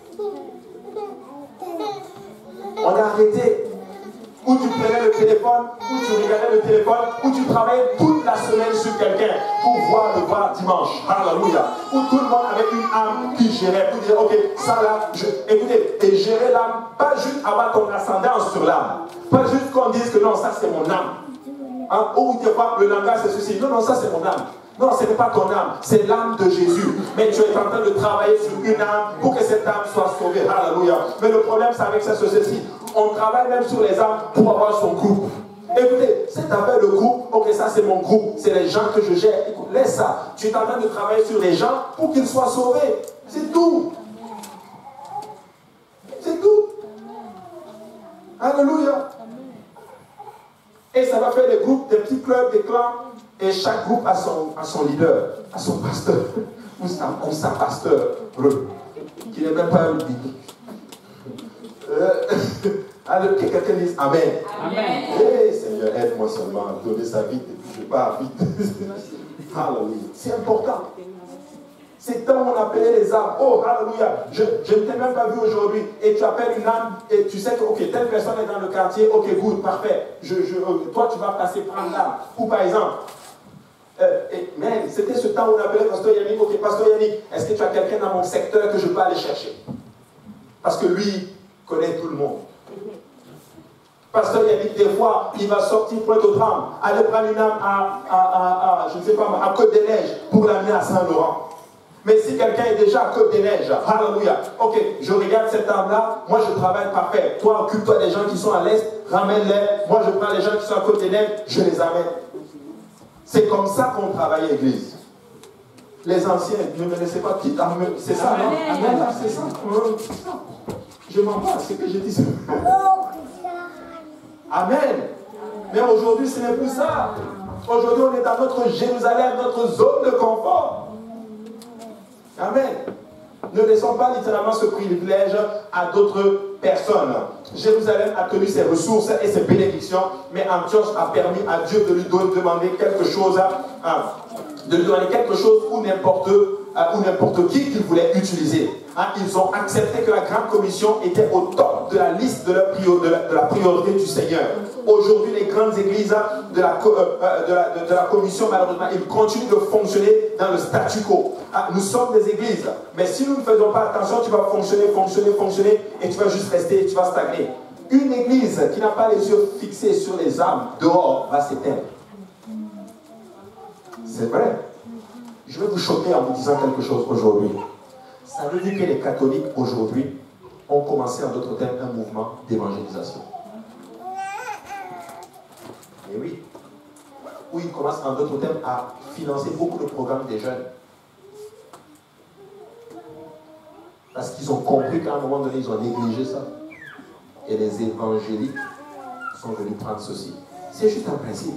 On a arrêté. Où tu prenais le téléphone, où tu regardais le téléphone, où tu travaillais toute la semaine sur quelqu'un pour voir le voir dimanche. Alléluia. Où tout le monde avait une âme qui gérait, pour dire, ok, ça là, je... écoutez, et gérer l'âme, pas juste avoir ton ascendance sur l'âme. Pas juste qu'on dise que non, ça c'est mon âme. Hein? Ou des fois, le langage c'est ceci. Non, non, ça c'est mon âme. Non, ce n'est pas ton âme, c'est l'âme de Jésus. Mais tu es en train de travailler sur une âme pour que cette âme soit sauvée. Alléluia. Mais le problème, c'est avec ça, c'est ceci. On travaille même sur les âmes pour avoir son groupe. Écoutez, cette affaire de groupe, ok, ça c'est mon groupe, c'est les gens que je gère. Écoute, laisse ça. Tu es en train de travailler sur les gens pour qu'ils soient sauvés. C'est tout. C'est tout. Alléluia. Et ça va faire des groupes, des petits clubs, des clans. Et chaque groupe a son, a son leader, a son pasteur, ou sa, ou sa pasteur, qui n'est même pas un biblique. Euh, alors que quelqu'un dise Amen. Amen. Hey, Seigneur, aide-moi seulement à donner sa vie, et puis je pars vite. Alléluia. C'est important. C'est temps où on appelait les âmes. Oh, alléluia. Je, je ne t'ai même pas vu aujourd'hui. Et tu appelles une âme et tu sais que, ok, telle personne est dans le quartier. Ok, good, parfait. Je, je, toi, tu vas passer prendre l'âme. Ou par exemple, euh, et, mais c'était ce temps où on appelait Pasteur Yannick. Ok, Pasteur Yannick, est-ce que tu as quelqu'un dans mon secteur que je peux aller chercher? Parce que lui connaît tout le monde. Pasteur Yannick, des fois, il va sortir pour être âme, aller prendre une âme à, à, à, à je ne sais pas, à Côte-des-Neiges pour l'amener à Saint-Laurent. Mais si quelqu'un est déjà à Côte-des-Neiges, alléluia, ok, je regarde cette âme-là, moi je travaille parfait. Toi, occupe-toi des gens qui sont à l'Est, ramène-les. Moi, je prends les gens qui sont à Côte-des-Neiges, je les amène. C'est comme ça qu'on travaille à l'église. Les anciens ne me laissaient pas quitter. C'est ça, non? Amen, c'est ça. Je m'en bats, c'est ce que je dis. Amen. Mais aujourd'hui, ce n'est plus ça. Aujourd'hui, on est dans notre Jérusalem, notre zone de confort. Amen. Ne laissons pas littéralement ce privilège à d'autres personnes. Jérusalem a tenu ses ressources et ses bénédictions, mais Antioche a permis à Dieu de lui demander quelque chose, de lui demander quelque chose ou n'importe ou n'importe qui qu'il voulait utiliser. Ils ont accepté que la grande commission était au top de la liste de la, prior, de la, de la priorité du Seigneur. Aujourd'hui, les grandes églises de la, euh, de, la, de, de la commission, malheureusement, ils continuent de fonctionner dans le statu quo. Nous sommes des églises, mais si nous ne faisons pas attention, tu vas fonctionner, fonctionner, fonctionner, et tu vas juste rester, tu vas stagner. Une église qui n'a pas les yeux fixés sur les âmes dehors va s'éteindre. C'est vrai. Je vais vous choquer en vous disant quelque chose aujourd'hui. Ça veut dire que les catholiques aujourd'hui ont commencé en d'autres termes un mouvement d'évangélisation. Et oui. Où ils commencent en d'autres termes à financer beaucoup de programmes des jeunes. Parce qu'ils ont compris qu'à un moment donné, ils ont négligé ça. Et les évangéliques sont venus prendre ceci. C'est juste un principe.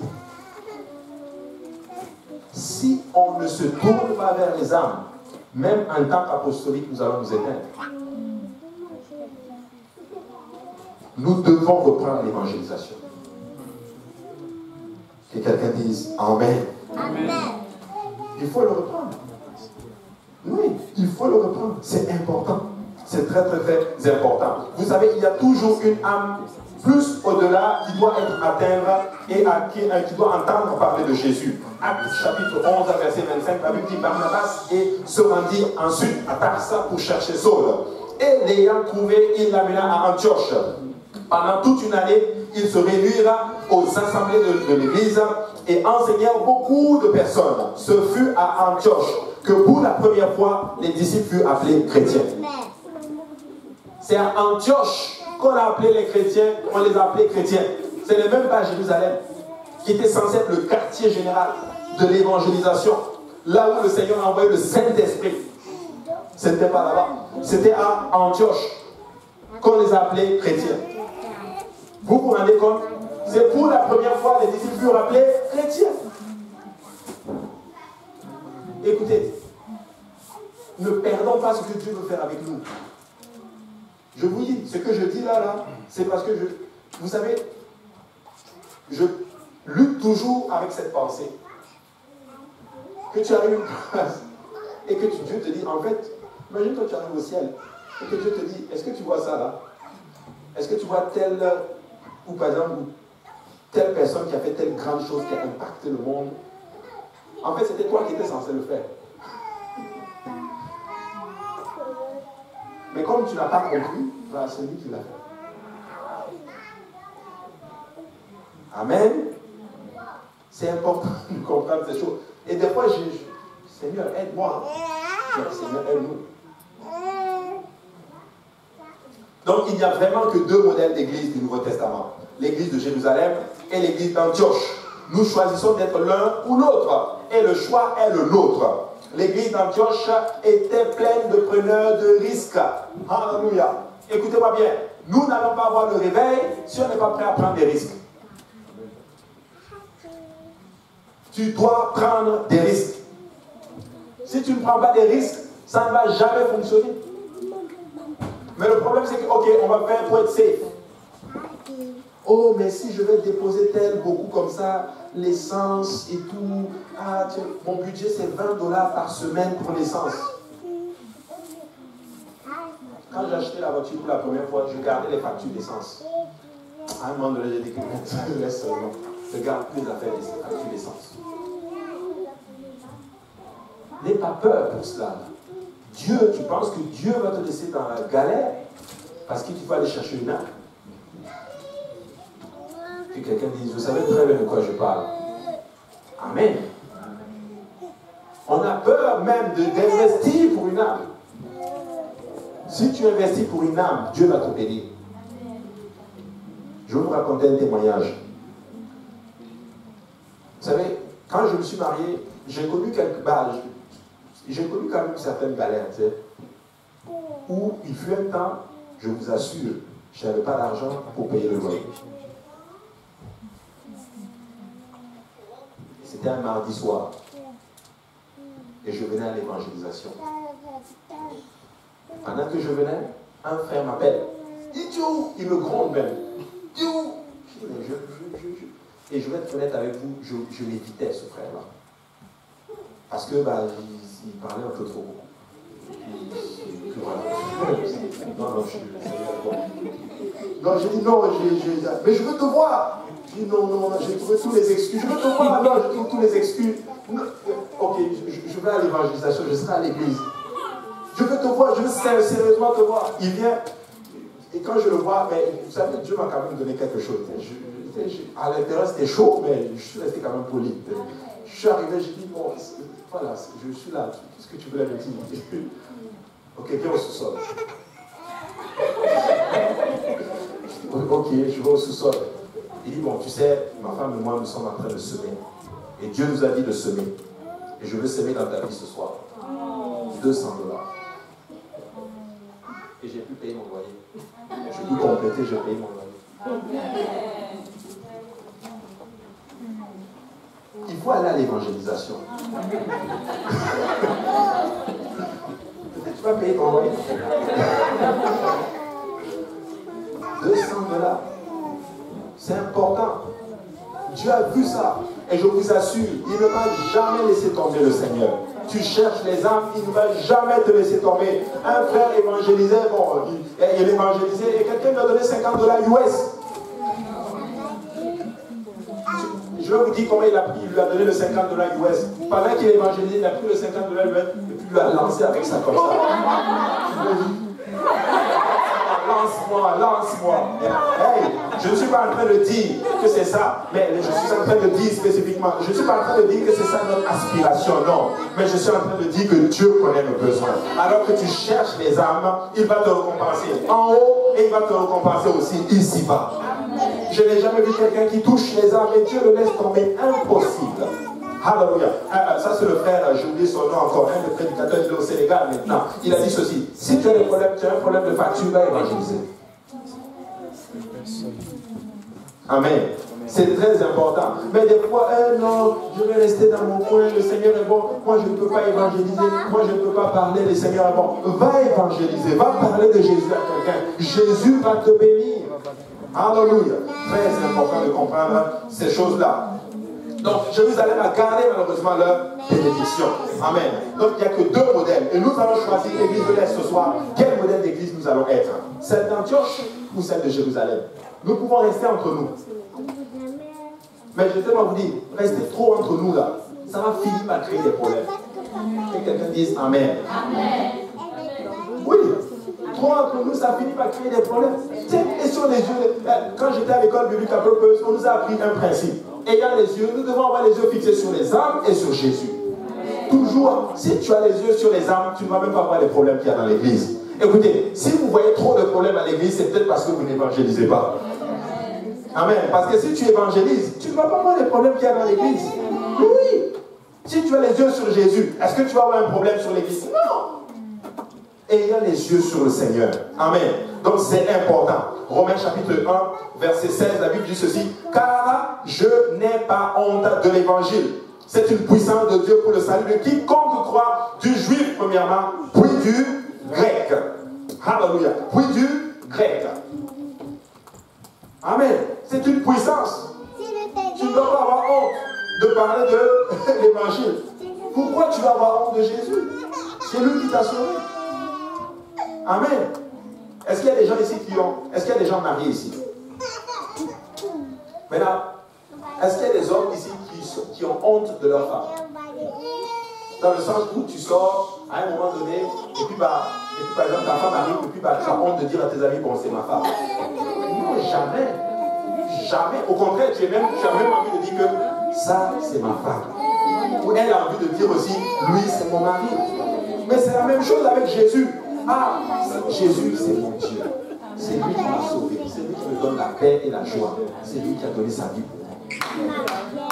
Si on ne se tourne pas vers les âmes, même en tant qu'apostolique, nous allons nous éteindre. Nous devons reprendre l'évangélisation. Que quelqu'un dise Amen. Amen. Il faut le reprendre. Oui, il faut le reprendre. C'est important. C'est très très très important. Vous savez, il y a toujours une âme plus au-delà qui doit être atteindre et à qui, à qui doit entendre parler de Jésus. Acte chapitre onze, verset vingt-cinq, la Bible dit Barnabas et se rendit ensuite à Tarsa pour chercher Saul. Et l'ayant trouvé, il l'amena à Antioche. Pendant toute une année, ils se réunirent aux assemblées de, de l'église et enseignèrent beaucoup de personnes. Ce fut à Antioche que pour la première fois, les disciples furent appelés chrétiens. C'est à Antioche qu'on a appelé les chrétiens, on les a appelés chrétiens. Ce n'est même pas Jérusalem, qui était censé être le quartier général de l'évangélisation, là où le Seigneur a envoyé le Saint-Esprit. C'était pas là-bas. C'était à Antioche qu'on les a appelés chrétiens. Vous vous rendez compte? C'est pour la première fois les disciples furent appelés chrétiens. Écoutez, ne perdons pas ce que Dieu veut faire avec nous. Je vous dis, ce que je dis là, là, c'est parce que je, vous savez, je lutte toujours avec cette pensée. Que tu arrives une place et que tu, Dieu te dit, en fait, imagine toi tu arrives au ciel et que Dieu te dit, est-ce que tu vois ça là? Est-ce que tu vois telle, ou par exemple, telle personne qui a fait telle grande chose qui a impacté le monde? En fait, c'était toi qui étais censé le faire. Mais comme tu n'as pas compris, bah, c'est lui qui l'a fait. Amen. C'est important de comprendre ces choses. Et des fois, je dis, Seigneur, aide-moi. Seigneur, aide-nous. Donc, il n'y a vraiment que deux modèles d'église du Nouveau Testament. L'église de Jérusalem et l'église d'Antioche. Nous choisissons d'être l'un ou l'autre. Et le choix est le nôtre. L'église d'Antioche était pleine de preneurs de risques. Alléluia. Écoutez-moi bien. Nous n'allons pas avoir le réveil si on n'est pas prêt à prendre des risques. Tu dois prendre des risques. Si tu ne prends pas des risques, ça ne va jamais fonctionner. Mais le problème, c'est que, ok, on va faire pour être safe. Oh, mais si je vais déposer tel, beaucoup comme ça, l'essence et tout. Ah, tiens, mon budget c'est vingt dollars par semaine pour l'essence. Quand j'ai acheté la voiture pour la première fois, je gardais les factures d'essence. À un moment donné, j'ai dit que laisse seulement. Je garde plus d'affaires des factures d'essence. N'aie pas peur pour cela. Dieu, tu penses que Dieu va te laisser dans la galère parce qu'il faut aller chercher une âme? Que quelqu'un dise, vous savez très bien de quoi je parle. Amen. On a peur même d'investir pour une âme. Si tu investis pour une âme, Dieu va te bénir. Je vais vous raconter un témoignage. Vous savez, quand je me suis marié, j'ai connu quelques balles. J'ai connu quand même certaines galères, tu sais, où il fut un temps, je vous assure, je n'avais pas d'argent pour payer le loyer. C'était un mardi soir. Et je venais à l'évangélisation. Pendant que je venais, un frère m'appelle. Idiot! Il me gronde même. Idiot! Je, je, je, je. Et je vais être honnête avec vous, je, je l'évitais, ce frère-là. Parce que, bah, il, il parlait un peu trop beaucoup. Et, et voilà. Non, non, je Non, j'ai dit non, j'ai, j'ai, mais je veux te voir. J'ai dit non, non, j'ai trouvé tous les excuses. Je veux te voir, non, je trouve tous les excuses. Non, ok, je, je vais à l'évangélisation, je serai à l'église. Je veux te voir, je veux sérieusement te voir. Il vient, et quand je le vois, mais, vous savez, Dieu m'a quand même donné quelque chose. Je, je, à l'intérieur, c'était chaud, mais je suis resté quand même poli. Je suis arrivé, j'ai dit, bon, voilà, je suis là, qu'est-ce que tu voulais me dire? Ok, viens au sous-sol. Ok, je vais au sous-sol. Il dit, bon, tu sais, ma femme et moi, nous sommes en train de semer. Et Dieu nous a dit de semer. Et je veux semer dans ta vie ce soir. deux cents dollars. Et j'ai pu payer mon loyer. J'ai pu compléter, j'ai payé mon loyer. Il faut aller à l'évangélisation. Tu vas payer ton loyer. deux cents dollars. C'est important. Dieu a vu ça. Et je vous assure, il ne va jamais laisser tomber le Seigneur. Tu cherches les âmes, il ne va jamais te laisser tomber. Un frère évangélisait, bon, il, il évangélisait et quelqu'un lui a donné cinquante dollars U S. Je vais vous dire comment il a pris, il lui a donné le cinquante dollars U S. Pendant qu'il évangélisait, il a pris le cinquante dollars U S et puis il l'a lancé avec ça comme ça. Lance-moi, lance-moi. Hey, je ne suis pas en train de dire que c'est ça, mais je suis en train de dire spécifiquement, je ne suis pas en train de dire que c'est ça notre aspiration, non. Mais je suis en train de dire que Dieu connaît nos besoins. Alors que tu cherches les âmes, il va te récompenser en haut et il va te récompenser aussi ici-bas. Je n'ai jamais vu quelqu'un qui touche les âmes et Dieu le laisse tomber. Impossible. Alléluia. Ah, ça c'est le frère, j'ai oublié son nom encore, un des prédicateurs, il est au Sénégal maintenant. Il a dit ceci, si tu as des problèmes, tu as un problème de facture, va évangéliser. Amen. C'est très important. Mais des fois, eh non, je vais rester dans mon coin, le Seigneur est bon, moi je ne peux pas évangéliser, moi je ne peux pas parler, le Seigneur est bon. Va évangéliser, va parler de Jésus à quelqu'un. Jésus va te bénir. Alléluia. Très important de comprendre ces choses-là. Donc, Jérusalem a gardé malheureusement leur bénédiction. Amen. Donc, il n'y a que deux modèles. Et nous allons choisir l'église de l'Est ce soir. Quel modèle d'église nous allons être? Celle d'Antioche ou celle de Jérusalem? Nous pouvons rester entre nous. Mais je vais vous dire, rester trop entre nous là, ça va finir par créer des problèmes. Et quelqu'un dise Amen. Amen. Oui. Trop entre nous, ça finit par créer des problèmes. Et sur les yeux, quand j'étais à l'école biblique à Purpose, on nous a appris un principe. Ayant les yeux, nous devons avoir les yeux fixés sur les âmes et sur Jésus. Toujours, si tu as les yeux sur les âmes, tu ne vas même pas voir les problèmes qu'il y a dans l'église. Écoutez, si vous voyez trop de problèmes à l'église, c'est peut-être parce que vous n'évangélisez pas. Amen. Parce que si tu évangélises, tu ne vas pas voir les problèmes qu'il y a dans l'église. Oui. Si tu as les yeux sur Jésus, est-ce que tu vas avoir un problème sur l'église? Non. Ayant les yeux sur le Seigneur. Amen. Donc c'est important. Romains chapitre un, verset seize, la Bible dit ceci. Car je n'ai pas honte de l'évangile. C'est une puissance de Dieu pour le salut de quiconque croit, du juif premièrement, puis du grec. Alléluia. Puis du grec. Amen. C'est une puissance. Tu ne dois pas avoir honte de parler de l'évangile. Pourquoi tu vas avoir honte de Jésus? C'est lui qui t'a sauvé. Amen. Est-ce qu'il y a des gens ici qui ont... Est-ce qu'il y a des gens mariés ici? Maintenant, est-ce qu'il y a des hommes ici qui, qui ont honte de leur femme? Dans le sens où tu sors à un moment donné, et puis, bah, et puis par exemple ta femme arrive, et puis bah, tu as honte de dire à tes amis, bon c'est ma femme. Non, jamais. Jamais. Au contraire, tu, es même, tu as même envie de dire que ça c'est ma femme. Ou elle a envie de dire aussi, lui c'est mon mari. Mais c'est la même chose avec Jésus. Ah, Jésus c'est mon Dieu. C'est lui qui m'a sauvé. C'est lui qui me donne la paix et la joie. C'est lui qui a donné sa vie pour moi.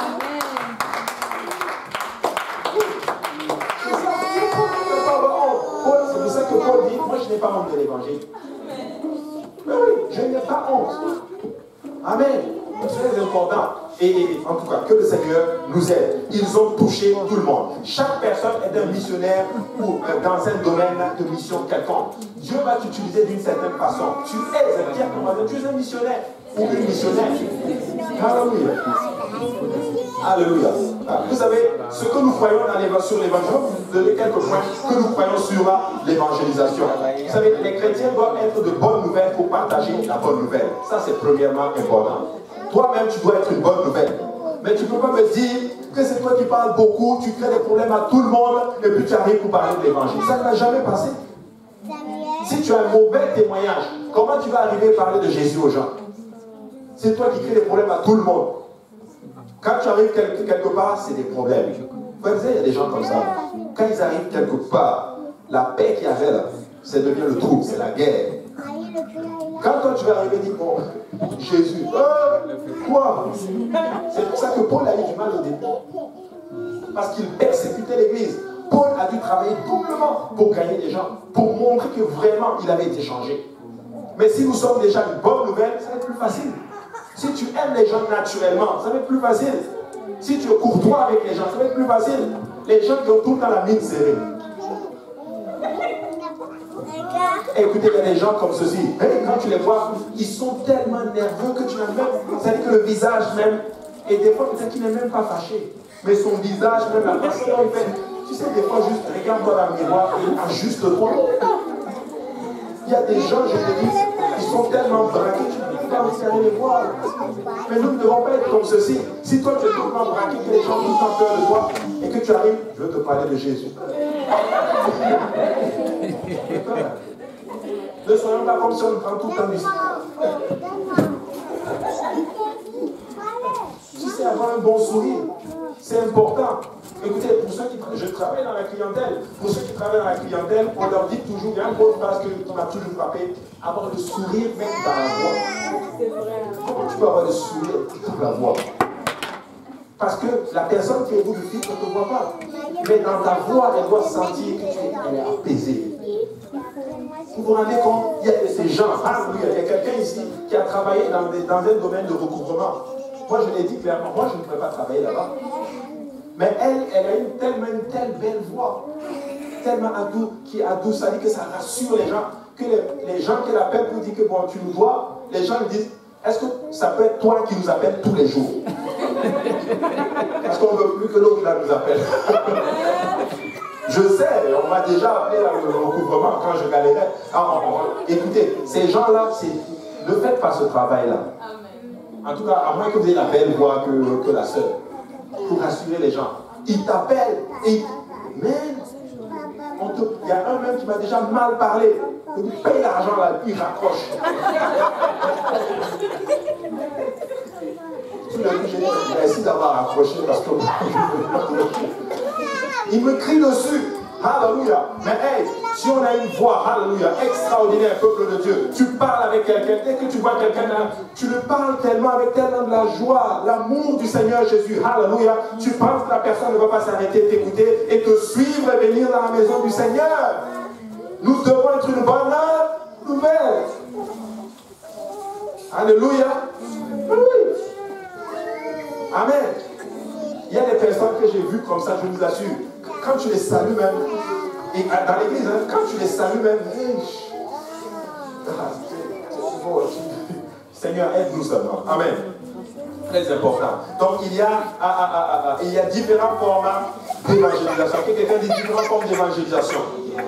C'est pour ça que Paul dit, moi je n'ai pas honte de l'évangile. Mais oui, je n'ai pas honte. Amen. C'est très important. Et, et en tout cas, que le Seigneur nous aide. Ils ont touché tout le monde. Chaque personne est un missionnaire ou euh, dans un domaine de mission quelconque. Dieu va t'utiliser d'une certaine façon. Tu es un diacre, tu es un missionnaire ou une missionnaire. Alléluia. Alléluia. Vous savez, ce que nous croyons dans sur l'évangile, je vais vous donner quelques points que nous croyons sur l'évangélisation. Vous savez, les chrétiens doivent être de bonnes nouvelles pour partager la bonne nouvelle. Ça, c'est premièrement important. Toi-même, tu dois être une bonne nouvelle. Mais tu ne peux pas me dire que c'est toi qui parles beaucoup, tu crées des problèmes à tout le monde, et puis tu arrives pour parler de l'évangile. Ça ne va jamais passer. Si tu as un mauvais témoignage, comment tu vas arriver à parler de Jésus aux gens? C'est toi qui crée des problèmes à tout le monde. Quand tu arrives quelque, quelque part, c'est des problèmes. Vous savez, il y a des gens comme ça. Quand ils arrivent quelque part, la paix qu'il y avait là, ça devient le trouble, c'est la guerre. Quand toi tu vas arriver et dire, bon, Jésus, euh, quoi? C'est pour ça que Paul a eu du mal au début. Parce qu'il persécutait l'église. Paul a dû travailler doublement pour gagner des gens, pour montrer que vraiment il avait été changé. Mais si nous sommes déjà une bonne nouvelle, ça va être plus facile. Si tu aimes les gens naturellement, ça va être plus facile. Si tu es courtois avec les gens, ça va être plus facile. Les gens qui ont tout le temps la mine serrée. Et écoutez, il y a des gens comme ceci. Et quand tu les vois, ils sont tellement nerveux que tu n'as même... C'est-à-dire que le visage même, et des fois peut-être qu'il n'est même pas fâché. Mais son visage, même la façon dont il fait... Tu sais, des fois, juste regarde-toi dans le miroir et ajuste-toi. Il y a des gens, je te dis, ils sont tellement braqués, tu ne peux pas aussi aller les voir. Mais nous ne devons pas être comme ceci. Si toi tu es tellement braqué que les gens ont tout le temps peur de toi et que tu arrives, je veux te parler de Jésus. Ne soyons pas comme si on prend tout le temps ici. Tu sais, avoir un bon sourire, c'est important. Écoutez, pour ceux qui je travaille dans la clientèle, pour ceux qui travaillent dans la clientèle, on leur dit toujours, il y a un autre phrase qui m'a toujours frappé, avoir le sourire même dans la voix. Comment tu peux avoir le sourire dans la voix? Parce que la personne qui est au bout du fil ne te voit pas. Mais dans ta voix, elle doit sentir que tu es apaisée. Vous vous rendez compte, il y a ces gens, ah oui, il y a quelqu'un ici qui a travaillé dans, des, dans un domaine de recouvrement. Moi, je l'ai dit clairement, moi, je ne pourrais pas travailler là-bas. Mais elle, elle a une tellement une telle belle voix, tellement adou, qui est adouce, ça dit que ça rassure les gens, que les, les gens qui l'appellent pour dire que bon, tu nous dois, les gens lui disent, est-ce que ça peut être toi qui nous appelles tous les jours? Parce qu'on ne veut plus que l'autre là nous appelle. Je sais, on m'a déjà appelé dans le recouvrement quand je galérais. Alors, écoutez, ces gens-là, ne faites pas ce travail-là. En tout cas, à moins que vous ayez la belle voix que, que la sœur. Pour rassurer les gens. Ils t'appellent et mais il y a un même qui m'a déjà mal parlé. Il paye l'argent là, puis il raccroche. Tout le coup, j'ai dit, merci d'avoir raccroché parce que il me crie dessus. Alléluia. Mais hey, si on a une voix, alléluia, extraordinaire, peuple de Dieu, tu parles avec quelqu'un, dès que tu vois quelqu'un là, tu le parles tellement avec tellement de la joie, l'amour du Seigneur Jésus, alléluia, tu penses que la personne ne va pas s'arrêter de t'écouter et te suivre et venir dans la maison du Seigneur. Nous devons être une bonne nouvelle. Alléluia. Oui. Amen. Il y a des personnes que j'ai vues comme ça, je vous assure. Quand tu les salues même, et dans l'église, hein, quand tu les salues même, hey, Seigneur, aide-nous seulement. Amen. Très important. Donc, il y a, ah, ah, ah, ah, il y a différents formats d'évangélisation. Quelqu'un dit différentes formes d'évangélisation.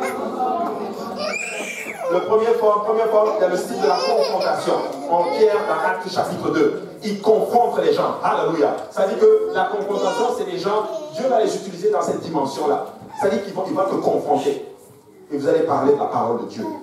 Le premier forme, première forme, il y a le style de la confrontation. En Pierre, dans Actes chapitre deux, il confronte les gens. Alléluia. Ça dit que la confrontation, c'est les gens, Dieu va les utiliser dans cette dimension-là. Ça dit qu'il va, il va te confronter. Et vous allez parler de la parole de Dieu.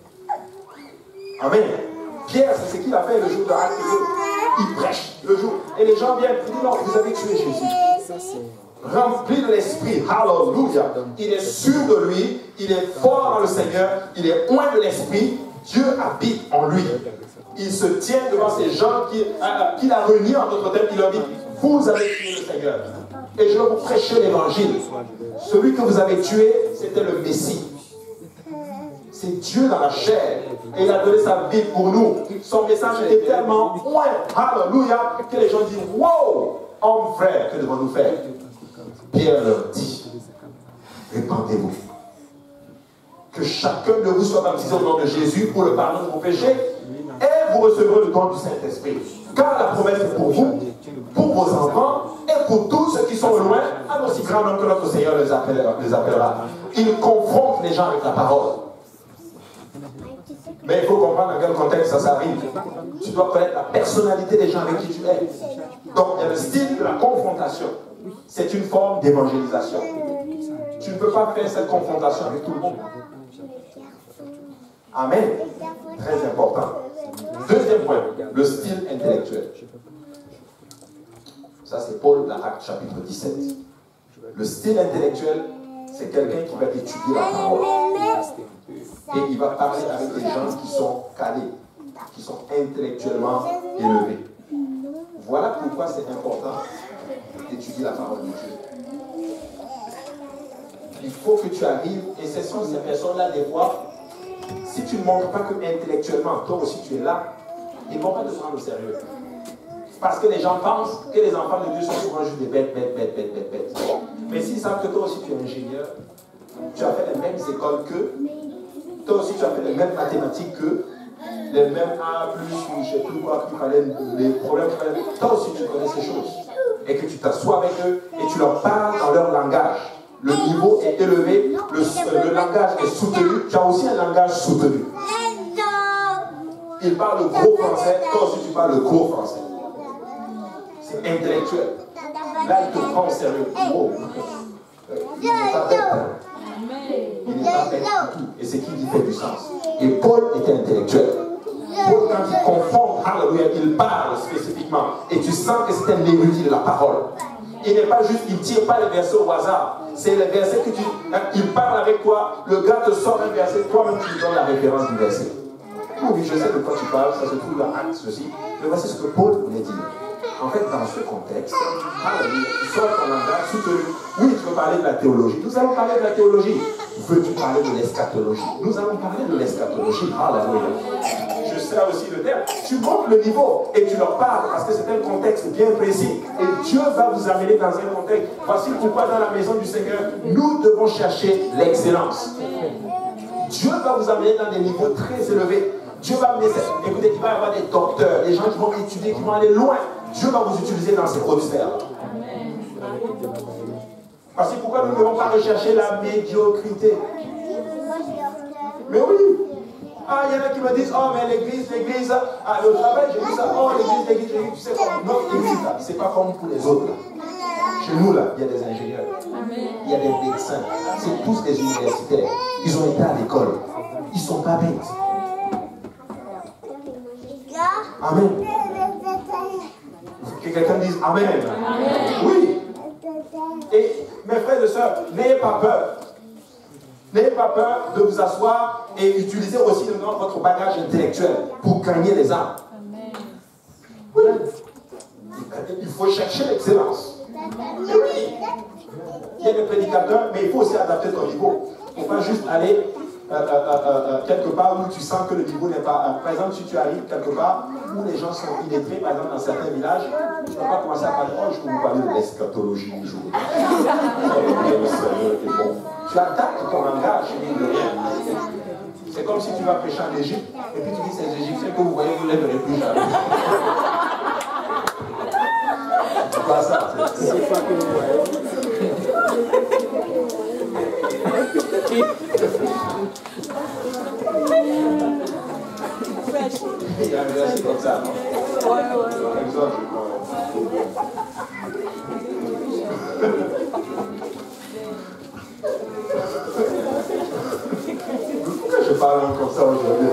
Amen. Pierre, c'est ce qu'il a fait le jour de Actes deux. Il prêche le jour. Et les gens viennent, ils disent, non, vous avez tué Jésus. Rempli de l'esprit, hallelujah. Il est sûr de lui, il est fort dans le Seigneur, il est loin de l'esprit, Dieu habite en lui. Il se tient devant ces gens qu'il euh, qu a réunis en d'autres termes, il leur dit, vous avez tué le Seigneur. Et je vais vous prêcher l'évangile. Celui que vous avez tué, c'était le Messie. C'est Dieu dans la chair. Et il a donné sa vie pour nous. Son message était tellement loin, hallelujah, que les gens disent, wow, homme frère, que devons-nous faire? Pierre leur dit, répandez-vous. Que chacun de vous soit baptisé au nom de Jésus pour le pardon de vos péchés et vous recevrez le don du Saint-Esprit. Car la promesse est pour vous, pour vos enfants et pour tous ceux qui sont loin, à aussi grand nombre que notre Seigneur les appellera. Les appellera. Il confronte les gens avec la parole. Mais il faut comprendre dans quel contexte ça s'arrive. Tu dois connaître la personnalité des gens avec qui tu es. Donc il y a le style de la confrontation. C'est une forme d'évangélisation. Tu ne peux pas faire cette confrontation avec tout le monde. Amen. Très important. Deuxième point, le style intellectuel. Ça, c'est Paul dans Actes chapitre dix-sept. Le style intellectuel, c'est quelqu'un qui va étudier la parole. Et il va parler avec des gens qui sont calés, qui sont intellectuellement élevés. Voilà pourquoi c'est important d'étudier la parole de Dieu. Il faut que tu arrives, et ce sont ces personnes-là, des fois, si tu ne montres pas que intellectuellement, toi aussi tu es là, ils ne vont pas te prendre au sérieux. Parce que les gens pensent que les enfants de Dieu sont souvent juste des bêtes, bêtes, bêtes, bêtes, bêtes, bêtes. Mais s'ils savent que toi aussi tu es ingénieur, tu as fait les mêmes écoles qu'eux, toi aussi tu as fait les mêmes mathématiques qu'eux, les mêmes A plus, ou je ne sais plus quoi, qu'il fallait, les problèmes qu'il fallait. Toi aussi tu connais ces choses. Et que tu t'assois avec eux et tu leur parles dans leur langage. Le niveau est élevé, le, euh, le langage est soutenu. Tu as aussi un langage soutenu. Il parle le gros français, toi aussi tu parles le gros français. C'est intellectuel. Là, il te prend au sérieux. Wow. Il n'est pas bête. Il n'est pas bête du tout. Et c'est qui dit fait du sens. Et Paul était intellectuel. Paul, quand il confond, alléluia, il parle spécifiquement. Et tu sens que c'est un érudit de la parole. Il n'est pas juste, il ne tire pas les versets au hasard. C'est les versets que tu... Il parle avec toi, le gars te sort un verset, toi-même tu lui donnes la référence du verset. Oui, je sais de quoi tu parles, ça se trouve dans Actes, ceci. Mais voici ce que Paul voulait dire. En fait, dans ce contexte, alléluia, tu sors ton langage soutenu. Oui, tu veux parler de la théologie. Nous allons parler de la théologie. Veux-tu parler de l'eschatologie? Nous allons parler de l'eschatologie. Alléluia. Je serai aussi le terme. Tu montes le niveau et tu leur parles parce que c'est un contexte bien précis. Et Dieu va vous amener dans un contexte. Voici pourquoi dans la maison du Seigneur, nous devons chercher l'excellence. Dieu va vous amener dans des niveaux très élevés. Dieu va amener, écoutez, il va y avoir des docteurs, des gens qui vont étudier, qui vont aller loin. Dieu va vous utiliser dans ces hautes sphères. Parce que pourquoi nous ne devons pas rechercher la médiocrité? Mais oui. Ah, il y en a qui me disent, oh, mais l'église, l'église, ah, le travail, j'ai vu ça, oh, l'église, l'église, l'église, tu sais quoi, notre église, là, c'est pas comme pour les autres, là. Chez nous, là, il y a des ingénieurs, il y a des médecins, c'est tous des universitaires, ils ont été à l'école, ils sont pas bêtes. Amen. Que quelqu'un dise Amen. Amen. Oui. Et mes frères et sœurs, n'ayez pas peur. N'ayez pas peur de vous asseoir et utiliser aussi votre bagage intellectuel pour gagner les âmes. Oui. Il faut chercher l'excellence. Oui. Il y a des prédicateurs, mais il faut aussi adapter ton niveau. Il ne faut pas juste aller euh, euh, euh, euh, quelque part où tu sens que le niveau n'est pas... Euh, par exemple, si tu arrives quelque part où les gens sont illettrés, par exemple dans certains villages, tu ne vas pas commencer à parler, oh, je peux vous parler de l'eschatologie du jour. Tu adaptes ton langage, mine de rien. C'est comme si tu vas prêcher en Égypte et puis tu dis ces Égyptiens que vous voyez, vous ne les verrez plus jamais. C'est pas ça. C'est pas que vous voyez. Il y a un verset comme ça. Ouais, ouais, ouais. Exemple, pourquoi je parle comme ça aujourd'hui?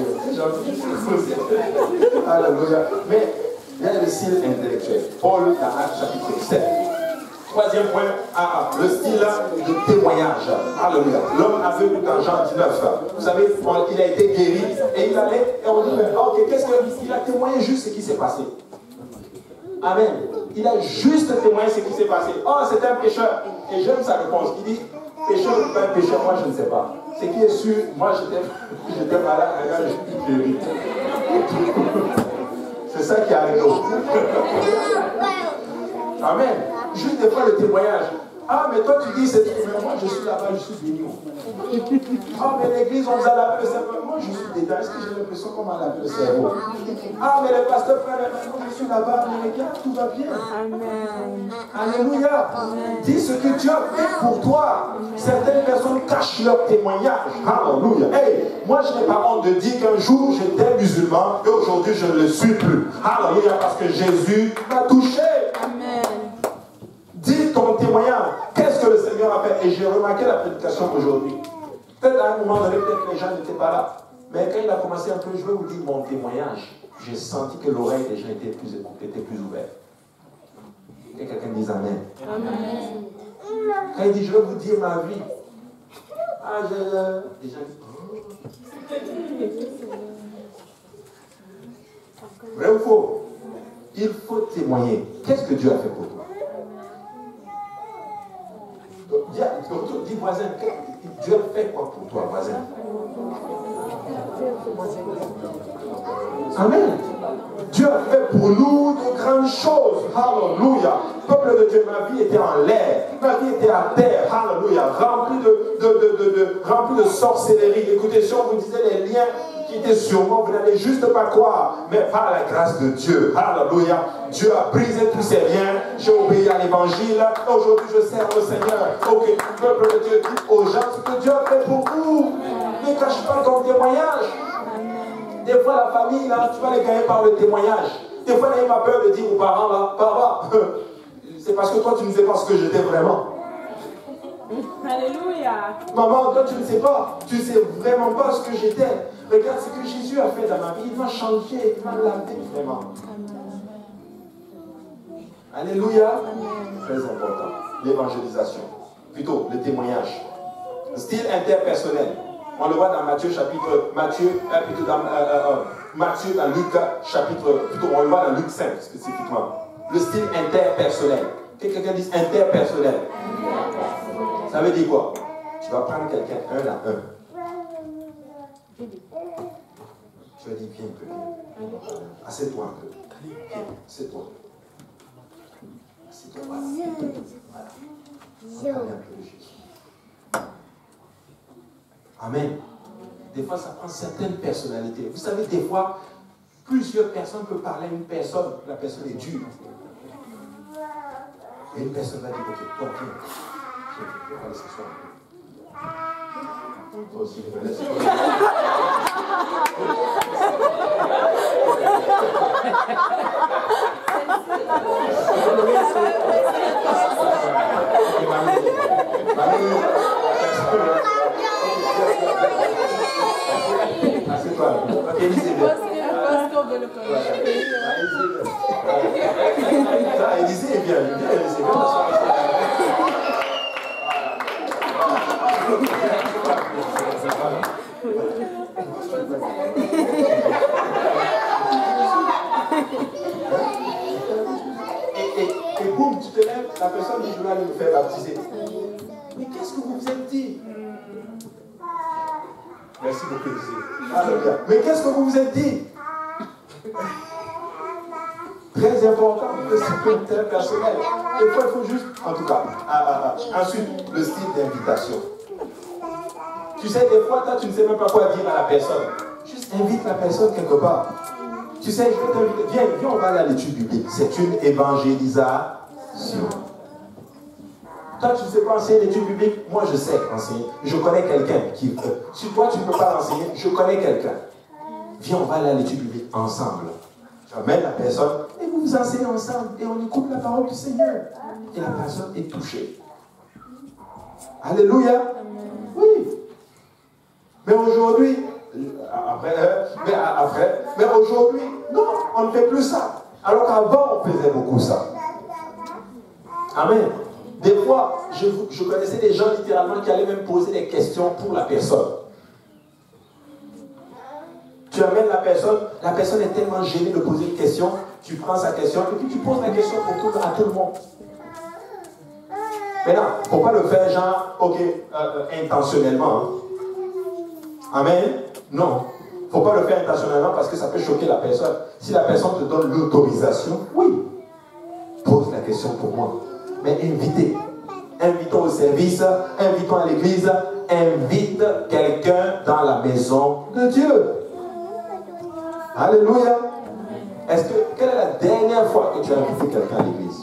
Alléluia. Alléluia. Mais il y a le style intellectuel. Paul dans Actes chapitre sept. Troisième point, ah, ah, le style de témoignage. Alléluia. L'homme aveugle dans Jean dix-neuf. Vous savez, il a été guéri et il allait, et on dit, mais ok, qu'est-ce qu'il a témoigné juste ce qui s'est passé. Amen. Il a juste témoigné ce qui s'est passé. Oh, c'est un pécheur. Et j'aime sa réponse. Il dit, pécheur ou pas un pécheur, moi je ne sais pas. Ce qui est sûr, moi j'étais malade, regarde, je suis guéri. C'est ça qui arrive. Amen. Juste des fois le témoignage. Ah, mais toi tu dis, c'est mais moi je suis là-bas, je suis béni. Ah, mais l'église, on nous a lavé le cerveau. Moi je suis dedans. Est-ce que j'ai l'impression qu'on m'a lavé le cerveau? Ah, mais le pasteur frère, moi je suis là-bas, mais regarde, tout va bien. Amen. Alléluia. Dis ce que Dieu a fait pour toi. Certaines personnes cachent leur témoignage. Alléluia. Hey, moi je n'ai pas honte de dire qu'un jour j'étais musulman et aujourd'hui je ne le suis plus. Alléluia, parce que Jésus m'a touché. Amen. Dis ton témoignage. Qu'est-ce que le Seigneur a fait? Et j'ai remarqué la prédication aujourd'hui. Peut-être à un moment donné, peut-être que les gens n'étaient pas là. Mais quand il a commencé un peu, je vais vous dire mon témoignage. J'ai senti que l'oreille des gens était plus, était plus ouverte. Et quelqu'un dise Amen. Amen. Quand il dit, je vais vous dire ma vie. Ah, je... Les gens disent, oh. Vrai ou faux? Il faut témoigner. Qu'est-ce que Dieu a fait pour toi? Dis, dis voisin, Dieu fait quoi pour toi, voisin? Amen. Dieu a fait pour nous de grandes choses. Alléluia. Peuple de Dieu, ma vie était en l'air. Ma vie était à terre. Alléluia. Remplie de, de, de, de, de, remplie de sorcellerie. Écoutez, si on vous disait les liens qui étaient sur moi, vous n'allez juste pas croire. Mais par la grâce de Dieu. Alléluia. Dieu a brisé tous ces liens. J'ai obéi à l'évangile. Aujourd'hui, je sers le Seigneur. Ok, peuple de Dieu, dit aux gens ce que Dieu a fait pour vous. Ne cache pas ton témoignage. Des fois, la famille, là, tu vas les gagner par le témoignage. Des fois, il n'a pas peur de dire aux parents, là, papa, c'est parce que toi, tu ne sais pas ce que j'étais vraiment. Alléluia. Maman, toi, tu ne sais pas. Tu ne sais vraiment pas ce que j'étais. Regarde ce que Jésus a fait dans ma vie. Il m'a changé, il m'a lavé vraiment. Alléluia. Très important. L'évangélisation. Plutôt, le témoignage. Le style interpersonnel. On le voit dans Matthieu chapitre, Matthieu, euh, plutôt dans, euh, euh, Matthieu dans Luc chapitre, plutôt on le voit dans Luc cinq spécifiquement. Le style interpersonnel. Que quelqu'un dise interpersonnel. Ça veut dire quoi? Tu vas prendre quelqu'un un à un. Tu vas dire, viens un peu, viens. Assieds-toi un peu. Viens, assieds-toi. Assieds-toi, voilà. Voilà. On va parler un peu de Jésus. Amen. Des fois, ça prend certaines personnalités. Vous savez, des fois, plusieurs personnes peuvent parler à une personne. La personne est dure. Et une personne va dire, ok, toi, viens. Viens, viens, allez s'asseoir. Toi aussi, je me laisse. Assieds-toi. Élisée. Élisée est bien. Viens, Élisée. Viens t'asseoir ici. Et, et, et boum, tu te lèves, la personne dit je vais aller me faire baptiser. Mais qu'est-ce que vous vous êtes dit? Merci beaucoup, Élisée. Alléluia. Mais qu'est-ce que vous vous êtes dit? Très important, le style interpersonnel. Des fois, il faut juste, en tout cas, ah, ah, ah. Ensuite, le style d'invitation. Tu sais, des fois, toi, tu ne sais même pas quoi dire à la personne. Juste invite la personne quelque part. Tu sais, je vais t'inviter. Viens, viens, on va aller à l'étude biblique. C'est une évangélisation. Toi, tu ne sais pas enseigner l'étude biblique. Moi, je sais enseigner. Je connais quelqu'un qui peut. Si toi, tu ne peux pas l'enseigner, je connais quelqu'un. Viens, on va aller à l'étude biblique ensemble. Tu amènes la personne et vous vous enseignez ensemble et on écoute la parole du Seigneur. Et la personne est touchée. Alléluia. Oui. Mais aujourd'hui, après, mais après, mais aujourd'hui, non, on ne fait plus ça. Alors qu'avant, on faisait beaucoup ça. Amen. Des fois, je, je connaissais des gens littéralement qui allaient même poser des questions pour la personne. Tu amènes la personne, la personne est tellement gênée de poser une question, tu prends sa question et puis tu poses la question pour tout, à tout le monde. Maintenant, il ne faut pas le faire genre, ok, euh, intentionnellement. Hein. Amen. Non. Il ne faut pas le faire intentionnellement parce que ça peut choquer la personne. Si la personne te donne l'autorisation, oui, pose la question pour moi. Mais invitez. Invitons au service, invitons à l'église, invite quelqu'un dans la maison de Dieu. Alléluia. Est-ce que, quelle est la dernière fois que tu as invité quelqu'un à l'église?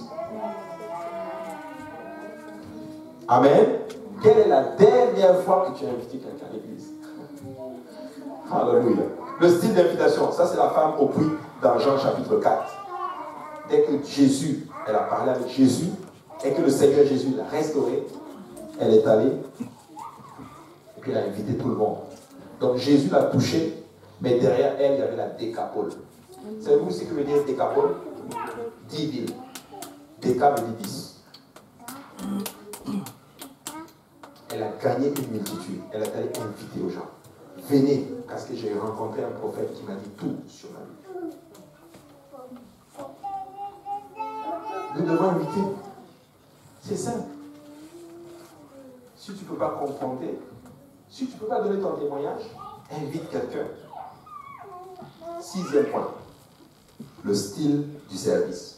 Amen. Quelle est la dernière fois que tu as invité quelqu'un à l'église? Alléluia. Le style d'invitation, ça c'est la femme au puits dans Jean chapitre quatre. Dès que Jésus, elle a parlé avec Jésus, et que le Seigneur Jésus l'a restaurée, elle est allée, et puis elle a invité tout le monde. Donc Jésus l'a touchée, mais derrière elle, il y avait la décapole. Savez-vous ce que veut dire décapole? Dix villes. Déca veut dire dix. Elle a gagné une multitude. Elle est allée inviter aux gens. Venez, parce que j'ai rencontré un prophète qui m'a dit tout sur ma vie. Nous devons inviter. C'est simple. Si tu ne peux pas confronter, si tu ne peux pas donner ton témoignage, invite quelqu'un. Sixième point. Le style du service.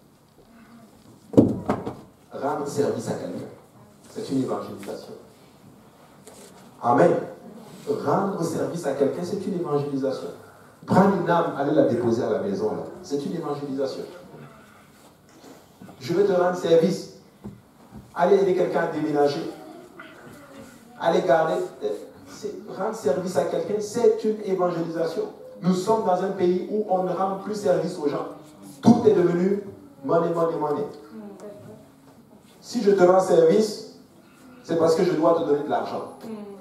Rendre service à quelqu'un. C'est une évangélisation. Amen. Rendre service à quelqu'un, c'est une évangélisation. Prendre une âme, aller la déposer à la maison, c'est une évangélisation. Je vais te rendre service. Aller aider quelqu'un à déménager. Aller garder. Rendre service à quelqu'un, c'est une évangélisation. Nous sommes dans un pays où on ne rend plus service aux gens. Tout est devenu money, money, money. Si je te rends service, c'est parce que je dois te donner de l'argent.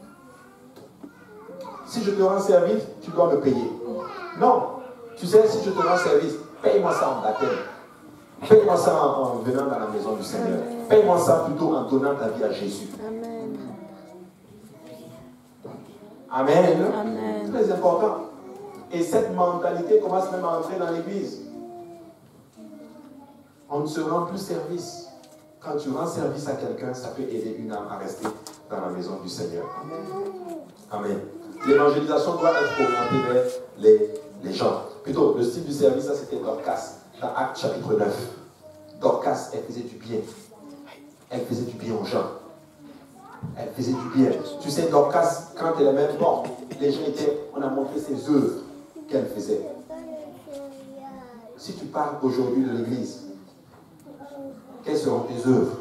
Si je te rends service, tu dois me payer. Non. Tu sais, si je te rends service, paye-moi ça en baptême. Paye-moi ça en, en venant dans la maison du Seigneur. Paye-moi ça plutôt en donnant ta vie à Jésus. Amen. Amen. Amen. Très important. Et cette mentalité commence même à entrer dans l'église. On ne se rend plus service. Quand tu rends service à quelqu'un, ça peut aider une âme à rester dans la maison du Seigneur. Amen. L'évangélisation doit être orientée vers les, les gens. Plutôt, le style du service, ça c'était Dorcas, dans Actes chapitre neuf. Dorcas, elle faisait du bien. Elle faisait du bien aux gens. Elle faisait du bien. Tu sais, Dorcas, quand elle est même morte, les gens étaient, on a montré ses œuvres qu'elle faisait. Si tu parles aujourd'hui de l'église, quelles seront tes œuvres?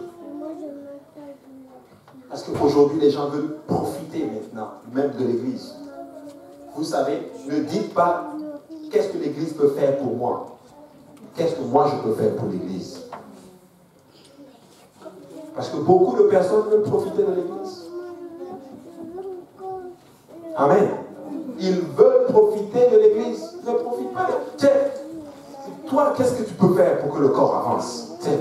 Parce qu'aujourd'hui, les gens veulent profiter maintenant, même de l'église. Vous savez, ne dites pas qu'est-ce que l'église peut faire pour moi. Qu'est-ce que moi je peux faire pour l'église? Parce que beaucoup de personnes veulent profiter de l'église. Amen. Ils veulent profiter de l'église. Ne profite pas. Tiens, toi, qu'est-ce que tu peux faire pour que le corps avance? Tiens.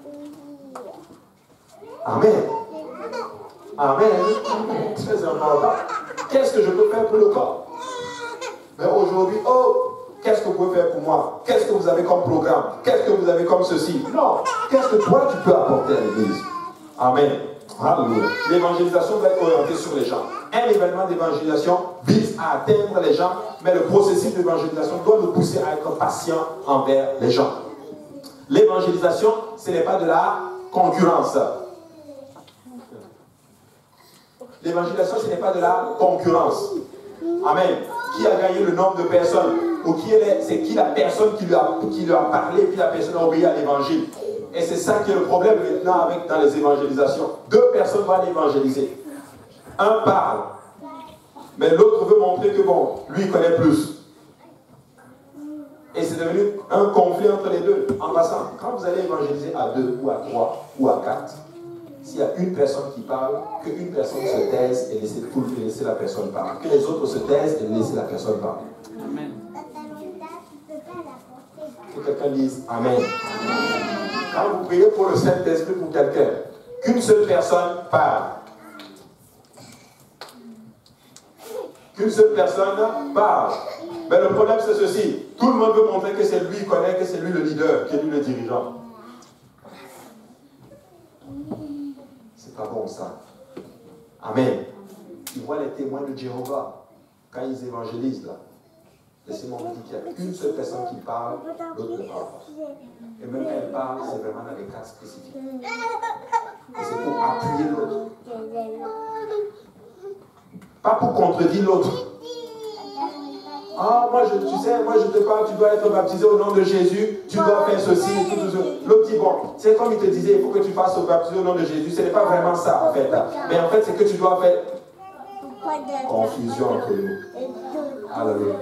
Amen. Amen. Très important. Qu'est-ce que je peux faire pour le corps? Mais aujourd'hui, oh, qu'est-ce que vous pouvez faire pour moi? Qu'est-ce que vous avez comme programme? Qu'est-ce que vous avez comme ceci? Non. Qu'est-ce que toi, tu peux apporter à l'église? Amen. Alléluia. L'évangélisation doit être orientée sur les gens. Un événement d'évangélisation vise à atteindre les gens, mais le processus d'évangélisation doit nous pousser à être patient envers les gens. L'évangélisation, ce n'est pas de la concurrence. L'évangélisation, ce n'est pas de la concurrence. Amen. Qui a gagné le nombre de personnes? Ou qui est, c'est qui la personne qui lui a, qui lui a parlé, puis la personne a obéi à l'évangile. Et c'est ça qui est le problème maintenant avec, dans les évangélisations. Deux personnes vont évangéliser. Un parle, mais l'autre veut montrer que bon, lui il connaît plus. Et c'est devenu un conflit entre les deux. En passant, quand vous allez évangéliser à deux, ou à trois, ou à quatre, s'il y a une personne qui parle, qu'une personne se taise et laisser, tout, et laisser la personne parler. Que les autres se taisent et laisser la personne parler. Amen. Que quelqu'un dise Amen. Quand vous priez pour le Saint-Esprit pour quelqu'un, qu'une seule personne parle. Qu'une seule personne parle. Mais le problème c'est ceci. Tout le monde veut montrer que c'est lui qui connaît, que c'est lui le leader, que c'est lui le dirigeant. C'est pas bon ça. Amen. Tu vois les témoins de Jéhovah, quand ils évangélisent là, laissez-moi vous dire qu'il n'y a qu'une seule personne qui parle, l'autre ne parle pas. Et même quand elle parle, c'est vraiment dans des cas spécifiques. Et c'est pour appuyer l'autre. Pas pour contredire l'autre. Ah, moi, je, tu sais, moi je te parle, tu dois être baptisé au nom de Jésus, tu dois faire ceci, tout, tout, tout. L'autre dit, bon, c'est comme il te disait, il faut que tu fasses baptiser au nom de Jésus. Ce n'est pas vraiment ça, en fait. Mais en fait, c'est que tu dois faire confusion entre nous. Alléluia.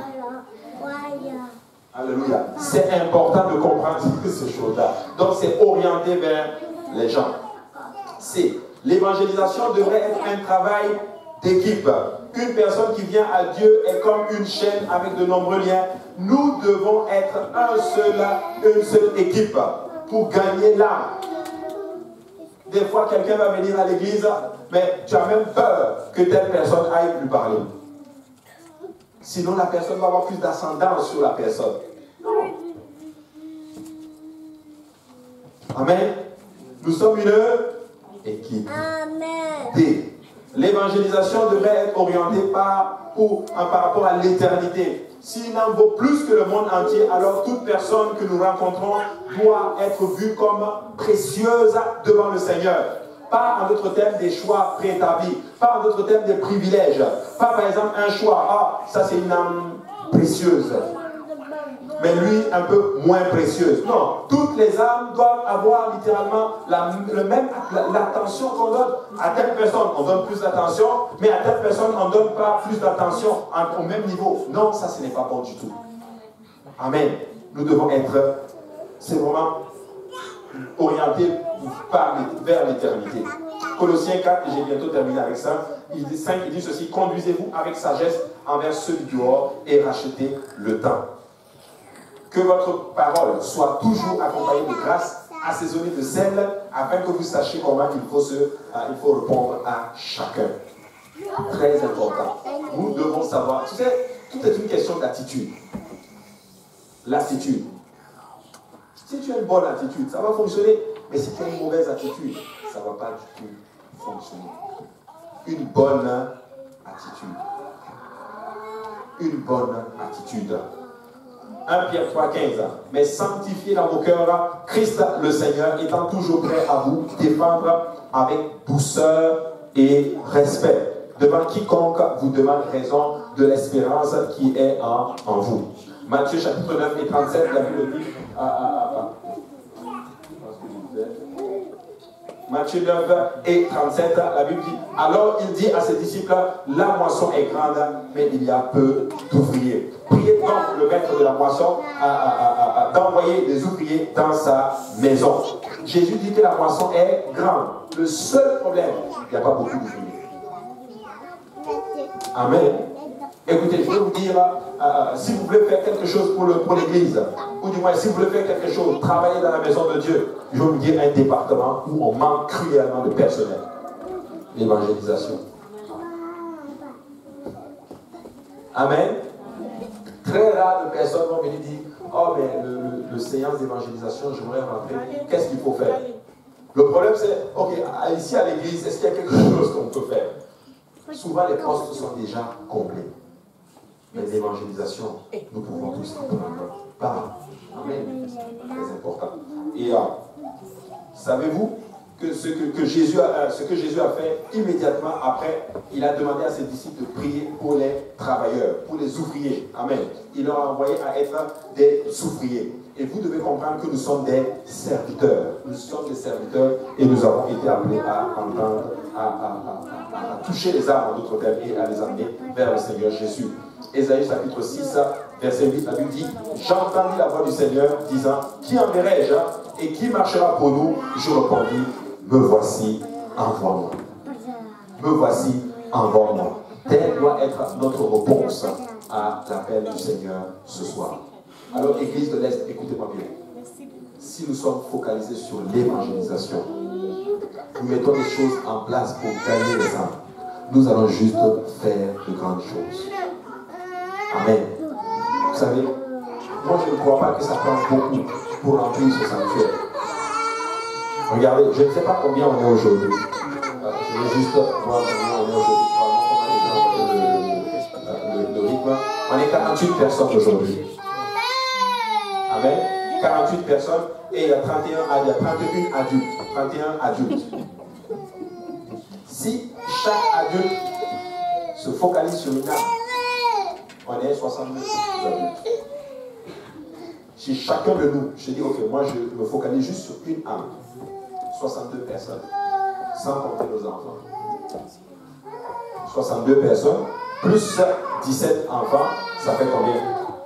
Alléluia. C'est important de comprendre ces choses-là. Donc, c'est orienté vers les gens. C'est, l'évangélisation devrait être un travail d'équipe. Une personne qui vient à Dieu est comme une chaîne avec de nombreux liens. Nous devons être un seul, une seule équipe pour gagner l'âme. Des fois, quelqu'un va venir à l'église, mais tu as même peur que telle personne aille lui parler. Sinon, la personne va avoir plus d'ascendance sur la personne. Non. Amen. Nous sommes une équipe. Amen. D. L'évangélisation devrait être orientée par, pour, par rapport à l'éternité. S'il en vaut plus que le monde entier, alors toute personne que nous rencontrons doit être vue comme précieuse devant le Seigneur. Pas en d'autres termes des choix préétablis, pas en d'autres termes des privilèges, pas par exemple un choix, ah, ça c'est une âme précieuse, mais lui un peu moins précieuse. Non, toutes les âmes doivent avoir littéralement la, le même, l'attention qu'on donne à telle personne. On donne plus d'attention, mais à telle personne on ne donne pas plus d'attention au même niveau. Non, ça ce n'est pas bon du tout. Amen. Nous devons être, c'est vraiment orienté par, vers l'éternité. Colossiens quatre, et j'ai bientôt terminé avec ça, il dit, cinq, il dit ceci, conduisez-vous avec sagesse envers ceux du dehors et rachetez le temps. Que votre parole soit toujours accompagnée de grâce, assaisonnée de sel, afin que vous sachiez comment il faut, se, euh, il faut répondre à chacun. Très important. Nous devons savoir, tu sais, tout est une question d'attitude. L'attitude. Si tu as une bonne attitude, ça va fonctionner. Mais si tu as une mauvaise attitude, ça ne va pas du tout fonctionner. Une bonne attitude. Une bonne attitude. un Pierre trois, quinze. Mais sanctifiez dans vos cœurs Christ le Seigneur, étant toujours prêt à vous défendre avec douceur et respect devant quiconque vous demande raison de l'espérance qui est en, en vous. Matthieu chapitre neuf et trente-sept, la Bible dit. Ah, ah, ah, Matthieu neuf et trente-sept, la Bible dit, alors il dit à ses disciples, la moisson est grande, mais il y a peu d'ouvriers. Priez donc le maître de la moisson d'envoyer des ouvriers dans sa maison. Jésus dit que la moisson est grande. Le seul problème, il n'y a pas beaucoup d'ouvriers. Amen. Écoutez, je vais vous dire, euh, si vous voulez faire quelque chose pour, le, pour l'église, ou du moins si vous voulez faire quelque chose, travailler dans la maison de Dieu, je vais vous dire un département où on manque cruellement de personnel. L'évangélisation. Amen. Très rare de personnes vont venir dire, oh mais le, le, le séance d'évangélisation, j'aimerais rentrer. Qu'est-ce qu'il faut faire? Le problème c'est, ok, ici à l'église, est-ce qu'il y a quelque chose qu'on peut faire? Souvent les postes sont déjà complets. Mais l'évangélisation, nous pouvons tous en prendre part. Amen. C'est très important. Et euh, savez-vous, que ce que, que Jésus a, ce que Jésus a fait immédiatement après, il a demandé à ses disciples de prier pour les travailleurs, pour les ouvriers. Amen. Il leur a envoyé à être des ouvriers. Et vous devez comprendre que nous sommes des serviteurs. Nous sommes des serviteurs et nous avons été appelés à entendre, à, à, à, à, à toucher les âmes en d'autres termes et à les amener vers le Seigneur Jésus. Ésaïe chapitre six, verset huit, la Bible dit « J'ai entendu la voix du Seigneur disant, qui enverrai-je et qui marchera pour nous ?» Je répondis, « Me voici, envoie-moi. Me voici, envoie-moi. » Telle doit être notre réponse à l'appel du Seigneur ce soir. Alors, Église de l'Est, écoutez-moi bien. Si nous sommes focalisés sur l'évangélisation, nous mettons les choses en place pour gagner les âmes, nous allons juste faire de grandes choses. Amen. Vous savez, moi je ne crois pas que ça prend beaucoup pour remplir ce sanctuaire. Regardez, je ne sais pas combien on est aujourd'hui. Je vais juste voir combien on est aujourd'hui. Le, le, le rythme. On est quarante-huit personnes aujourd'hui. Amen. quarante-huit personnes et il y a trente et un, il y a trente et un adultes. trente et un adultes. Si chaque adulte se focalise sur une âme, on est soixante-deux adultes. Si chacun de nous, je dis, ok, moi je me focalise juste sur une âme, soixante-deux personnes, sans compter nos enfants. soixante-deux personnes, plus dix-sept enfants, ça fait combien?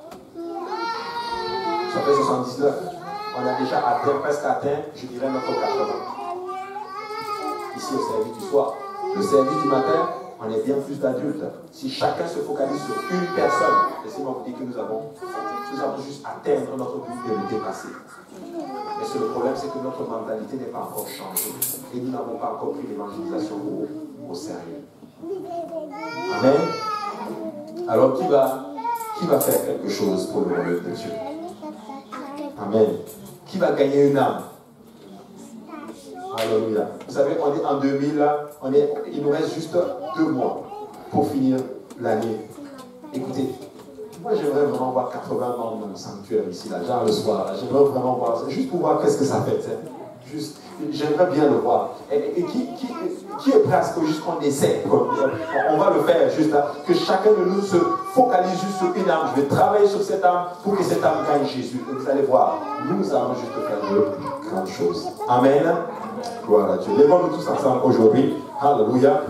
Ça fait soixante-dix-neuf. On a déjà atteint, presque atteint, je dirais, notre quatre-vingts. Ici au service du soir. Le service du matin, on est bien plus d'adultes. Si chacun se focalise sur une personne, laissez-moi vous dire que nous avons, nous avons juste atteindre notre but de le dépasser. Mais c'est le problème, c'est que notre mentalité n'est pas encore changée. Et nous n'avons pas encore pris l'évangélisation au, au sérieux. Amen. Alors qui va, qui va faire quelque chose pour le royaume de Dieu? Amen. Qui va gagner une âme? Alléluia. Vous savez, on est en deux mille, on est, il nous reste juste deux mois pour finir l'année. Écoutez, moi j'aimerais vraiment voir quatre-vingts membres dans le sanctuaire ici, là, genre le soir. J'aimerais vraiment voir ça, juste pour voir qu'est-ce que ça fait. Juste, j'aimerais bien le voir. Et, et qui, qui, qui est prêt à ce que juste qu'on essaie? On va le faire juste là, que chacun de nous se focalise juste sur une âme. Je vais travailler sur cette âme pour que cette âme gagne Jésus. Et vous allez voir, nous allons juste faire de grandes choses. Amen. Gloire à Dieu. Levons-nous tous ensemble aujourd'hui. Alléluia.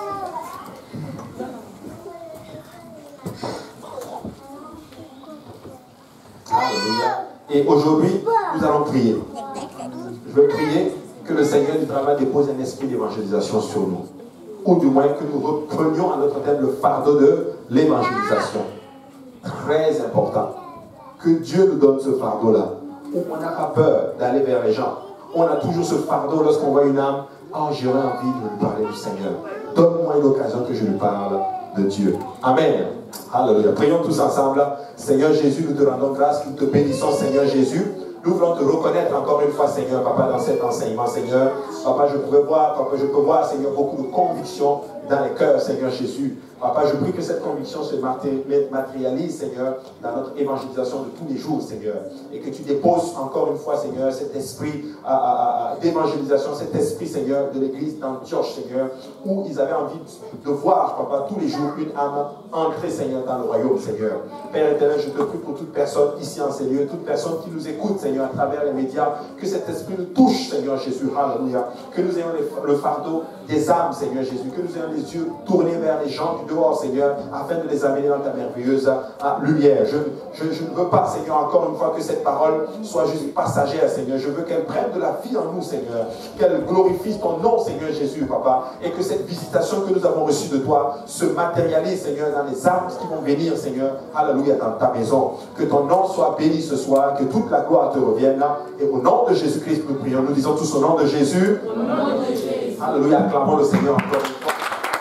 Alléluia. Et aujourd'hui, nous allons prier. Je veux prier que le Seigneur du travail dépose un esprit d'évangélisation sur nous. Ou du moins que nous reprenions à notre tête le fardeau de l'évangélisation. Très important. Que Dieu nous donne ce fardeau-là. Où on n'a pas peur d'aller vers les gens. On a toujours ce fardeau lorsqu'on voit une âme. Oh, j'aurais envie de lui parler du Seigneur. Donne-moi une occasion que je lui parle de Dieu. Amen. Alléluia. Prions tous ensemble. Seigneur Jésus, nous te rendons grâce. Nous te bénissons, Seigneur Jésus. Nous voulons te reconnaître encore une fois, Seigneur, Papa, dans cet enseignement, Seigneur. Papa, je peux voir, Papa, je peux voir, Seigneur, beaucoup de conviction dans les cœurs, Seigneur Jésus. Papa, je prie que cette conviction se matérialise, Seigneur, dans notre évangélisation de tous les jours, Seigneur. Et que tu déposes encore une fois, Seigneur, cet esprit d'évangélisation, cet esprit, Seigneur, de l'église d'Antioche, Seigneur, où ils avaient envie de voir, Papa, tous les jours, une âme entrer, Seigneur, dans le royaume, Seigneur. Père éternel, je te prie pour toute personne ici en ces lieux, toute personne qui nous écoute, Seigneur, à travers les médias, que cet esprit nous touche, Seigneur Jésus. Alléluia. Que nous ayons le fardeau des âmes, Seigneur Jésus. Que nous ayons les yeux tournés vers les gens du dehors, Seigneur, afin de les amener dans ta merveilleuse lumière. Je, je, je ne veux pas, Seigneur, encore une fois, que cette parole soit juste passagère, Seigneur. Je veux qu'elle prenne de la vie en nous, Seigneur. Qu'elle glorifie ton nom, Seigneur Jésus, Papa. Et que cette visitation que nous avons reçue de toi se matérialise, Seigneur, dans les âmes qui vont venir, Seigneur. Alléluia, dans ta maison. Que ton nom soit béni ce soir. Que toute la gloire te revienne là. Et au nom de Jésus-Christ, nous prions. Nous disons tous au nom de Jésus. Au nom de Jésus. Alléluia, acclamons le Seigneur encore une fois.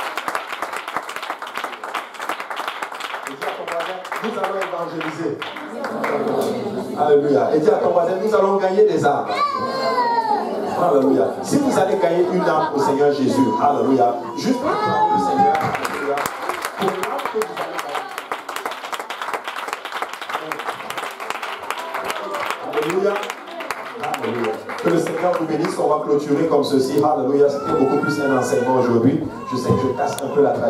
Et dis à ton voisin, nous allons évangéliser. Alléluia. Et dis à ton voisin, nous allons gagner des âmes. Alléluia. Si vous allez gagner une âme au Seigneur Jésus, alléluia, juste acclamez le Seigneur. Alléluia. Pour l'âme que vous allez gagner. Alléluia. Alléluia. Que le Seigneur vous bénisse. va clôturer comme ceci. Alléluia. C'était beaucoup plus un enseignement aujourd'hui. Je sais que je casse un peu la tradition.